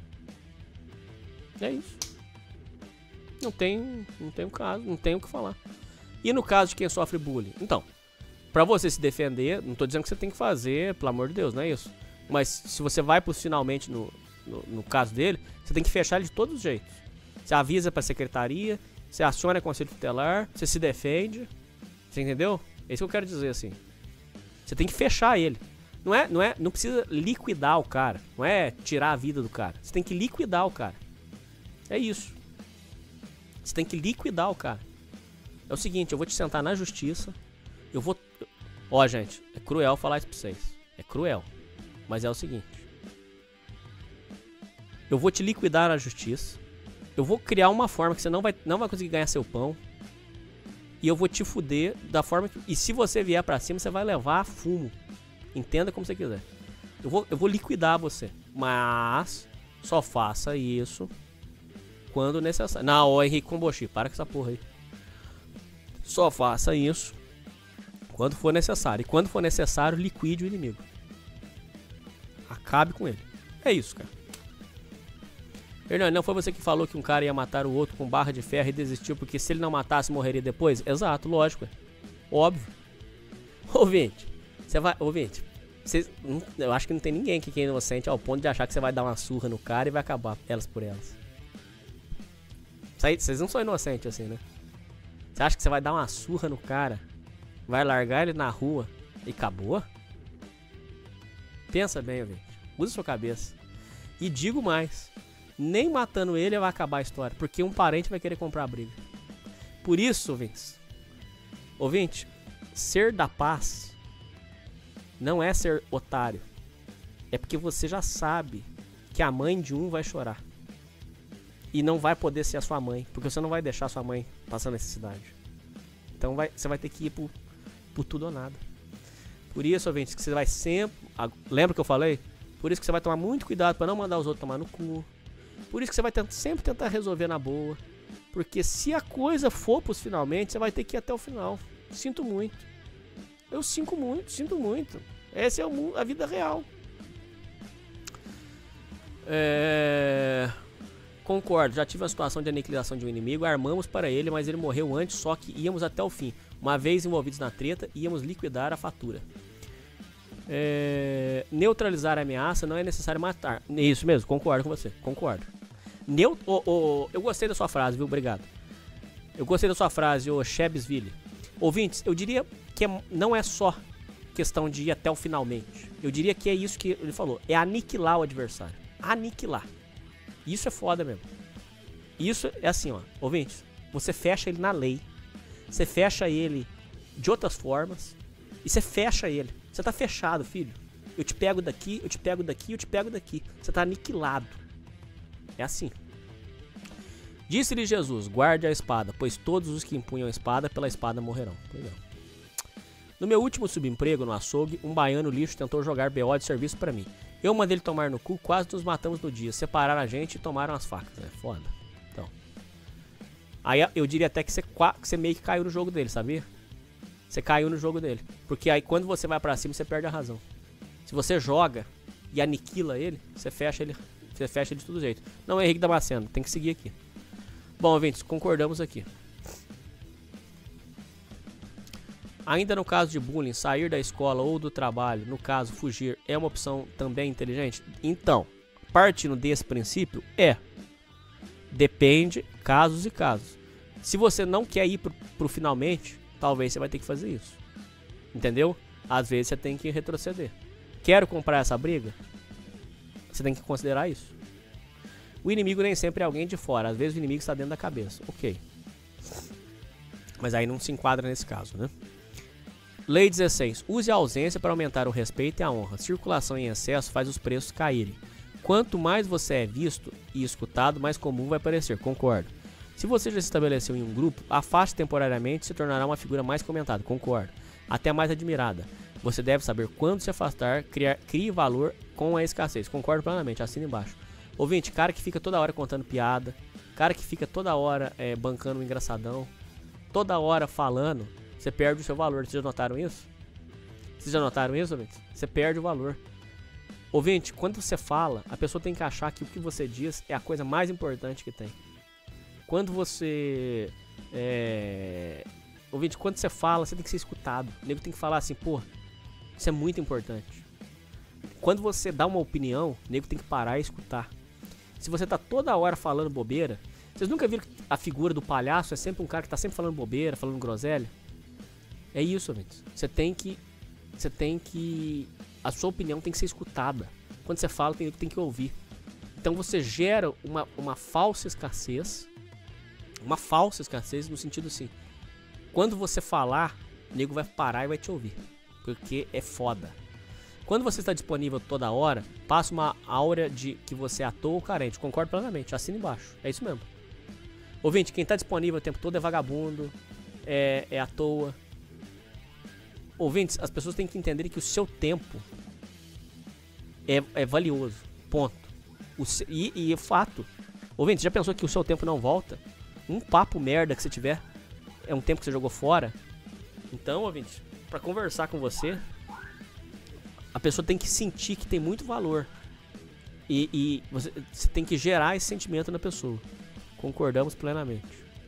É isso. Não tem um caso, não tem o que falar. E no caso de quem sofre bullying? Então, pra você se defender, não tô dizendo que você tem que fazer, pelo amor de Deus, não é isso. Mas se você vai pros finalmente no caso dele, você tem que fechar ele de todos os jeitos. Você avisa pra secretaria, você aciona conselho tutelar, você se defende. Você entendeu? É isso que eu quero dizer, assim. Você tem que fechar ele. Não precisa liquidar o cara. Não é tirar a vida do cara. Você tem que liquidar o cara. É isso. Você tem que liquidar o cara. É o seguinte, eu vou te sentar na justiça. Eu vou... Ó, gente, é cruel falar isso pra vocês. É cruel. Mas é o seguinte. Eu vou te liquidar na justiça. Eu vou criar uma forma que você não vai conseguir ganhar seu pão. E eu vou te fuder da forma que... E se você vier pra cima, você vai levar fumo. Entenda como você quiser. Eu vou liquidar você. Mas só faça isso quando necessário. Não, ó, Henrique Combochi, para com essa porra aí. Só faça isso quando for necessário. E quando for necessário, liquide o inimigo. Acabe com ele. É isso, cara. Hernani, não foi você que falou que um cara ia matar o outro com barra de ferro e desistiu porque se ele não matasse, morreria depois? Exato, lógico. Óbvio. Ouvinte, você vai... Ouvinte, eu acho que não tem ninguém aqui que é inocente ao ponto de achar que você vai dar uma surra no cara e vai acabar elas por elas. Vocês não são inocentes assim, né? Você acha que você vai dar uma surra no cara, vai largar ele na rua e acabou? Pensa bem, ouvinte. Usa sua cabeça. E digo mais. Nem matando ele vai acabar a história, porque um parente vai querer comprar a briga. Por isso, ouvinte, ser da paz não é ser otário. É porque você já sabe que a mãe de um vai chorar. E não vai poder ser a sua mãe, porque você não vai deixar a sua mãe passar necessidade. Então você vai ter que ir por tudo ou nada. Por isso, ouvinte, que você vai sempre... Lembra que eu falei? Por isso que você vai tomar muito cuidado para não mandar os outros tomar no cu. Por isso que você vai sempre tentar resolver na boa. Porque se a coisa for pros finalmente, você vai ter que ir até o final. Sinto muito. Eu sinto muito. Essa é a vida real. Concordo, já tive uma situação de aniquilação de um inimigo. Armamos para ele, mas ele morreu antes, só que íamos até o fim. Uma vez envolvidos na treta, íamos liquidar a fatura. Neutralizar a ameaça, não é necessário matar. Isso mesmo, concordo com você, concordo. Eu gostei da sua frase, viu? Obrigado. Eu gostei da sua frase, ô Shebsville. Ouvintes, eu diria que não é só questão de ir até o finalmente. Eu diria que é isso que ele falou. É aniquilar o adversário. Aniquilar. Isso é foda mesmo. Isso é assim, ó. Ouvintes, você fecha ele na lei. Você fecha ele de outras formas. E você fecha ele. Você tá fechado, filho. Eu te pego daqui, eu te pego daqui, eu te pego daqui. Você tá aniquilado. É assim. Disse-lhe Jesus, guarde a espada, pois todos os que empunham a espada, pela espada morrerão. Pois é. No meu último subemprego no açougue, um baiano lixo tentou jogar BO de serviço pra mim. Eu mandei ele tomar no cu, quase nos matamos no dia. Separaram a gente e tomaram as facas. É foda. Então. Aí eu diria até que você meio que caiu no jogo dele, sabia? Você caiu no jogo dele. Porque aí quando você vai pra cima, você perde a razão. Se você joga e aniquila ele, você fecha ele de todo jeito. Não é Henrique Damasceno, tem que seguir aqui. Bom, ouvintes, concordamos aqui. Ainda no caso de bullying, sair da escola ou do trabalho, no caso fugir, é uma opção também inteligente? Então, partindo desse princípio, depende, casos e casos. Se você não quer ir pro finalmente, talvez você vai ter que fazer isso. Entendeu? Às vezes você tem que retroceder. Quero comprar essa briga? Você tem que considerar isso. O inimigo nem sempre é alguém de fora. Às vezes o inimigo está dentro da cabeça. Ok. Mas aí não se enquadra nesse caso, né? Lei 16. Use a ausência para aumentar o respeito e a honra. Circulação em excesso faz os preços caírem. Quanto mais você é visto e escutado, mais comum vai parecer. Concordo. Se você já se estabeleceu em um grupo, afaste temporariamente e se tornará uma figura mais comentada. Concordo. Até mais admirada. Você deve saber quando se afastar, crie valor com a escassez. Concordo plenamente. Assina embaixo. Ouvinte, cara que fica toda hora contando piada, cara que fica toda hora bancando um engraçadão, toda hora falando, você perde o seu valor. Vocês já notaram isso? Vocês já notaram isso, ouvinte? Você perde o valor. Ouvinte, quando você fala, a pessoa tem que achar que o que você diz é a coisa mais importante que tem. Quando você... Ouvinte, quando você fala, você tem que ser escutado. O nego tem que falar assim, pô, isso é muito importante. Quando você dá uma opinião, o nego tem que parar e escutar. Se você tá toda hora falando bobeira, vocês nunca viram que a figura do palhaço é sempre um cara que tá sempre falando bobeira, falando groselha? É isso, amigos. Você tem que... A sua opinião tem que ser escutada. Quando você fala, tem que ouvir. Então você gera uma falsa escassez. Uma falsa escassez no sentido assim. Quando você falar, o nego vai parar e vai te ouvir. Porque é foda. Quando você está disponível toda hora, passa uma aura de que você é à toa ou carente. Concordo plenamente. Assina embaixo. É isso mesmo. Ouvinte, quem está disponível o tempo todo é vagabundo. É à toa. Ouvintes, as pessoas têm que entender que o seu tempo é valioso. Ponto. E é fato. Ouvintes, já pensou que o seu tempo não volta? Um papo merda que você tiver é um tempo que você jogou fora? Então, ouvintes, para conversar com você, a pessoa tem que sentir que tem muito valor. E você tem que gerar esse sentimento na pessoa. Concordamos plenamente.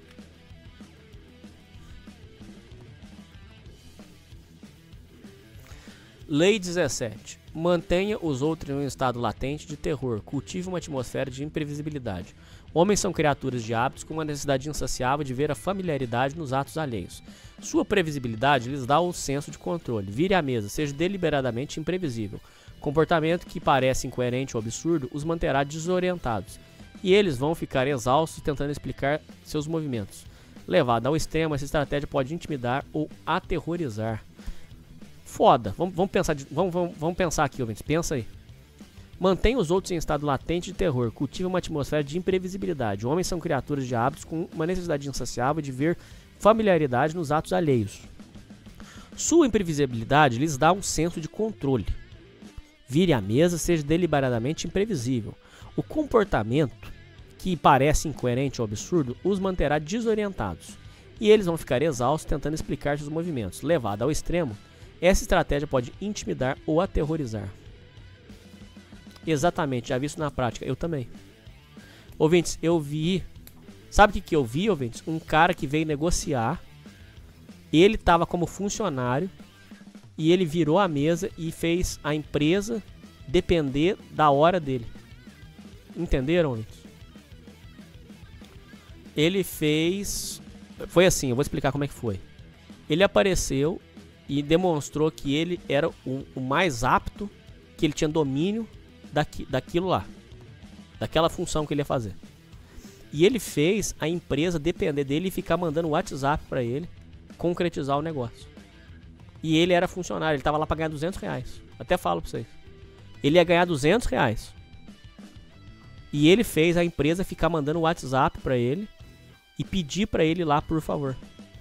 Lei 17. Mantenha os outros em um estado latente de terror. Cultive uma atmosfera de imprevisibilidade. Homens são criaturas de hábitos com uma necessidade insaciável de ver a familiaridade nos atos alheios. Sua previsibilidade lhes dá o senso de controle. Vire à mesa, seja deliberadamente imprevisível. Comportamento que parece incoerente ou absurdo os manterá desorientados. E eles vão ficar exaustos tentando explicar seus movimentos. Levada ao extremo, essa estratégia pode intimidar ou aterrorizar. Foda. Vamos pensar aqui, ouvintes. Pensa aí. Mantenha os outros em estado latente de terror. Cultive uma atmosfera de imprevisibilidade. Homens são criaturas de hábitos com uma necessidade insaciável de ver familiaridade nos atos alheios. Sua imprevisibilidade lhes dá um senso de controle. Vire à mesa, seja deliberadamente imprevisível. O comportamento, que parece incoerente ou absurdo, os manterá desorientados. E eles vão ficar exaustos tentando explicar seus movimentos. Levada ao extremo, essa estratégia pode intimidar ou aterrorizar. Exatamente, já vi isso na prática. Eu também. Ouvintes, eu vi... Sabe o que eu vi, ouvintes? Um cara que veio negociar. Ele estava como funcionário. E ele virou a mesa e fez a empresa depender da hora dele. Entenderam, ouvintes? Ele fez... Foi assim, eu vou explicar como é que foi. Ele apareceu e demonstrou que ele era o mais apto, que ele tinha domínio daquilo lá, daquela função que ele ia fazer. E ele fez a empresa depender dele e ficar mandando WhatsApp pra ele concretizar o negócio. E ele era funcionário, ele tava lá pra ganhar R$200. Até falo pra vocês. Ele ia ganhar R$200. E ele fez a empresa ficar mandando WhatsApp pra ele e pedir pra ele ir lá, por favor.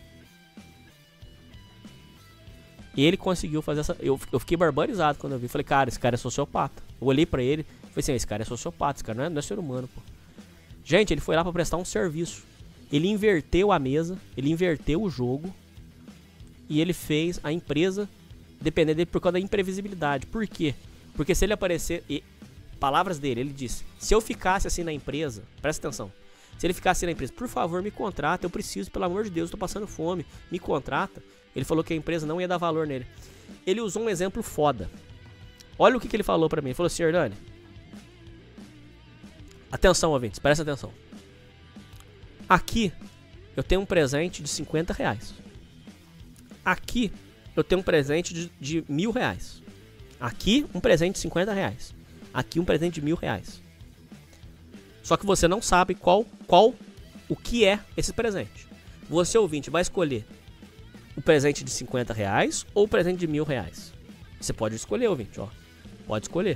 E ele conseguiu fazer essa... Eu fiquei barbarizado quando eu vi. Falei, cara, esse cara é sociopata. Eu olhei pra ele e falei assim, esse cara é sociopata, esse cara não é ser humano, pô. Gente, ele foi lá pra prestar um serviço. Ele inverteu a mesa, ele inverteu o jogo e ele fez a empresa depender dele por causa da imprevisibilidade. Por quê? Porque se ele aparecer... Palavras dele, ele disse, se eu ficasse assim na empresa, presta atenção, se ele ficasse assim na empresa, por favor me contrata, eu preciso, pelo amor de Deus, eu tô passando fome, me contrata. Ele falou que a empresa não ia dar valor nele. Ele usou um exemplo foda. Olha o que ele falou pra mim, ele falou assim, Hernani, atenção, ouvintes, presta atenção. Aqui eu tenho um presente de 50 reais. Aqui eu tenho um presente de 1.000 reais. Aqui um presente de 50 reais. Aqui um presente de 1.000 reais. Só que você não sabe o que é esse presente. Você, ouvinte, vai escolher o presente de 50 reais ou o presente de 1.000 reais. Você pode escolher, ouvinte, ó. Pode escolher.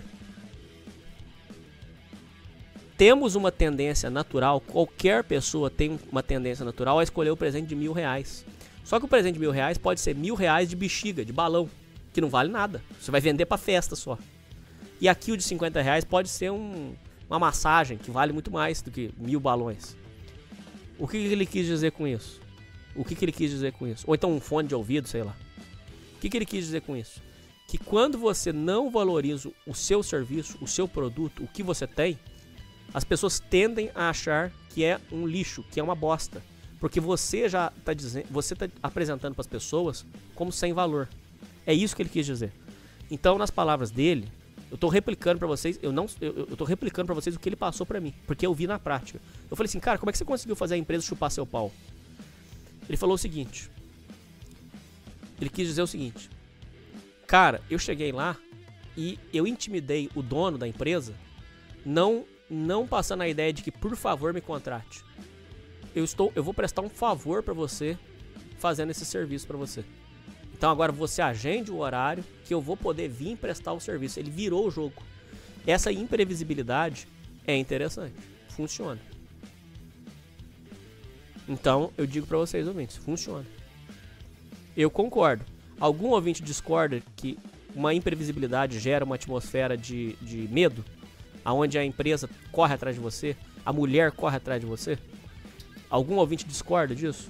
Temos uma tendência natural, qualquer pessoa tem uma tendência natural a escolher o presente de 1.000 reais. Só que o presente de 1.000 reais pode ser 1.000 reais de bexiga, de balão, que não vale nada. Você vai vender pra festa só. E aqui o de 50 reais pode ser uma massagem, que vale muito mais do que 1.000 balões. O que ele quis dizer com isso? O que ele quis dizer com isso? Ou então um fone de ouvido, sei lá. O que ele quis dizer com isso? Que quando você não valoriza o seu serviço, o seu produto, o que você tem, as pessoas tendem a achar que é um lixo, que é uma bosta. Porque você já está dizendo, você está apresentando para as pessoas como sem valor. É isso que ele quis dizer. Então, nas palavras dele, eu tô replicando pra vocês, eu tô replicando pra vocês o que ele passou pra mim, porque eu vi na prática. Eu falei assim, cara, como é que você conseguiu fazer a empresa chupar seu pau? Ele falou o seguinte, ele quis dizer o seguinte, cara, eu cheguei lá e eu intimidei o dono da empresa, não passando a ideia de que, por favor, me contrate. Eu vou prestar um favor pra você, fazendo esse serviço pra você. Então agora você agende o horário que eu vou poder vir prestar o serviço. Ele virou o jogo. Essa imprevisibilidade é interessante. Funciona. Então eu digo pra vocês, ouvintes, funciona. Eu concordo. Algum ouvinte discorda que uma imprevisibilidade gera uma atmosfera de medo? Onde a empresa corre atrás de você? A mulher corre atrás de você? Algum ouvinte discorda disso?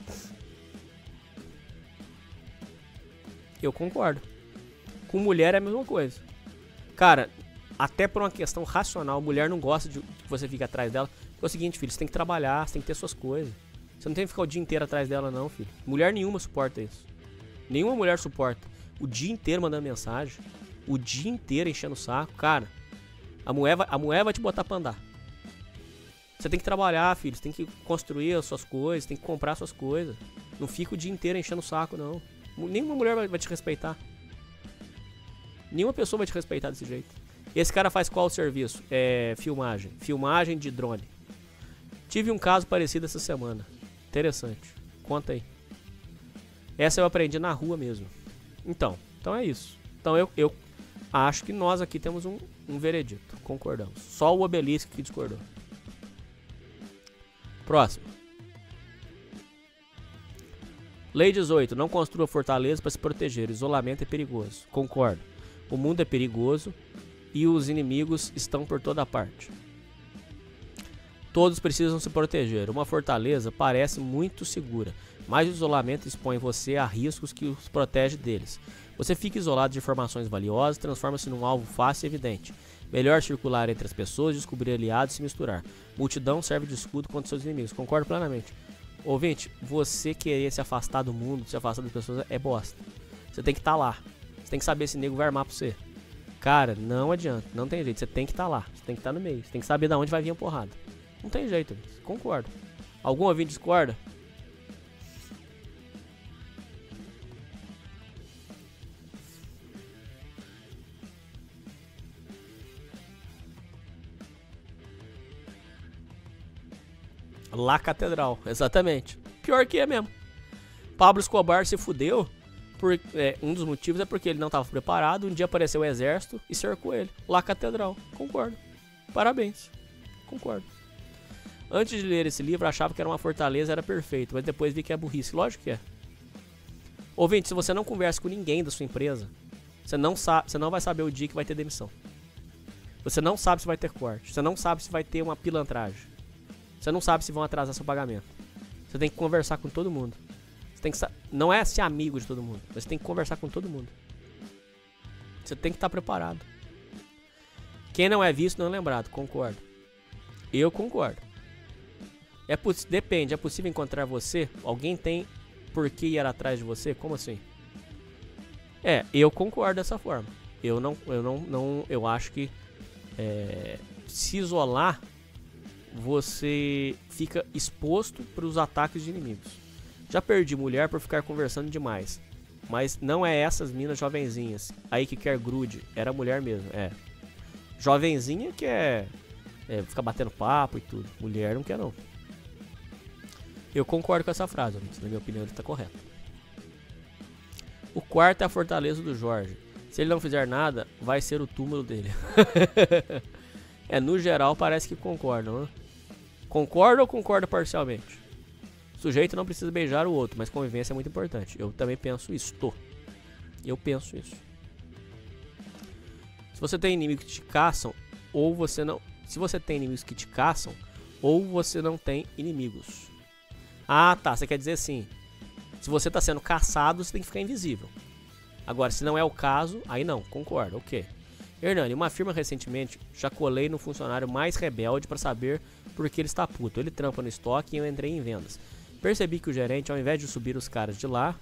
Eu concordo. Com mulher é a mesma coisa. Cara, até por uma questão racional, a mulher não gosta de que você fique atrás dela. É o seguinte, filho, você tem que trabalhar, você tem que ter suas coisas. Você não tem que ficar o dia inteiro atrás dela não, filho. Mulher nenhuma suporta isso. Nenhuma mulher suporta. O dia inteiro mandando mensagem. O dia inteiro enchendo o saco. Cara, a mulher vai te botar pra andar. Você tem que trabalhar, filho. Você tem que construir as suas coisas, tem que comprar as suas coisas. Não fica o dia inteiro enchendo o saco, não. Nenhuma mulher vai te respeitar. Nenhuma pessoa vai te respeitar desse jeito. Esse cara faz qual serviço? Filmagem. Filmagem de drone. Tive um caso parecido essa semana. Interessante. Conta aí. Essa eu aprendi na rua mesmo. Então é isso. Então eu acho que nós aqui temos um veredito. Concordamos. Só o Obelisco que discordou. Próximo. Lei 18. Não construa fortaleza para se proteger. Isolamento é perigoso. Concordo. O mundo é perigoso e os inimigos estão por toda parte. Todos precisam se proteger. Uma fortaleza parece muito segura, mas o isolamento expõe você a riscos que os protege deles. Você fica isolado de informações valiosas, transforma-se num alvo fácil e evidente. Melhor circular entre as pessoas, descobrir aliados e se misturar. Multidão serve de escudo contra seus inimigos. Concordo plenamente. Ouvinte, você querer se afastar do mundo, se afastar das pessoas é bosta. Você tem que estar lá. Você tem que saber se nego vai armar pra você. Cara, não adianta, não tem jeito. Você tem que estar lá, você tem que estar no meio. Você tem que saber de onde vai vir a porrada. Não tem jeito, concordo. Algum ouvinte discorda? La Catedral, exatamente. Pior que é mesmo. Pablo Escobar se fudeu. Um dos motivos é porque ele não estava preparado. Um dia apareceu o exército e cercou ele. La Catedral, concordo. Parabéns. Concordo. Antes de ler esse livro, achava que era uma fortaleza, era perfeito, mas depois vi que é burrice. Lógico que é. Ouvinte, se você não conversa com ninguém da sua empresa, você não vai saber o dia que vai ter demissão. Você não sabe se vai ter corte. Você não sabe se vai ter uma pilantragem. Você não sabe se vão atrasar seu pagamento. Você tem que conversar com todo mundo. Você tem que não é ser amigo de todo mundo, mas você tem que conversar com todo mundo. Você tem que estar preparado. Quem não é visto não é lembrado. Concordo. Eu concordo. Depende. É possível encontrar você? Alguém tem por que ir atrás de você? Como assim? Eu concordo dessa forma. Eu acho que se isolar, você fica exposto para os ataques de inimigos. Já perdi mulher por ficar conversando demais. Mas não é essas minas jovenzinhas aí que quer grude. Era mulher mesmo, Jovenzinha que fica batendo papo e tudo. Mulher não quer não. Eu concordo com essa frase, na minha opinião ele está correto. O quarto é a fortaleza do Jorge. Se ele não fizer nada, vai ser o túmulo dele. No geral parece que concordam, né? Concorda ou concorda parcialmente? O sujeito não precisa beijar o outro, mas convivência é muito importante. Eu também penso isso. Eu penso isso. Se você tem inimigos que te caçam, ou você não... Se você tem inimigos que te caçam, ou você não tem inimigos. Ah, tá. Você quer dizer assim. Se você está sendo caçado, você tem que ficar invisível. Agora, se não é o caso, aí não. Concordo. Ok. Hernani, uma firma recentemente, já colei no funcionário mais rebelde para saber por que ele está puto. Ele trampa no estoque e eu entrei em vendas. Percebi que o gerente, ao invés de subir os caras de lá...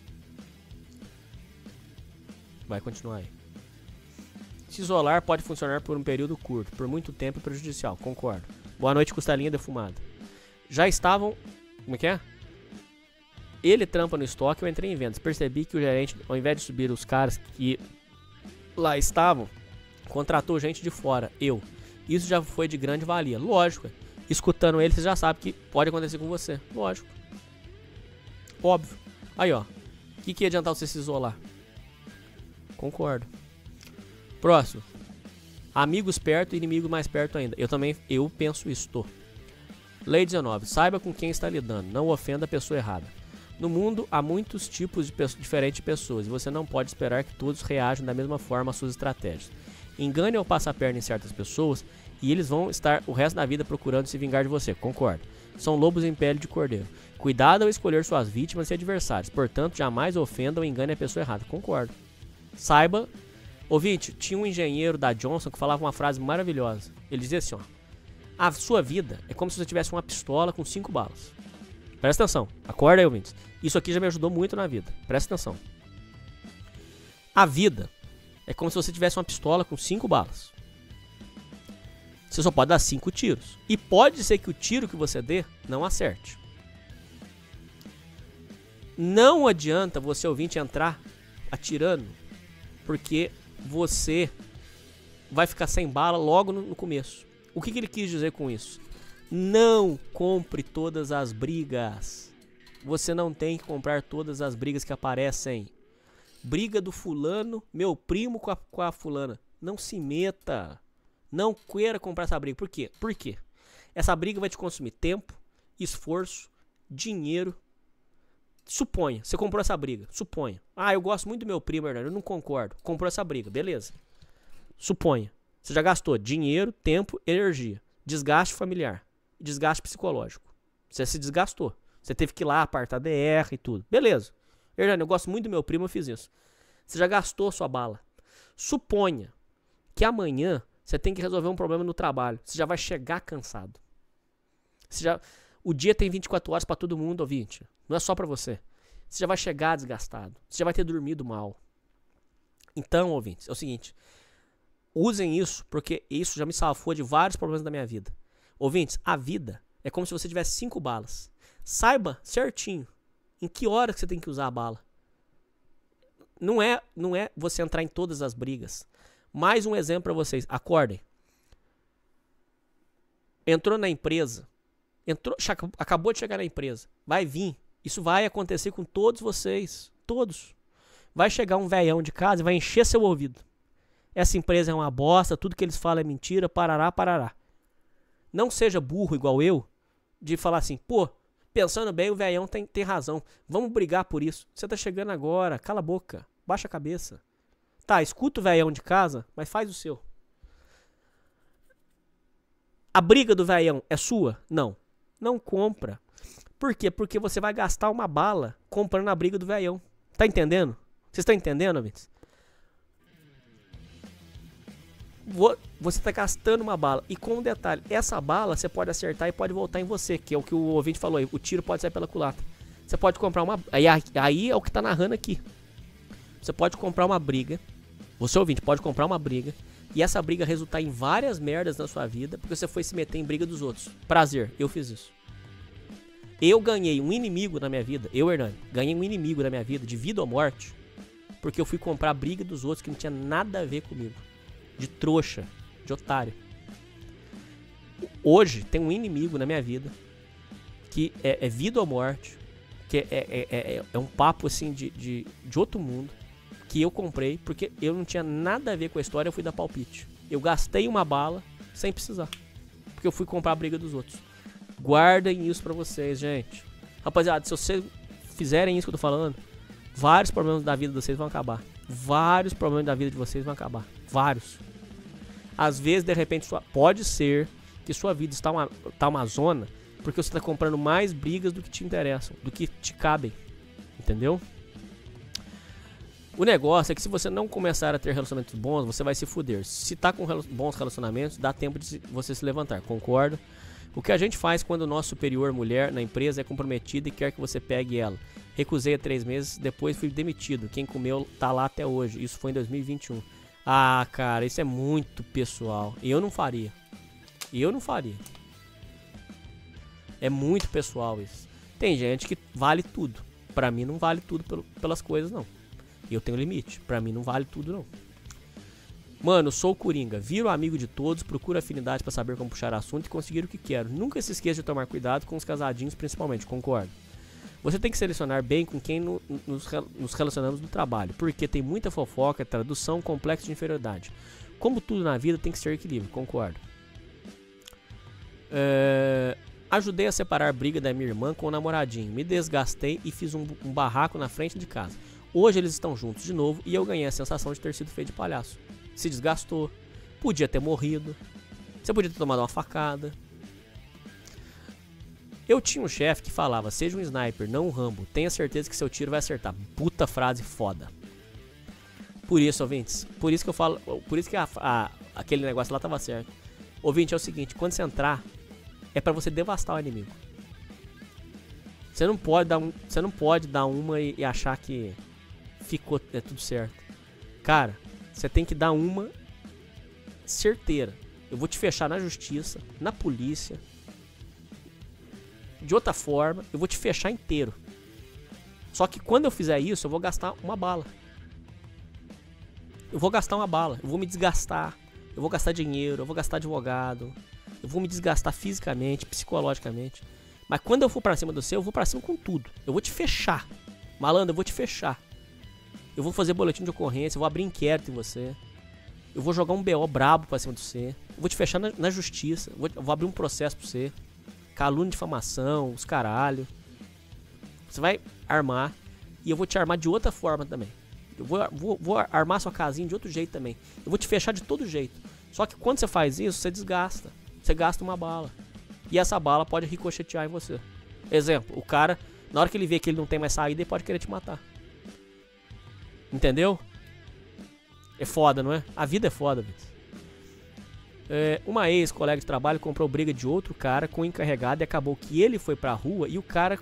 Vai continuar aí. Se isolar pode funcionar por um período curto, por muito tempo é prejudicial. Concordo. Boa noite, costelinha defumada. Já estavam... Como é que é? Ele trampa no estoque, eu entrei em vendas. Percebi que o gerente, ao invés de subir os caras que lá estavam, contratou gente de fora. Isso já foi de grande valia. Lógico. Escutando ele, você já sabe que pode acontecer com você. Lógico. Óbvio. Aí, ó. O que ia adiantar você se isolar? Concordo. Próximo. Amigos perto e inimigo mais perto ainda. Eu penso isso. Lei 19. Saiba com quem está lidando. Não ofenda a pessoa errada. No mundo, há muitos tipos diferentes de pessoas. E você não pode esperar que todos reajam da mesma forma às suas estratégias. Engane ou passe a perna em certas pessoas e eles vão estar o resto da vida procurando se vingar de você. Concordo. São lobos em pele de cordeiro. Cuidado ao escolher suas vítimas e adversários. Portanto, jamais ofenda ou engane a pessoa errada. Concordo. Saiba... Ouvinte, tinha um engenheiro da Johnson que falava uma frase maravilhosa. Ele dizia assim, ó. A sua vida é como se você tivesse uma pistola com 5 balas. Presta atenção. Acorda aí, ouvintes. Isso aqui já me ajudou muito na vida. Presta atenção. A vida é como se você tivesse uma pistola com 5 balas. Você só pode dar 5 tiros. E pode ser que o tiro que você dê não acerte. Não adianta você, ouvinte, entrar atirando, porque você vai ficar sem bala logo no começo. O que ele quis dizer com isso? Não compre todas as brigas. Você não tem que comprar todas as brigas que aparecem. Briga do fulano, meu primo com a fulana. Não se meta. Não queira comprar essa briga. Por quê? Por quê? Essa briga vai te consumir tempo, esforço, dinheiro. Suponha, você comprou essa briga. Suponha. Ah, eu gosto muito do meu primo, Hernani. Eu não concordo. Comprou essa briga, beleza. Suponha. Você já gastou dinheiro, tempo, energia. Desgaste familiar. Desgaste psicológico. Você se desgastou. Você teve que ir lá, apartar DR e tudo. Beleza. Hernani, eu gosto muito do meu primo, eu fiz isso. Você já gastou sua bala. Suponha que amanhã você tem que resolver um problema no trabalho. Você já vai chegar cansado. O dia tem 24 horas para todo mundo, ouvinte. Não é só para você. Você já vai chegar desgastado. Você já vai ter dormido mal. Então, ouvintes, é o seguinte. Usem isso, porque isso já me salvou de vários problemas da minha vida. Ouvintes, a vida é como se você tivesse 5 balas. Saiba certinho em que hora que você tem que usar a bala. Não é você entrar em todas as brigas. Mais um exemplo para vocês. Acordem. Entrou na empresa. Acabou de chegar na empresa. Vai vir. Isso vai acontecer com todos vocês. Todos. Vai chegar um velhão de casa e vai encher seu ouvido. Essa empresa é uma bosta. Tudo que eles falam é mentira. Parará, parará. Não seja burro igual eu, de falar assim, pô, pensando bem, o velhão tem razão. Vamos brigar por isso. Você tá chegando agora, cala a boca, baixa a cabeça. Tá, escuta o velhão de casa, mas faz o seu. A briga do velhão é sua? Não. Não compra. Por quê? Porque você vai gastar uma bala comprando a briga do velhão. Tá entendendo? Vocês estão entendendo, ouvintes? Você tá gastando uma bala. E com um detalhe, essa bala você pode acertar e pode voltar em você, que é o que o ouvinte falou aí. O tiro pode sair pela culatra. Você pode comprar uma... Aí é o que tá narrando aqui. Você pode comprar uma briga. Você, ouvinte, pode comprar uma briga. E essa briga resultar em várias merdas na sua vida, porque você foi se meter em briga dos outros. Prazer, eu fiz isso. Eu ganhei um inimigo na minha vida. Eu, Hernani, ganhei um inimigo na minha vida, de vida ou morte, porque eu fui comprar a briga dos outros que não tinha nada a ver comigo. De trouxa, de otário. Hoje tem um inimigo na minha vida que é vida ou morte, que é um papo assim de outro mundo, que eu comprei porque eu não tinha nada a ver com a história, eu fui dar palpite. Eu gastei uma bala sem precisar, porque eu fui comprar a briga dos outros. Guardem isso pra vocês, gente. Rapaziada, se vocês fizerem isso que eu tô falando, vários problemas da vida de vocês vão acabar. Vários problemas da vida de vocês vão acabar. Vários. Às vezes, de repente, pode ser que sua vida está uma zona porque você está comprando mais brigas do que te interessam, do que te cabem. Entendeu? O negócio é que se você não começar a ter relacionamentos bons, você vai se fuder. Se tá com bons relacionamentos, dá tempo de você se levantar. Concordo? O que a gente faz quando o nosso superior mulher na empresa é comprometida e quer que você pegue ela? Recusei há 3 meses, depois fui demitido. Quem comeu tá lá até hoje. Isso foi em 2021. Ah, cara, isso é muito pessoal. Eu não faria. É muito pessoal isso. Tem gente que vale tudo. Pra mim não vale tudo pelas coisas, não. Eu tenho limite. Pra mim não vale tudo, não. Mano, sou o Coringa, viro amigo de todos, procuro afinidade pra saber como puxar assunto e conseguir o que quero. Nunca se esqueça de tomar cuidado com os casadinhos, principalmente, concordo. Você tem que selecionar bem com quem nos relacionamos no trabalho, porque tem muita fofoca, tradução, complexo de inferioridade. Como tudo na vida tem que ser equilíbrio, concordo. Ajudei a separar a briga da minha irmã com o namoradinho, me desgastei e fiz um barraco na frente de casa. Hoje eles estão juntos de novo e eu ganhei a sensação de ter sido feio de palhaço. Se desgastou, podia ter morrido, você podia ter tomado uma facada. Eu tinha um chefe que falava, seja um sniper, não um Rambo, tenha certeza que seu tiro vai acertar. Puta frase foda. Por isso, ouvintes, por isso que eu falo, por isso que aquele negócio lá tava certo. Ouvinte, é o seguinte, quando você entrar, é pra você devastar o inimigo. Você não pode dar uma e achar que ficou tudo certo. Cara, você tem que dar uma certeira. Eu vou te fechar na justiça, na polícia. De outra forma, eu vou te fechar inteiro. Só que quando eu fizer isso, eu vou gastar uma bala. Eu vou me desgastar. Eu vou gastar dinheiro, eu vou gastar advogado. Eu vou me desgastar fisicamente, psicologicamente. Mas quando eu for pra cima do seu, eu vou pra cima com tudo. Eu vou te fechar. Malandro, eu vou te fechar. Eu vou fazer boletim de ocorrência, eu vou abrir inquérito em você. Eu vou jogar um BO brabo pra cima de você. Eu vou te fechar na justiça. Eu vou abrir um processo pra você. Calúnia, difamação, os caralho. Você vai armar. E eu vou te armar de outra forma também. Eu vou armar sua casinha de outro jeito também. Eu vou te fechar de todo jeito. Só que quando você faz isso, você desgasta. Você gasta uma bala. E essa bala pode ricochetear em você. Exemplo, o cara, na hora que ele vê que ele não tem mais saída, ele pode querer te matar. Entendeu? É foda, não é? A vida é foda, bicho. Uma ex-colega de trabalho comprou briga de outro cara com o encarregado e acabou que ele foi pra rua e o cara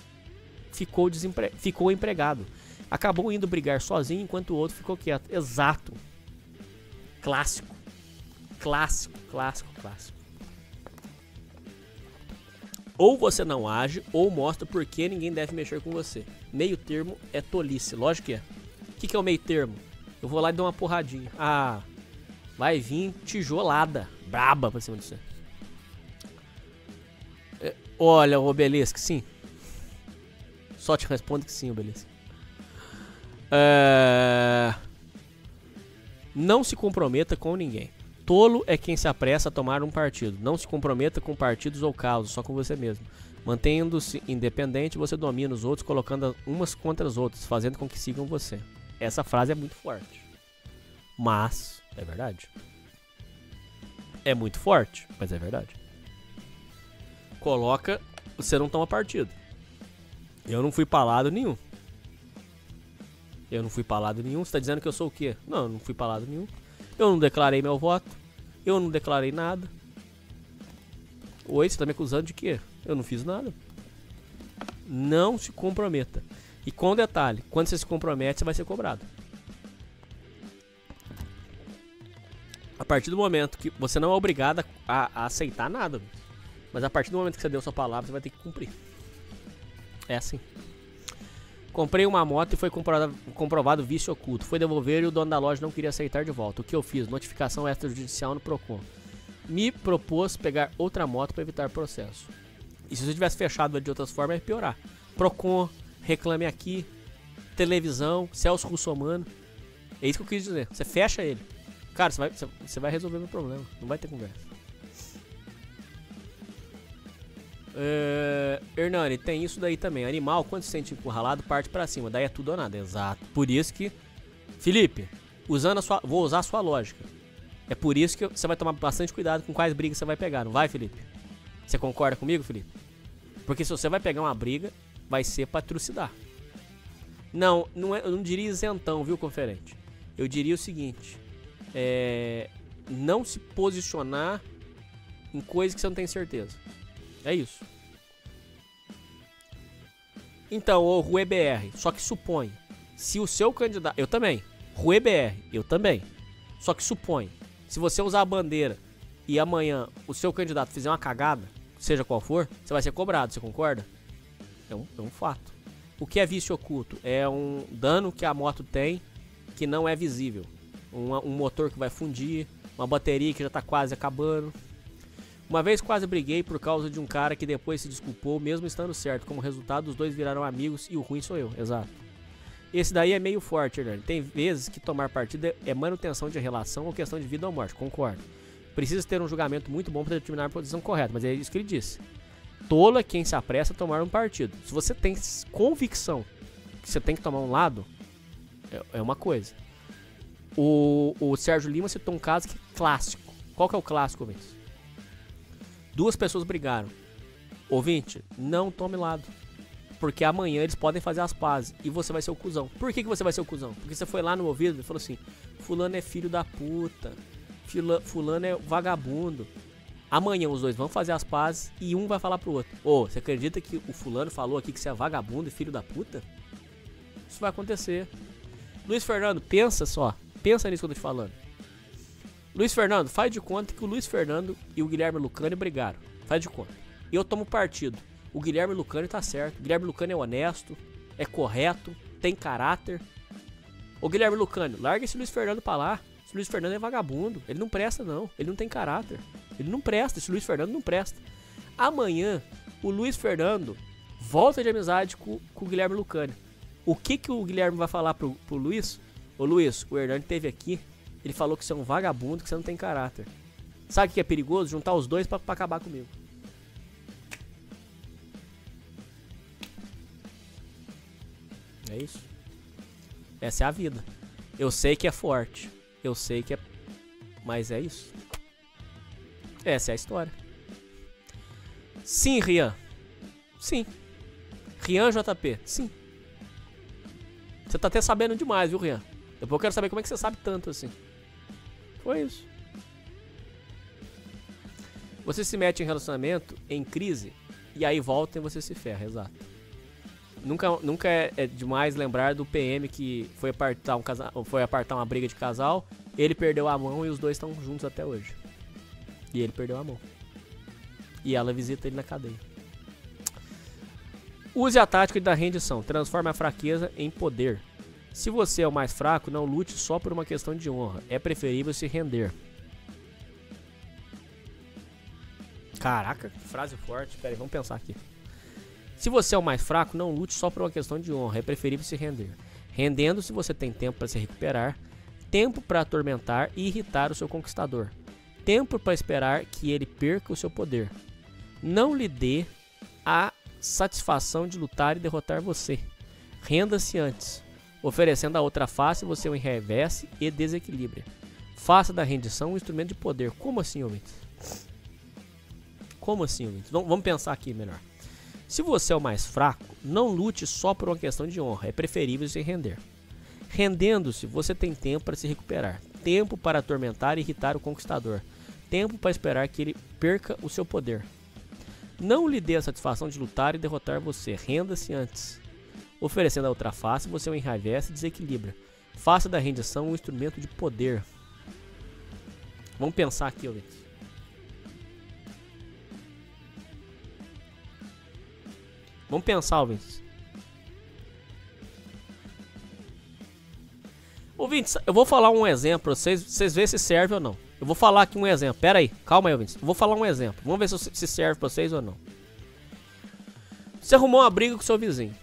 ficou empregado. Acabou indo brigar sozinho enquanto o outro ficou quieto. Exato. Clássico. Clássico. Ou você não age, ou mostra por que ninguém deve mexer com você. Meio termo é tolice, lógico que é. O que é o meio termo? Eu vou lá e dou uma porradinha. Ah, vai vir tijolada, braba pra cima de você. Olha, o Obelisco, sim. Só te respondo que sim, Obelisco. Não se comprometa com ninguém. Tolo é quem se apressa a tomar um partido. Não se comprometa com partidos ou causas, só com você mesmo. Mantendo-se independente, você domina os outros, colocando umas contra as outras, fazendo com que sigam você. Essa frase é muito forte. Mas, é verdade. É muito forte, mas é verdade. Coloca, você não toma partido. Eu não fui pra lado nenhum. Você tá dizendo que eu sou o quê? Não, eu não fui pra lado nenhum. Eu não declarei meu voto. Eu não declarei nada. Oi, você tá me acusando de quê? Eu não fiz nada. Não se comprometa. E com detalhe, quando você se compromete, você vai ser cobrado. A partir do momento que você não é obrigado a aceitar nada, mas a partir do momento que você deu sua palavra, você vai ter que cumprir. É assim. Comprei uma moto e foi comprovado vício oculto. Foi devolver e o dono da loja não queria aceitar de volta. O que eu fiz? Notificação extrajudicial no Procon. Me propôs pegar outra moto para evitar processo. E se você tivesse fechado de outras formas, ia piorar. Procon, Reclame Aqui, televisão, Celso Russomano. É isso que eu quis dizer. Você fecha ele. Cara, você vai resolver meu problema. Não vai ter conversa. Hernani, tem isso daí também. Animal, quando se sente encurralado, parte pra cima. Daí é tudo ou nada. Exato. Por isso que... Felipe, vou usar a sua lógica. É por isso que você vai tomar bastante cuidado com quais brigas você vai pegar. Não vai, Felipe? Você concorda comigo, Felipe? Porque se você vai pegar uma briga, vai ser pra trucidar. Não, eu não diria isentão, viu, conferente? Eu diria o seguinte. Não se posicionar em coisas que você não tem certeza. É isso. Então, o Rue BR, só que supõe, se o seu candidato... Eu também. Rue BR, eu também. Só que supõe, se você usar a bandeira e amanhã o seu candidato fizer uma cagada, seja qual for, você vai ser cobrado, você concorda? É um fato. O que é vício oculto? É um dano que a moto tem que não é visível. Um motor que vai fundir, uma bateria que já tá quase acabando. Uma vez quase briguei por causa de um cara que depois se desculpou, mesmo estando certo. Como resultado, os dois viraram amigos e o ruim sou eu. Exato. Esse daí é meio forte, Hernani. Tem vezes que tomar partido é manutenção de relação ou questão de vida ou morte. Concordo. Precisa ter um julgamento muito bom para determinar a posição correta, mas é isso que ele disse. Tolo é quem se apressa a tomar um partido. Se você tem convicção que você tem que tomar um lado, é uma coisa. O Sérgio Lima citou um caso que é clássico. Qual que é o clássico, ouvinte? Duas pessoas brigaram. Ouvinte, não tome lado. Porque amanhã eles podem fazer as pazes e você vai ser o cuzão. Por que você vai ser o cuzão? Porque você foi lá no ouvido e falou assim: fulano é filho da puta, fulano é vagabundo. Amanhã os dois vão fazer as pazes e um vai falar pro outro: ô, você acredita que o fulano falou aqui que você é vagabundo e filho da puta? Isso vai acontecer. Luiz Fernando, pensa só. Pensa nisso que eu tô te falando. Luiz Fernando, faz de conta que o Luiz Fernando e o Guilherme Lucani brigaram. Faz de conta. Eu tomo partido. O Guilherme Lucani tá certo. O Guilherme Lucani é honesto, é correto, tem caráter. Ô Guilherme Lucani, larga esse Luiz Fernando pra lá. Esse Luiz Fernando é vagabundo. Ele não presta, não. Ele não tem caráter. Ele não presta. Esse Luiz Fernando não presta. Amanhã, o Luiz Fernando volta de amizade com o Guilherme Lucani. O que o Guilherme vai falar pro Luiz? Ô Luiz, o Hernani esteve aqui. Ele falou que você é um vagabundo, que você não tem caráter. Sabe o que é perigoso? Juntar os dois pra acabar comigo. É isso. Essa é a vida. Eu sei que é forte. Eu sei que é... Mas é isso. Essa é a história. Sim, Rian. Sim. Rian JP. Sim. Você tá até sabendo demais, viu, Rian? Depois eu quero saber como é que você sabe tanto assim. Foi isso. Você se mete em relacionamento, em crise, e aí volta e você se ferra, exato. Nunca é demais lembrar do PM que foi apartar uma briga de casal, ele perdeu a mão e os dois estão juntos até hoje. E ele perdeu a mão. E ela visita ele na cadeia. Use a tática da rendição, transforme a fraqueza em poder. Se você é o mais fraco, não lute só por uma questão de honra. É preferível se render. Caraca, que frase forte. Pera aí, vamos pensar aqui. Se você é o mais fraco, não lute só por uma questão de honra. É preferível se render. Rendendo-se, você tem tempo para se recuperar, tempo para atormentar e irritar o seu conquistador. tempo para esperar que ele perca o seu poder. Não lhe dê a satisfação de lutar e derrotar você. Renda-se antes. Oferecendo a outra face, você o enrevesse e desequilibra. Faça da rendição um instrumento de poder. Como assim, ouvintes? Como assim, ouvintes? Vamos pensar aqui melhor. Se você é o mais fraco, não lute só por uma questão de honra. É preferível se render. Rendendo-se, você tem tempo para se recuperar. Tempo para atormentar e irritar o conquistador. Tempo para esperar que ele perca o seu poder. Não lhe dê a satisfação de lutar e derrotar você. Renda-se antes. Oferecendo a outra face, você o enraivece e desequilibra. Faça da rendição um instrumento de poder. Vamos pensar aqui, ouvintes. Vamos pensar, ouvintes. Ouvintes, eu vou falar um exemplo pra vocês verem se serve ou não. Eu vou falar aqui um exemplo. Pera aí, calma aí, ouvintes. Eu vou falar um exemplo. Vamos ver se serve pra vocês ou não. Você arrumou uma briga com seu vizinho.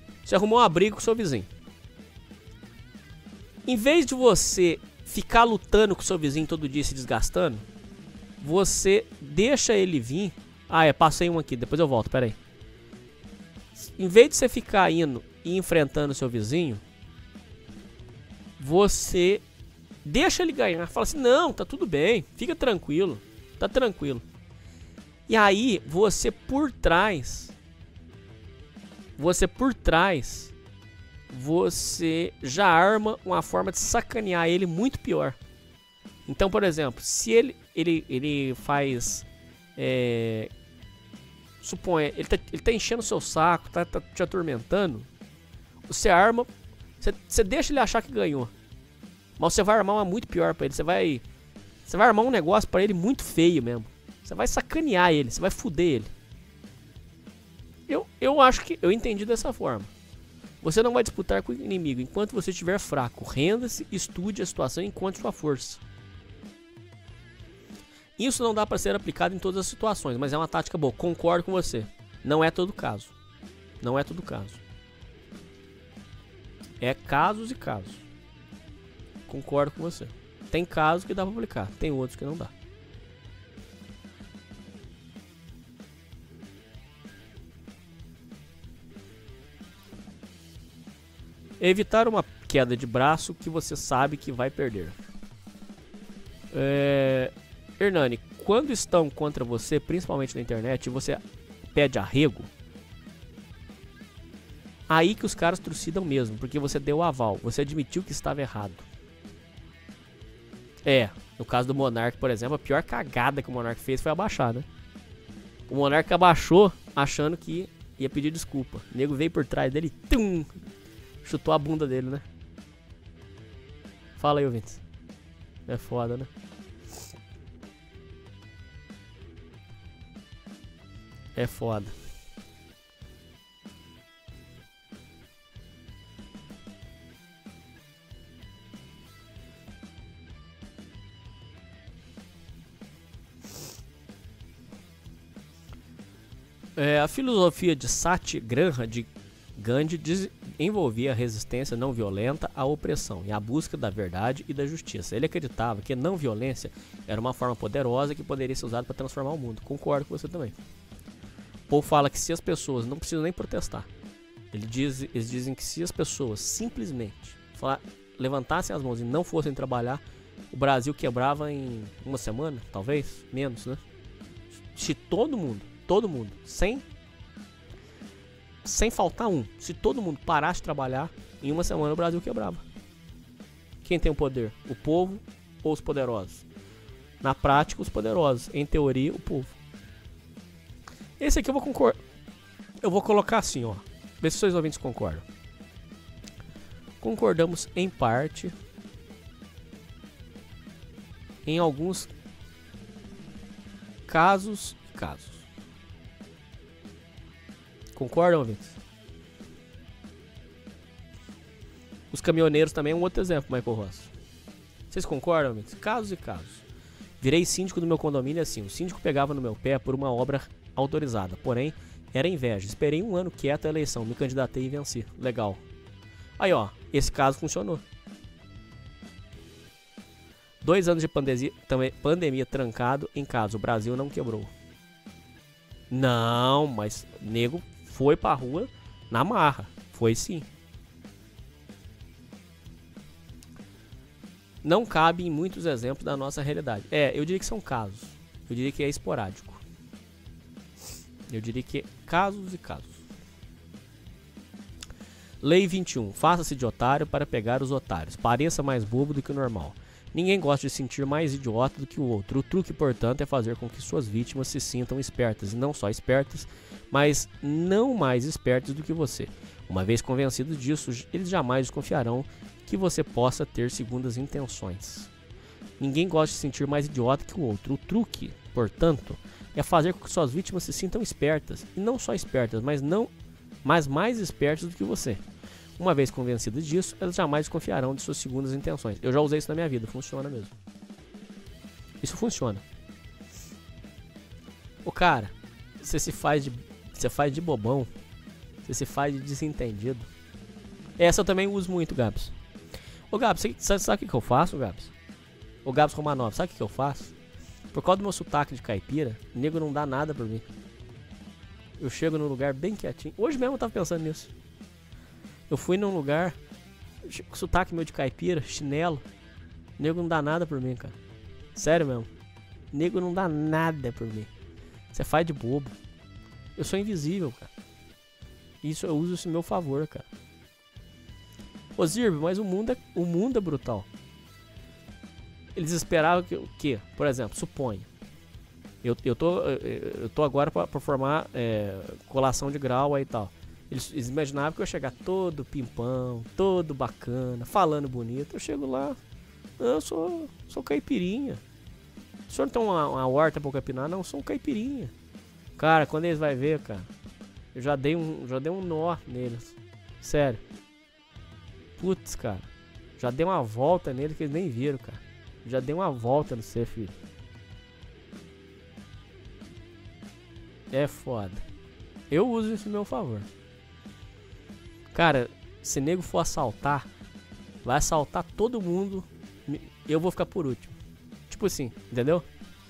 Em vez de você ficar lutando com seu vizinho todo dia se desgastando, você deixa ele vir. Ah, passei um aqui, depois eu volto, pera aí. Em vez de você ficar indo e enfrentando seu vizinho, você deixa ele ganhar. Fala assim, não, tá tudo bem, fica tranquilo, tá tranquilo. E aí, você por trás, você já arma uma forma de sacanear ele muito pior. Então, por exemplo, se ele faz... suponha, ele tá enchendo o seu saco, tá te atormentando, você arma, você deixa ele achar que ganhou. Mas você vai armar uma muito pior pra ele. Você vai armar um negócio pra ele muito feio mesmo. Você vai sacanear ele, você vai fuder ele. Eu acho que eu entendi dessa forma. Você não vai disputar com o inimigo enquanto você estiver fraco. Renda-se, estude a situação e encontre sua força. Isso não dá para ser aplicado em todas as situações, mas é uma tática boa. Concordo com você. Não é todo caso. Não é todo caso. É casos e casos. Concordo com você. Tem casos que dá para aplicar, tem outros que não dá. Evitar uma queda de braço que você sabe que vai perder. Hernani, quando estão contra você, principalmente na internet, e você pede arrego, aí que os caras trucidam mesmo, porque você deu o aval, você admitiu que estava errado. No caso do Monark, por exemplo, a pior cagada que o Monark fez foi abaixar, né? O Monark abaixou achando que ia pedir desculpa. O nego veio por trás dele e tum, chutou a bunda dele, né? Fala aí, ouvintes. É foda, né? É foda. A filosofia de Satyagraha de Gandhi envolvia a resistência não violenta à opressão e a busca da verdade e da justiça. Ele acreditava que a não violência era uma forma poderosa que poderia ser usada para transformar o mundo. Concordo com você também. Paul fala que se as pessoas não precisam nem protestar, eles dizem que se as pessoas simplesmente levantassem as mãos e não fossem trabalhar, o Brasil quebrava em uma semana, talvez, menos, né? Se todo mundo, sem faltar um, se todo mundo parasse de trabalhar, em uma semana o Brasil quebrava. Quem tem o poder? O povo ou os poderosos? Na prática, os poderosos. Em teoria, o povo. Esse aqui eu vou concordar. Eu vou colocar assim, ó. Vê se os ouvintes concordam. Concordamos em parte. Em alguns casos. Concordam, ouvintes? Os caminhoneiros também é um outro exemplo, Michael Ross. Vocês concordam, ouvintes? Casos e casos. Virei síndico do meu condomínio assim. O síndico pegava no meu pé por uma obra autorizada. Porém, era inveja. Esperei um ano quieto a eleição. Me candidatei e venci. Legal. Aí, ó. Esse caso funcionou. 2 anos de pandemia trancado em casa. O Brasil não quebrou. Não, mas nego foi pra rua na marra. Foi sim. Não cabe em muitos exemplos da nossa realidade. Eu diria que são casos. Eu diria que é esporádico. Eu diria que é casos e casos. Lei 21. Faça-se de otário para pegar os otários. Pareça mais bobo do que o normal. Ninguém gosta de se sentir mais idiota do que o outro. O truque, portanto, é fazer com que suas vítimas se sintam espertas. E não só espertas, mas não mais espertas do que você. Uma vez convencidos disso, eles jamais desconfiarão que você possa ter segundas intenções. Ninguém gosta de se sentir mais idiota que o outro. O truque, portanto, é fazer com que suas vítimas se sintam espertas. E não só espertas, mas mais espertas do que você. Uma vez convencidos disso, elas jamais desconfiarão de suas segundas intenções. Eu já usei isso na minha vida, funciona mesmo. Isso funciona. O cara, você faz de bobão, você se faz de desentendido. Essa eu também uso muito, Gabs. Ô Gabs, sabe o que eu faço, Gabs? Ô Gabs Romanov, sabe o que eu faço? Por causa do meu sotaque de caipira, o nego não dá nada por mim. Eu chego num lugar bem quietinho. Hoje mesmo eu tava pensando nisso. Eu fui num lugar, sotaque meu de caipira, chinelo. Nego não dá nada por mim, cara. Sério mesmo. Nego não dá nada por mim. Você faz de bobo. Eu sou invisível, cara. Isso eu uso isso a meu favor, cara. Ô Zirb, mas o mundo é brutal. Eles esperavam que por exemplo, suponho. Eu tô agora pra formar colação de grau aí e tal. Eles imaginavam que eu ia chegar todo pimpão, todo bacana, falando bonito. Eu chego lá, eu sou caipirinha. O senhor não tem uma horta pra eu capinar? Não, eu sou um caipirinha. Cara, quando eles vão ver, cara, eu já dei um nó neles. Sério. Putz, cara. Já dei uma volta neles que eles nem viram, cara. Já dei uma volta no você, filho. É foda. Eu uso isso a meu favor. Cara, se nego for assaltar, vai assaltar todo mundo. Eu vou ficar por último. Tipo assim, entendeu?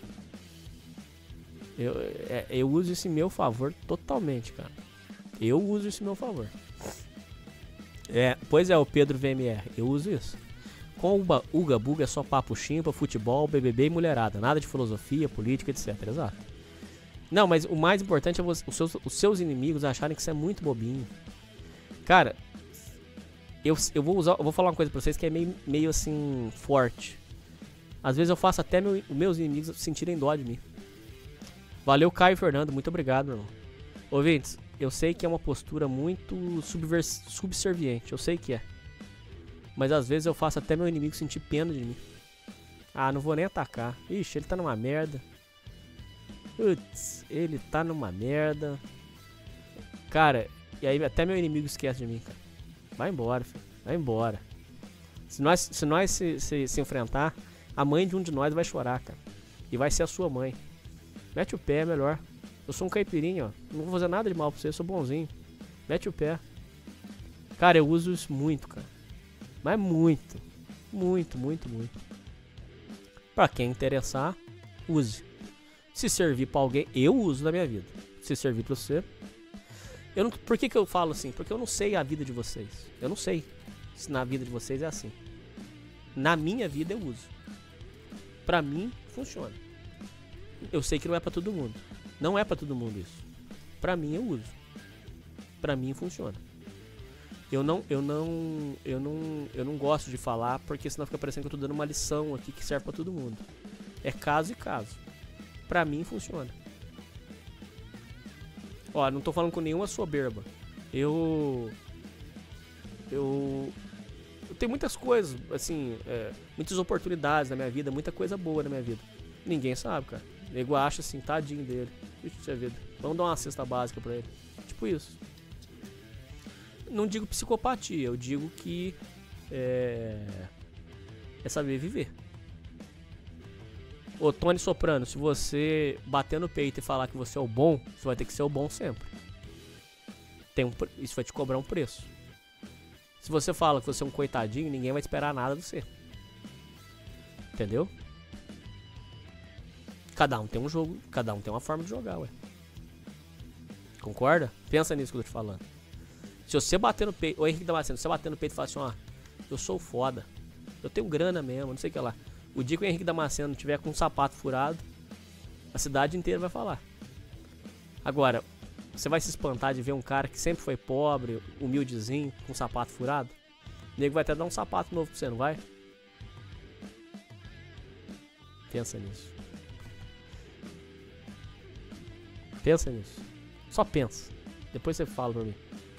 Eu uso isso em meu favor totalmente, cara. Eu uso isso em meu favor. Pois é, o Pedro VMR. Eu uso isso. Com o Uga Buga é só papo chimpa, futebol, BBB e mulherada. Nada de filosofia, política, etc. Exato. Não, mas o mais importante é os seus inimigos acharem que você é muito bobinho. Cara, eu vou falar uma coisa pra vocês que é meio assim, forte. Às vezes eu faço até meus inimigos sentirem dó de mim. Valeu, Caio Fernando, muito obrigado, meu irmão. Ouvintes, eu sei que é uma postura muito subserviente, eu sei que é. Mas às vezes eu faço até meu inimigo sentir pena de mim. Ah, não vou nem atacar. Ixi, ele tá numa merda. Putz, ele tá numa merda. Cara, e aí até meu inimigo esquece de mim, cara. Vai embora, filho. Vai embora. Se nós se enfrentar, a mãe de um de nós vai chorar, cara. E vai ser a sua mãe. Mete o pé, é melhor. Eu sou um caipirinho, ó. Não vou fazer nada de mal pra você, eu sou bonzinho. Mete o pé. Cara, eu uso isso muito, cara. Mas muito. Muito, muito, muito. Pra quem interessar, use. Se servir pra alguém, eu uso na minha vida. Se servir pra você... Por que eu falo assim? Porque eu não sei a vida de vocês. Eu não sei se na vida de vocês é assim. Na minha vida eu uso. Pra mim, funciona. Eu sei que não é pra todo mundo. Não é pra todo mundo isso. Pra mim eu uso. Pra mim funciona. Eu não gosto de falar porque senão fica parecendo que eu tô dando uma lição aqui que serve pra todo mundo. É caso e caso. Pra mim funciona. Ó, não tô falando com nenhuma soberba. Eu tenho muitas coisas, assim, muitas oportunidades na minha vida, muita coisa boa na minha vida. Ninguém sabe, cara. O nego acha assim, tadinho dele. Puxa vida. Vamos dar uma cesta básica pra ele. Tipo isso. Não digo psicopatia, eu digo que é saber viver. Ô, Tony Soprano, se você bater no peito e falar que você é o bom, você vai ter que ser o bom sempre. Isso vai te cobrar um preço. Se você fala que você é um coitadinho, ninguém vai esperar nada de você. Entendeu? Cada um tem um jogo, cada um tem uma forma de jogar, ué. Concorda? Pensa nisso que eu tô te falando. Se você bater no peito, ô Henrique Damasceno, se você bater no peito e falar assim, ó, eu sou foda, eu tenho grana mesmo, não sei o que lá. O dia que o Henrique Damasceno tiver com um sapato furado, a cidade inteira vai falar. Agora, você vai se espantar de ver um cara que sempre foi pobre, humildezinho, com um sapato furado? O nego vai até dar um sapato novo pra você, não vai? Pensa nisso. Pensa nisso. Só pensa. Depois você fala pra mim.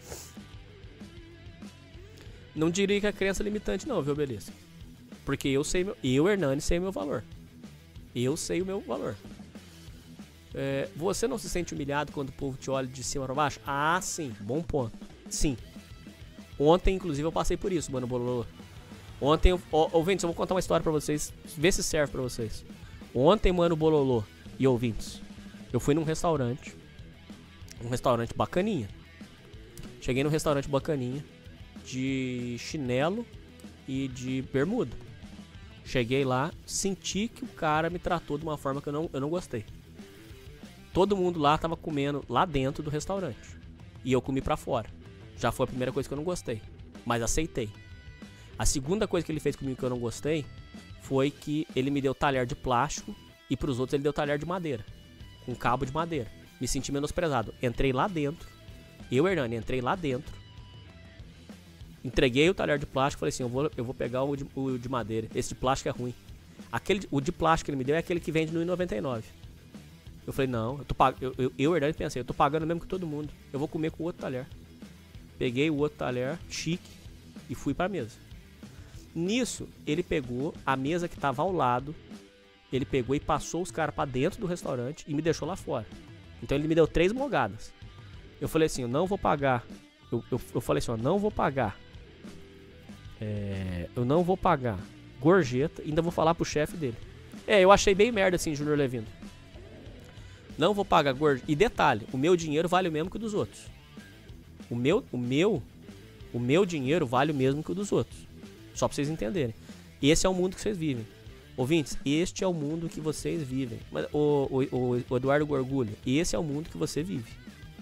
Não diria que a crença é limitante não, viu, beleza? Porque eu sei Hernani, sei o meu valor. Eu sei o meu valor. Você não se sente humilhado quando o povo te olha de cima para baixo? Ah, sim. Bom ponto. Sim. Ontem, inclusive, eu passei por isso, mano, Bololô. Ontem, ouvintes, eu vou contar uma história pra vocês. Vê se serve pra vocês. Ontem, mano, Bololô e ouvintes, eu fui num restaurante. Um restaurante bacaninha. Cheguei num restaurante bacaninha. De chinelo e de bermuda. Cheguei lá, senti que o cara me tratou de uma forma que eu não gostei. Todo mundo lá tava comendo lá dentro do restaurante. E eu comi pra fora. Já foi a primeira coisa que eu não gostei. Mas aceitei. A segunda coisa que ele fez comigo que eu não gostei foi que ele me deu talher de plástico e pros outros ele deu talher de madeira. Com cabo de madeira. Me senti menosprezado. Entrei lá dentro. Eu, Hernani, entrei lá dentro. Entreguei o talher de plástico e falei assim, eu vou pegar o de madeira. Esse de plástico é ruim. O de plástico que ele me deu é aquele que vende no R$1,99. Eu falei, não, eu Hernani, pensei, eu tô pagando mesmo que todo mundo. Eu vou comer com o outro talher. Peguei o outro talher, chique, e fui pra mesa. Nisso, ele pegou a mesa que tava ao lado, ele pegou e passou os caras pra dentro do restaurante e me deixou lá fora. Então ele me deu 3 mogadas. Eu falei assim, eu não vou pagar. Eu falei assim, ó, não vou pagar. Eu não vou pagar gorjeta, ainda vou falar pro chefe dele. Eu achei bem merda assim, Júnior Levindo. Não vou pagar gorjeta. E detalhe, o meu dinheiro vale o mesmo que o dos outros. O meu dinheiro vale o mesmo que o dos outros. Só pra vocês entenderem. Esse é o mundo que vocês vivem. Ouvintes, este é o mundo que vocês vivem. Mas, o Eduardo Gorgulho, esse é o mundo que você vive.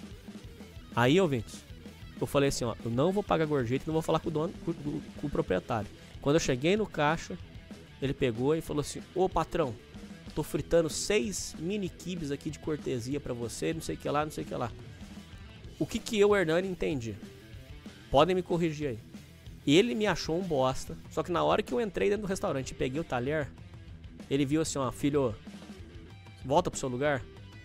Aí, ouvintes, eu falei assim, ó, eu não vou pagar gorjeta e não vou falar com o dono, com o proprietário. Quando eu cheguei no caixa, ele pegou e falou assim, ô patrão, tô fritando 6 mini quibes aqui de cortesia pra você, não sei o que lá, não sei o que lá. O que eu, Hernani, entendi? Podem me corrigir aí. Ele me achou um bosta, só que na hora que eu entrei dentro do restaurante e peguei o talher, ele viu assim, ó, filho, volta pro seu lugar.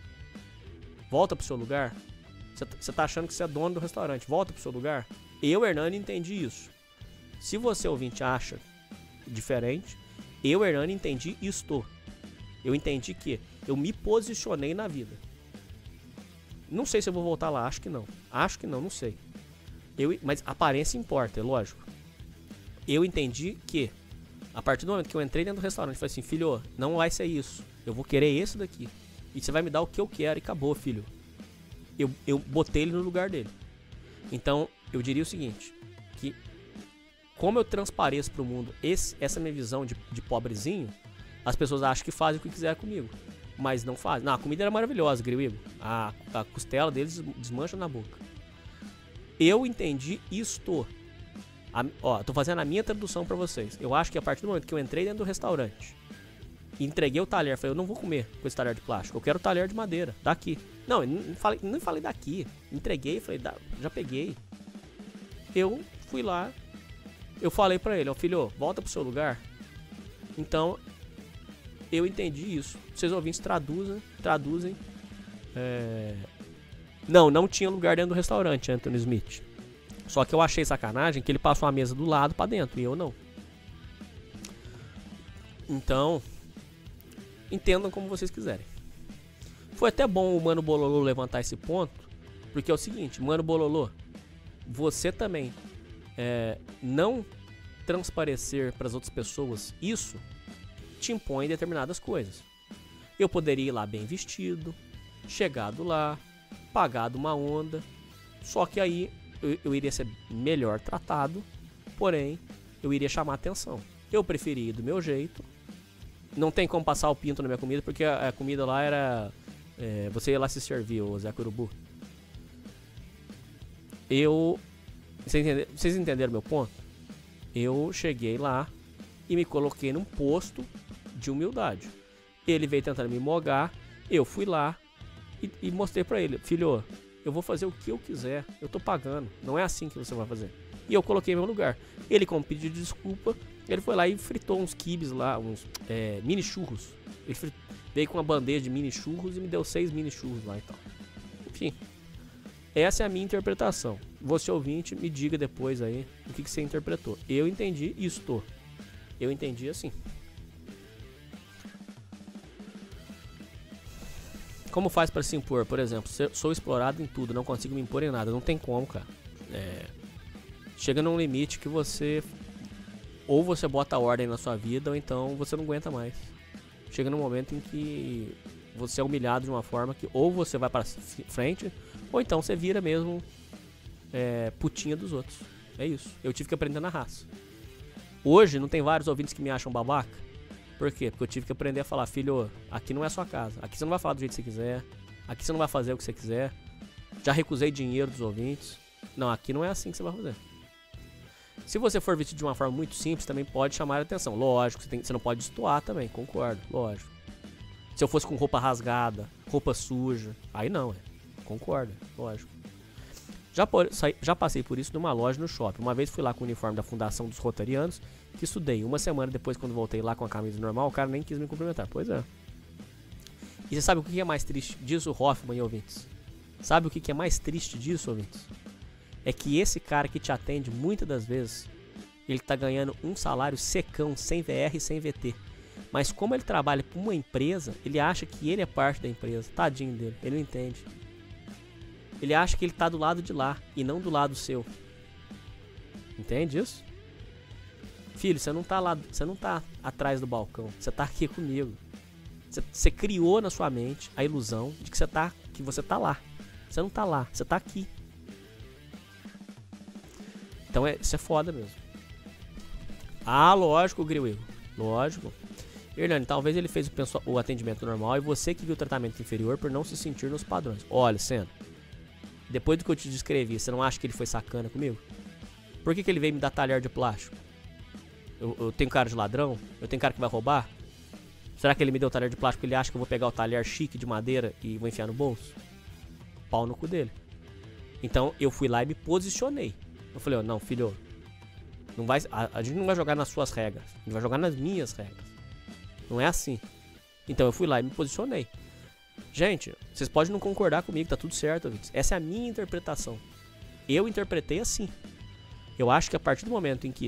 Volta pro seu lugar. Você tá achando que você é dono do restaurante, volta pro seu lugar. Eu, Hernani, entendi isso. Se você, ouvinte, acha diferente, eu, Hernani, entendi isto. Eu entendi que eu me posicionei na vida. Não sei se eu vou voltar lá, acho que não. Acho que não, não sei. Mas aparência importa, é lógico. Eu entendi que, a partir do momento que eu entrei dentro do restaurante, eu falei assim, filho, não vai ser isso. Eu vou querer esse daqui. E você vai me dar o que eu quero e acabou, filho. Eu botei ele no lugar dele. Então, eu diria o seguinte, que como eu transpareço pro mundo essa minha visão de pobrezinho, as pessoas acham que fazem o que quiser comigo. Mas não fazem. Não, a comida era maravilhosa, Griego. A costela deles desmancha na boca. Eu entendi isto. Tô fazendo a minha tradução pra vocês. Eu acho que a partir do momento que eu entrei dentro do restaurante e entreguei o talher, falei, eu não vou comer com esse talher de plástico, eu quero o talher de madeira, daqui. Não, não falei daqui. Entreguei, falei, já peguei. Eu fui lá, eu falei pra ele, ó, filho, volta pro seu lugar. Então, eu entendi isso. Vocês ouvintes traduzem. Não tinha lugar dentro do restaurante, Anthony Smith. Só que eu achei sacanagem que ele passou a mesa do lado pra dentro e eu não. Então, entendam como vocês quiserem. Foi até bom o Mano Bololô levantar esse ponto, porque é o seguinte, Mano Bololô, você também não transparecer para as outras pessoas isso te impõe determinadas coisas. Eu poderia ir lá bem vestido, chegado lá, pagado uma onda, só que aí eu iria ser melhor tratado, porém eu iria chamar atenção. Eu preferi ir do meu jeito, não tem como passar o pinto na minha comida, porque a comida lá era... você ia lá se servir, ô Zé Curubu. Vocês entenderam meu ponto? Eu cheguei lá e me coloquei num posto de humildade. Ele veio tentando me mogar, eu fui lá e mostrei pra ele: filho, eu vou fazer o que eu quiser, eu tô pagando, não é assim que você vai fazer. E eu coloquei meu lugar. Ele, como pedido de desculpa, ele foi lá e fritou uns quibes lá, uns mini churros. Ele veio com uma bandeja de mini churros e me deu 6 mini churros lá e tal. Enfim, essa é a minha interpretação. Você ouvinte, me diga depois aí o que você interpretou. Eu entendi isto. Eu entendi assim. Como faz pra se impor? Por exemplo, sou explorado em tudo, não consigo me impor em nada. Não tem como, cara. Chega num limite que você... ou você bota ordem na sua vida, ou então você não aguenta mais. Chega num momento em que você é humilhado de uma forma que ou você vai pra frente, ou então você vira mesmo putinha dos outros. É isso. Eu tive que aprender na raça. Hoje não tem vários ouvintes que me acham babaca. Por quê? Porque eu tive que aprender a falar: filho, aqui não é sua casa. Aqui você não vai falar do jeito que você quiser. Aqui você não vai fazer o que você quiser. Já recusei dinheiro dos ouvintes. Não, aqui não é assim que você vai fazer. Se você for vestido de uma forma muito simples, também pode chamar a atenção. Lógico, você não pode destoar também, concordo, lógico. Se eu fosse com roupa rasgada, roupa suja, aí não, concordo, lógico. Já passei por isso numa loja no shopping. Uma vez fui lá com o uniforme da Fundação dos Rotarianos, que estudei. Uma semana depois, quando voltei lá com a camisa normal, o cara nem quis me cumprimentar. Pois é. E você sabe o que é mais triste disso, Hoffman e ouvintes? Sabe o que é mais triste disso, ouvintes? É que esse cara que te atende muitas das vezes, ele tá ganhando um salário secão, sem VR e sem VT. Mas como ele trabalha para uma empresa, ele acha que ele é parte da empresa. Tadinho dele, ele não entende. Ele acha que ele tá do lado de lá e não do lado seu. Entende isso? Filho, você não tá lá, você não tá atrás do balcão, você tá aqui comigo. Você criou na sua mente a ilusão de que você tá lá. Você não tá lá, você tá aqui. Então isso é foda mesmo. Ah, lógico, Grill. Lógico. Hernani, talvez ele fez o atendimento normal e você que viu o tratamento inferior por não se sentir nos padrões. Olha, Senna, depois do que eu te descrevi, você não acha que ele foi sacana comigo? Por que ele veio me dar talher de plástico? Eu tenho cara de ladrão? Eu tenho cara que vai roubar? Será que ele me deu talher de plástico porque ele acha que eu vou pegar o talher chique de madeira e vou enfiar no bolso? Pau no cu dele. Então eu fui lá e me posicionei. Eu falei: ó, não, filho, não vai, a gente não vai jogar nas suas regras, a gente vai jogar nas minhas regras. Não é assim. Então eu fui lá e me posicionei. Gente, vocês podem não concordar comigo, tá tudo certo, ouvintes. Essa é a minha interpretação. Eu interpretei assim. Eu acho que a partir do momento em que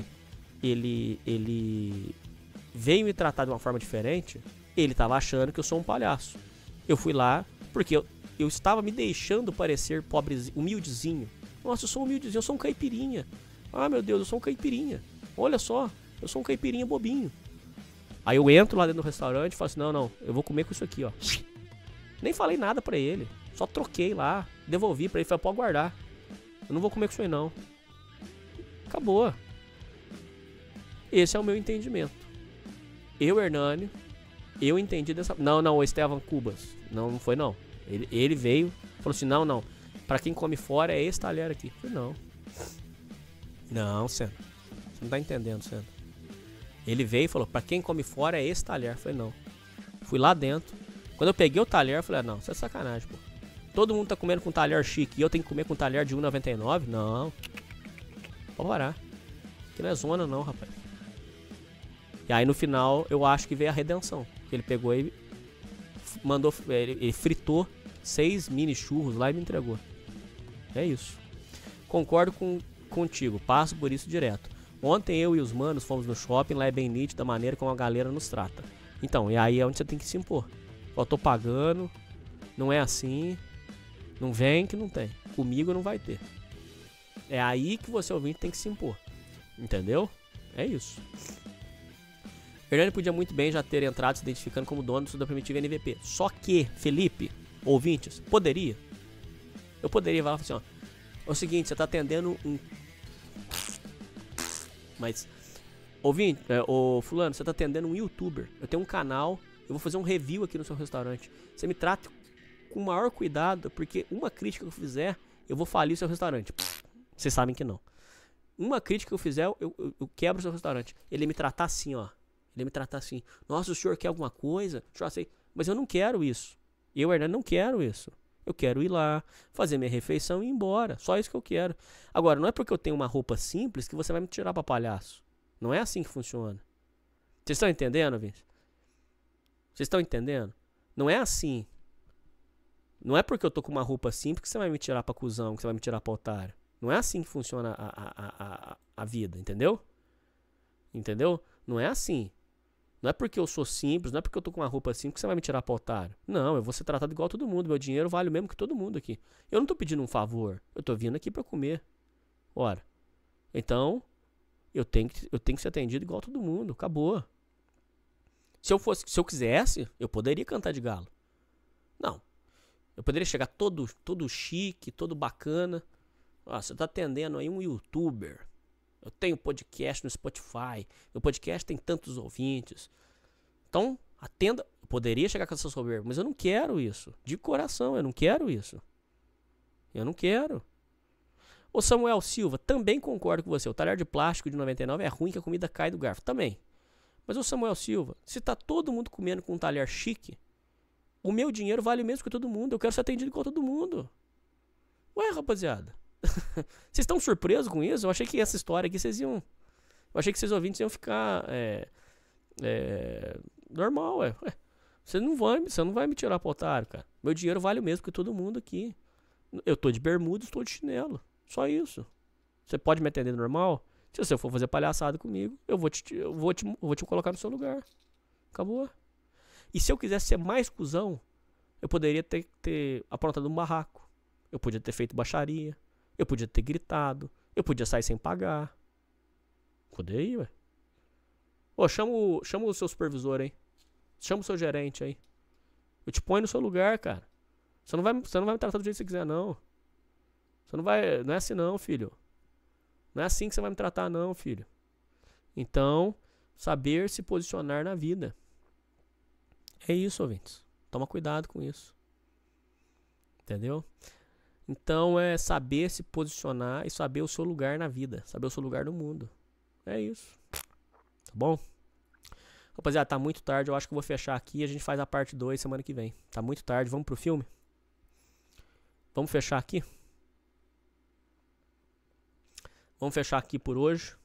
ele veio me tratar de uma forma diferente, ele tava achando que eu sou um palhaço. Eu fui lá porque eu estava me deixando parecer pobrezinho, humildezinho. Nossa, eu sou humildezinho, eu sou um caipirinha. Ah, meu Deus, eu sou um caipirinha. Olha só, eu sou um caipirinha bobinho. Aí eu entro lá dentro do restaurante e falo assim: não, eu vou comer com isso aqui, ó. Nem falei nada pra ele, só troquei lá, devolvi pra ele, falei: pode guardar. Eu não vou comer com isso aí não. Acabou. Esse é o meu entendimento. Eu, Hernani, eu entendi dessa... Não, o Estevam Cubas. Não foi não. Ele veio, falou assim: não. Pra quem come fora é esse talher aqui. Eu falei: não, Senna. Você não tá entendendo, Senna. Ele veio e falou: pra quem come fora é esse talher. Eu falei: não. Fui lá dentro. Quando eu peguei o talher, eu falei: não, isso é sacanagem, pô. Todo mundo tá comendo com talher chique e eu tenho que comer com talher de R$1,99? Não. Pode parar. Aqui não é zona não, rapaz. E aí no final eu acho que veio a redenção. Ele pegou e mandou, ele fritou 6 mini churros lá e me entregou. É isso. Concordo contigo, passo por isso direto. Ontem eu e os manos fomos no shopping, lá é bem nítido da maneira como a galera nos trata. Então, e aí é onde você tem que se impor. Eu tô pagando, não é assim, não vem que não tem. Comigo não vai ter. É aí que você ouvinte tem que se impor. Entendeu? É isso. Hernani podia muito bem já ter entrado se identificando como dono do Estudo da Primitiva NVP. Só que, Felipe, ouvintes, poderia. Eu poderia falar assim, ó: é o seguinte, você tá atendendo um... Mas, Ouvinte, ô fulano, você tá atendendo um youtuber. Eu tenho um canal, eu vou fazer um review aqui no seu restaurante. Você me trata com o maior cuidado, porque uma crítica que eu fizer, eu vou falir o seu restaurante. Vocês sabem que não. Uma crítica que eu fizer, eu quebro o seu restaurante. Ele me tratar assim, ó. Ele me tratar assim. Nossa, o senhor quer alguma coisa? Mas eu não quero isso. Eu, Hernani, não quero isso. Eu quero ir lá, fazer minha refeição e ir embora. Só isso que eu quero. Agora, não é porque eu tenho uma roupa simples que você vai me tirar pra palhaço. Não é assim que funciona. Vocês estão entendendo, Vince? Vocês estão entendendo? Não é assim. Não é porque eu tô com uma roupa simples que você vai me tirar pra cuzão, que você vai me tirar pra otário. Não é assim que funciona a vida, entendeu? Entendeu? Não é assim. Não é porque eu sou simples, não é porque eu tô com uma roupa simples que você vai me tirar pra otário. Não, eu vou ser tratado igual a todo mundo. Meu dinheiro vale o mesmo que todo mundo aqui. Eu não tô pedindo um favor. Eu tô vindo aqui pra comer. Ora. Então, eu tenho que ser atendido igual a todo mundo. Acabou. Se eu quisesse, eu poderia cantar de galo. Não. Eu poderia chegar todo chique, todo bacana. Ah, você tá atendendo aí um youtuber. Eu tenho podcast no Spotify. Meu podcast tem tantos ouvintes. Então, atenda. Eu poderia chegar com essa soberba, mas eu não quero isso. De coração, eu não quero isso. Eu não quero. O Samuel Silva, também concordo com você. O talher de plástico de 99 é ruim que a comida cai do garfo. Também. Mas o Samuel Silva, se tá todo mundo comendo com um talher chique, o meu dinheiro vale o mesmo que todo mundo. Eu quero ser atendido igual todo mundo. Ué, rapaziada. Vocês estão surpresos com isso? Eu achei que essa história aqui vocês iam... Eu achei que vocês ouvintes iam ficar... normal, ué. Você não vai me tirar pro otário, cara. Meu dinheiro vale o mesmo que todo mundo aqui. Eu tô de bermuda, estou de chinelo. Só isso. Você pode me atender normal? Se você for fazer palhaçada comigo, eu vou te colocar no seu lugar. Acabou. E se eu quisesse ser mais cuzão, eu poderia ter aprontado um barraco. Eu podia ter feito baixaria. Eu podia ter gritado. Eu podia sair sem pagar. Poderia, ué. Ô, chama o seu supervisor aí. Chama o seu gerente aí. Eu te ponho no seu lugar, cara. Você não vai me tratar do jeito que você quiser, não. Você não vai... Não é assim não, filho. Não é assim que você vai me tratar, não, filho. Então, saber se posicionar na vida. É isso, ouvintes. Toma cuidado com isso. Entendeu? Então é saber se posicionar e saber o seu lugar na vida. Saber o seu lugar no mundo. É isso. Tá bom? Rapaziada, tá muito tarde. Eu acho que eu vou fechar aqui e a gente faz a parte 2 semana que vem. Tá muito tarde. Vamos pro filme? Vamos fechar aqui? Vamos fechar aqui por hoje.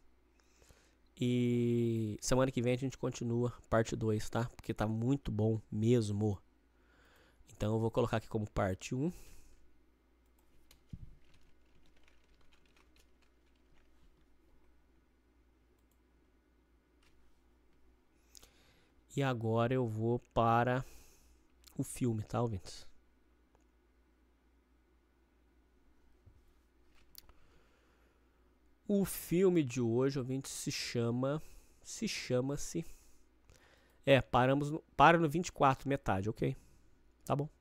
E semana que vem a gente continua parte 2, tá? Porque tá muito bom mesmo. Então eu vou colocar aqui como parte 1. E agora eu vou para o filme, tá, ouvintes? O filme de hoje, ouvintes, chama-se... para no 24, metade, ok? Tá bom.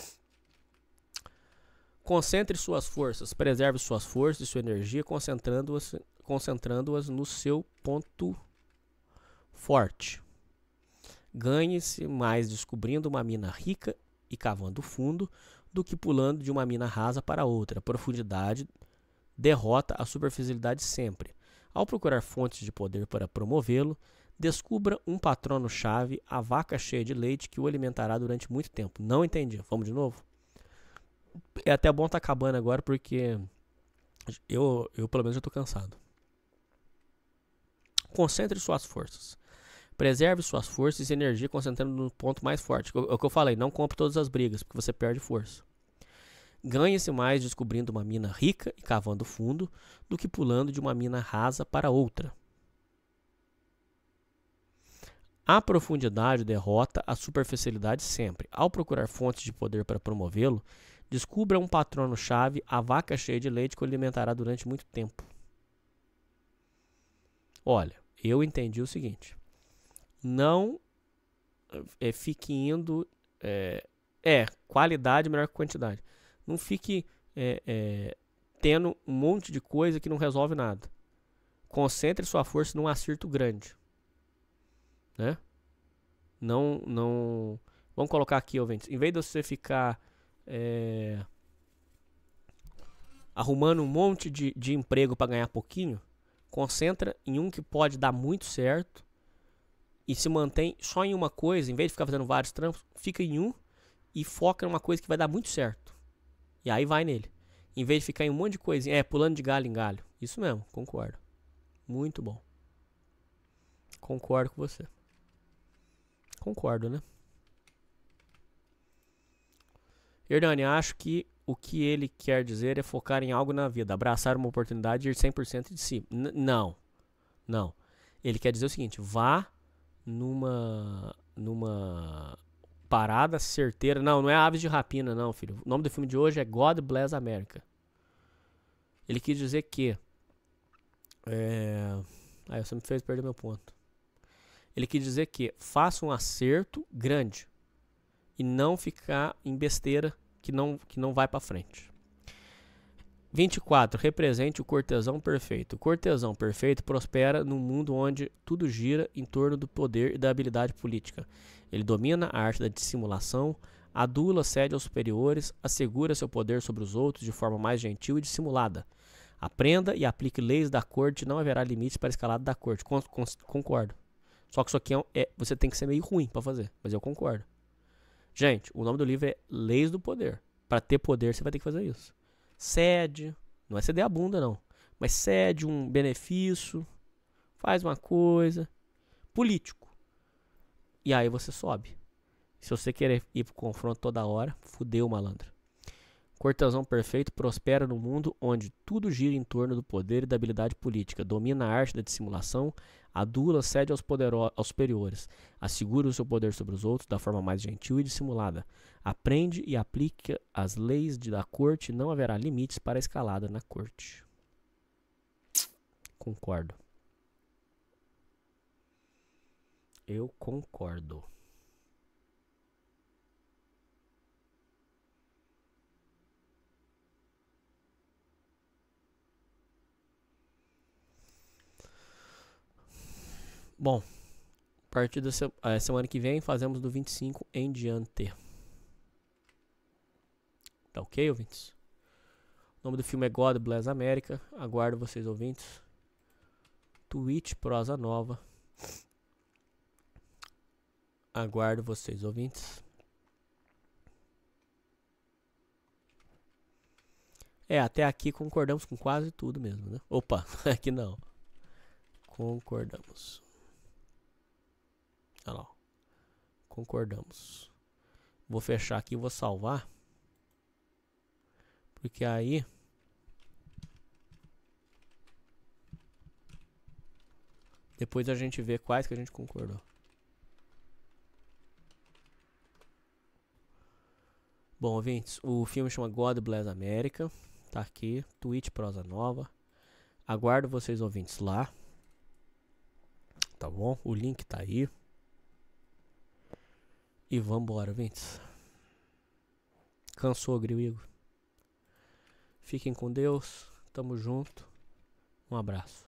Concentre suas forças, preserve suas forças e sua energia, concentrando-as no seu ponto forte. Ganhe-se mais descobrindo uma mina rica e cavando fundo do que pulando de uma mina rasa para outra. A profundidade derrota a superficialidade sempre. Ao procurar fontes de poder para promovê-lo, descubra um patrono-chave, a vaca cheia de leite que o alimentará durante muito tempo. Não entendi. Vamos de novo? É até bom estar acabando agora porque eu pelo menos já estou cansado. Concentre suas forças. Preserve suas forças e energia concentrando no ponto mais forte. É o que eu falei, não compre todas as brigas, porque você perde força. Ganhe-se mais descobrindo uma mina rica e cavando fundo do que pulando de uma mina rasa para outra. A profundidade derrota a superficialidade sempre. Ao procurar fontes de poder para promovê-lo, descubra um patrono-chave, a vaca cheia de leite que o alimentará durante muito tempo. Olha, eu entendi o seguinte. Não fique indo... qualidade melhor que quantidade. Não fique tendo um monte de coisa que não resolve nada. Concentre sua força num acerto grande. Né? Não. Vamos colocar aqui, ouvintes. Em vez de você ficar arrumando um monte de emprego para ganhar pouquinho, concentra em um que pode dar muito certo e se mantém só em uma coisa. Em vez de ficar fazendo vários trampos, fica em um e foca em uma coisa que vai dar muito certo. E aí vai nele. Em vez de ficar em um monte de coisinha, pulando de galho em galho. Isso mesmo, concordo. Muito bom. Concordo com você. Concordo, né? Hernani, acho que o que ele quer dizer é focar em algo na vida, abraçar uma oportunidade e ir 100% de si. Não. Ele quer dizer o seguinte, vá numa parada certeira. Não é Aves de Rapina, não, filho. O nome do filme de hoje é God Bless America. Ele quis dizer que... Aí você me fez perder meu ponto. Ele quis dizer que faça um acerto grande e não ficar em besteira que não vai pra frente. 24. Represente o cortesão perfeito. O cortesão perfeito prospera num mundo onde tudo gira em torno do poder e da habilidade política. Ele domina a arte da dissimulação, adula, cede aos superiores, assegura seu poder sobre os outros de forma mais gentil e dissimulada. Aprenda e aplique leis da corte, não haverá limites para a escalada da corte. Concordo. Só que isso aqui você tem que ser meio ruim para fazer, mas eu concordo. Gente, o nome do livro é Leis do Poder. Para ter poder, você vai ter que fazer isso. Cede, não é ceder a bunda não, mas cede um benefício, faz uma coisa, político. E aí você sobe. Se você querer ir pro confronto toda hora, fudeu, malandro. Cortesão perfeito prospera no mundo onde tudo gira em torno do poder e da habilidade política, domina a arte da dissimulação, adula, cede aos superiores, assegura o seu poder sobre os outros da forma mais gentil e dissimulada, aprende e aplica as leis da corte, não haverá limites para a escalada na corte. Concordo. Eu concordo. Bom, a partir da semana que vem fazemos do 25 em diante. Tá ok, ouvintes? O nome do filme é God Bless America. Aguardo vocês, ouvintes. Twitch Prosa Nova. Aguardo vocês, ouvintes. Até aqui concordamos com quase tudo mesmo, né? Opa, aqui não. Concordamos. Olha lá. Concordamos. Vou fechar aqui e vou salvar. Porque aí... depois a gente vê quais que a gente concordou. Bom, ouvintes, o filme chama God Bless America. Tá aqui, Twitch Prosa Nova. Aguardo vocês, ouvintes, lá. Tá bom? O link tá aí. E vambora, ouvintes. Cansou, Grigo? Fiquem com Deus. Tamo junto. Um abraço.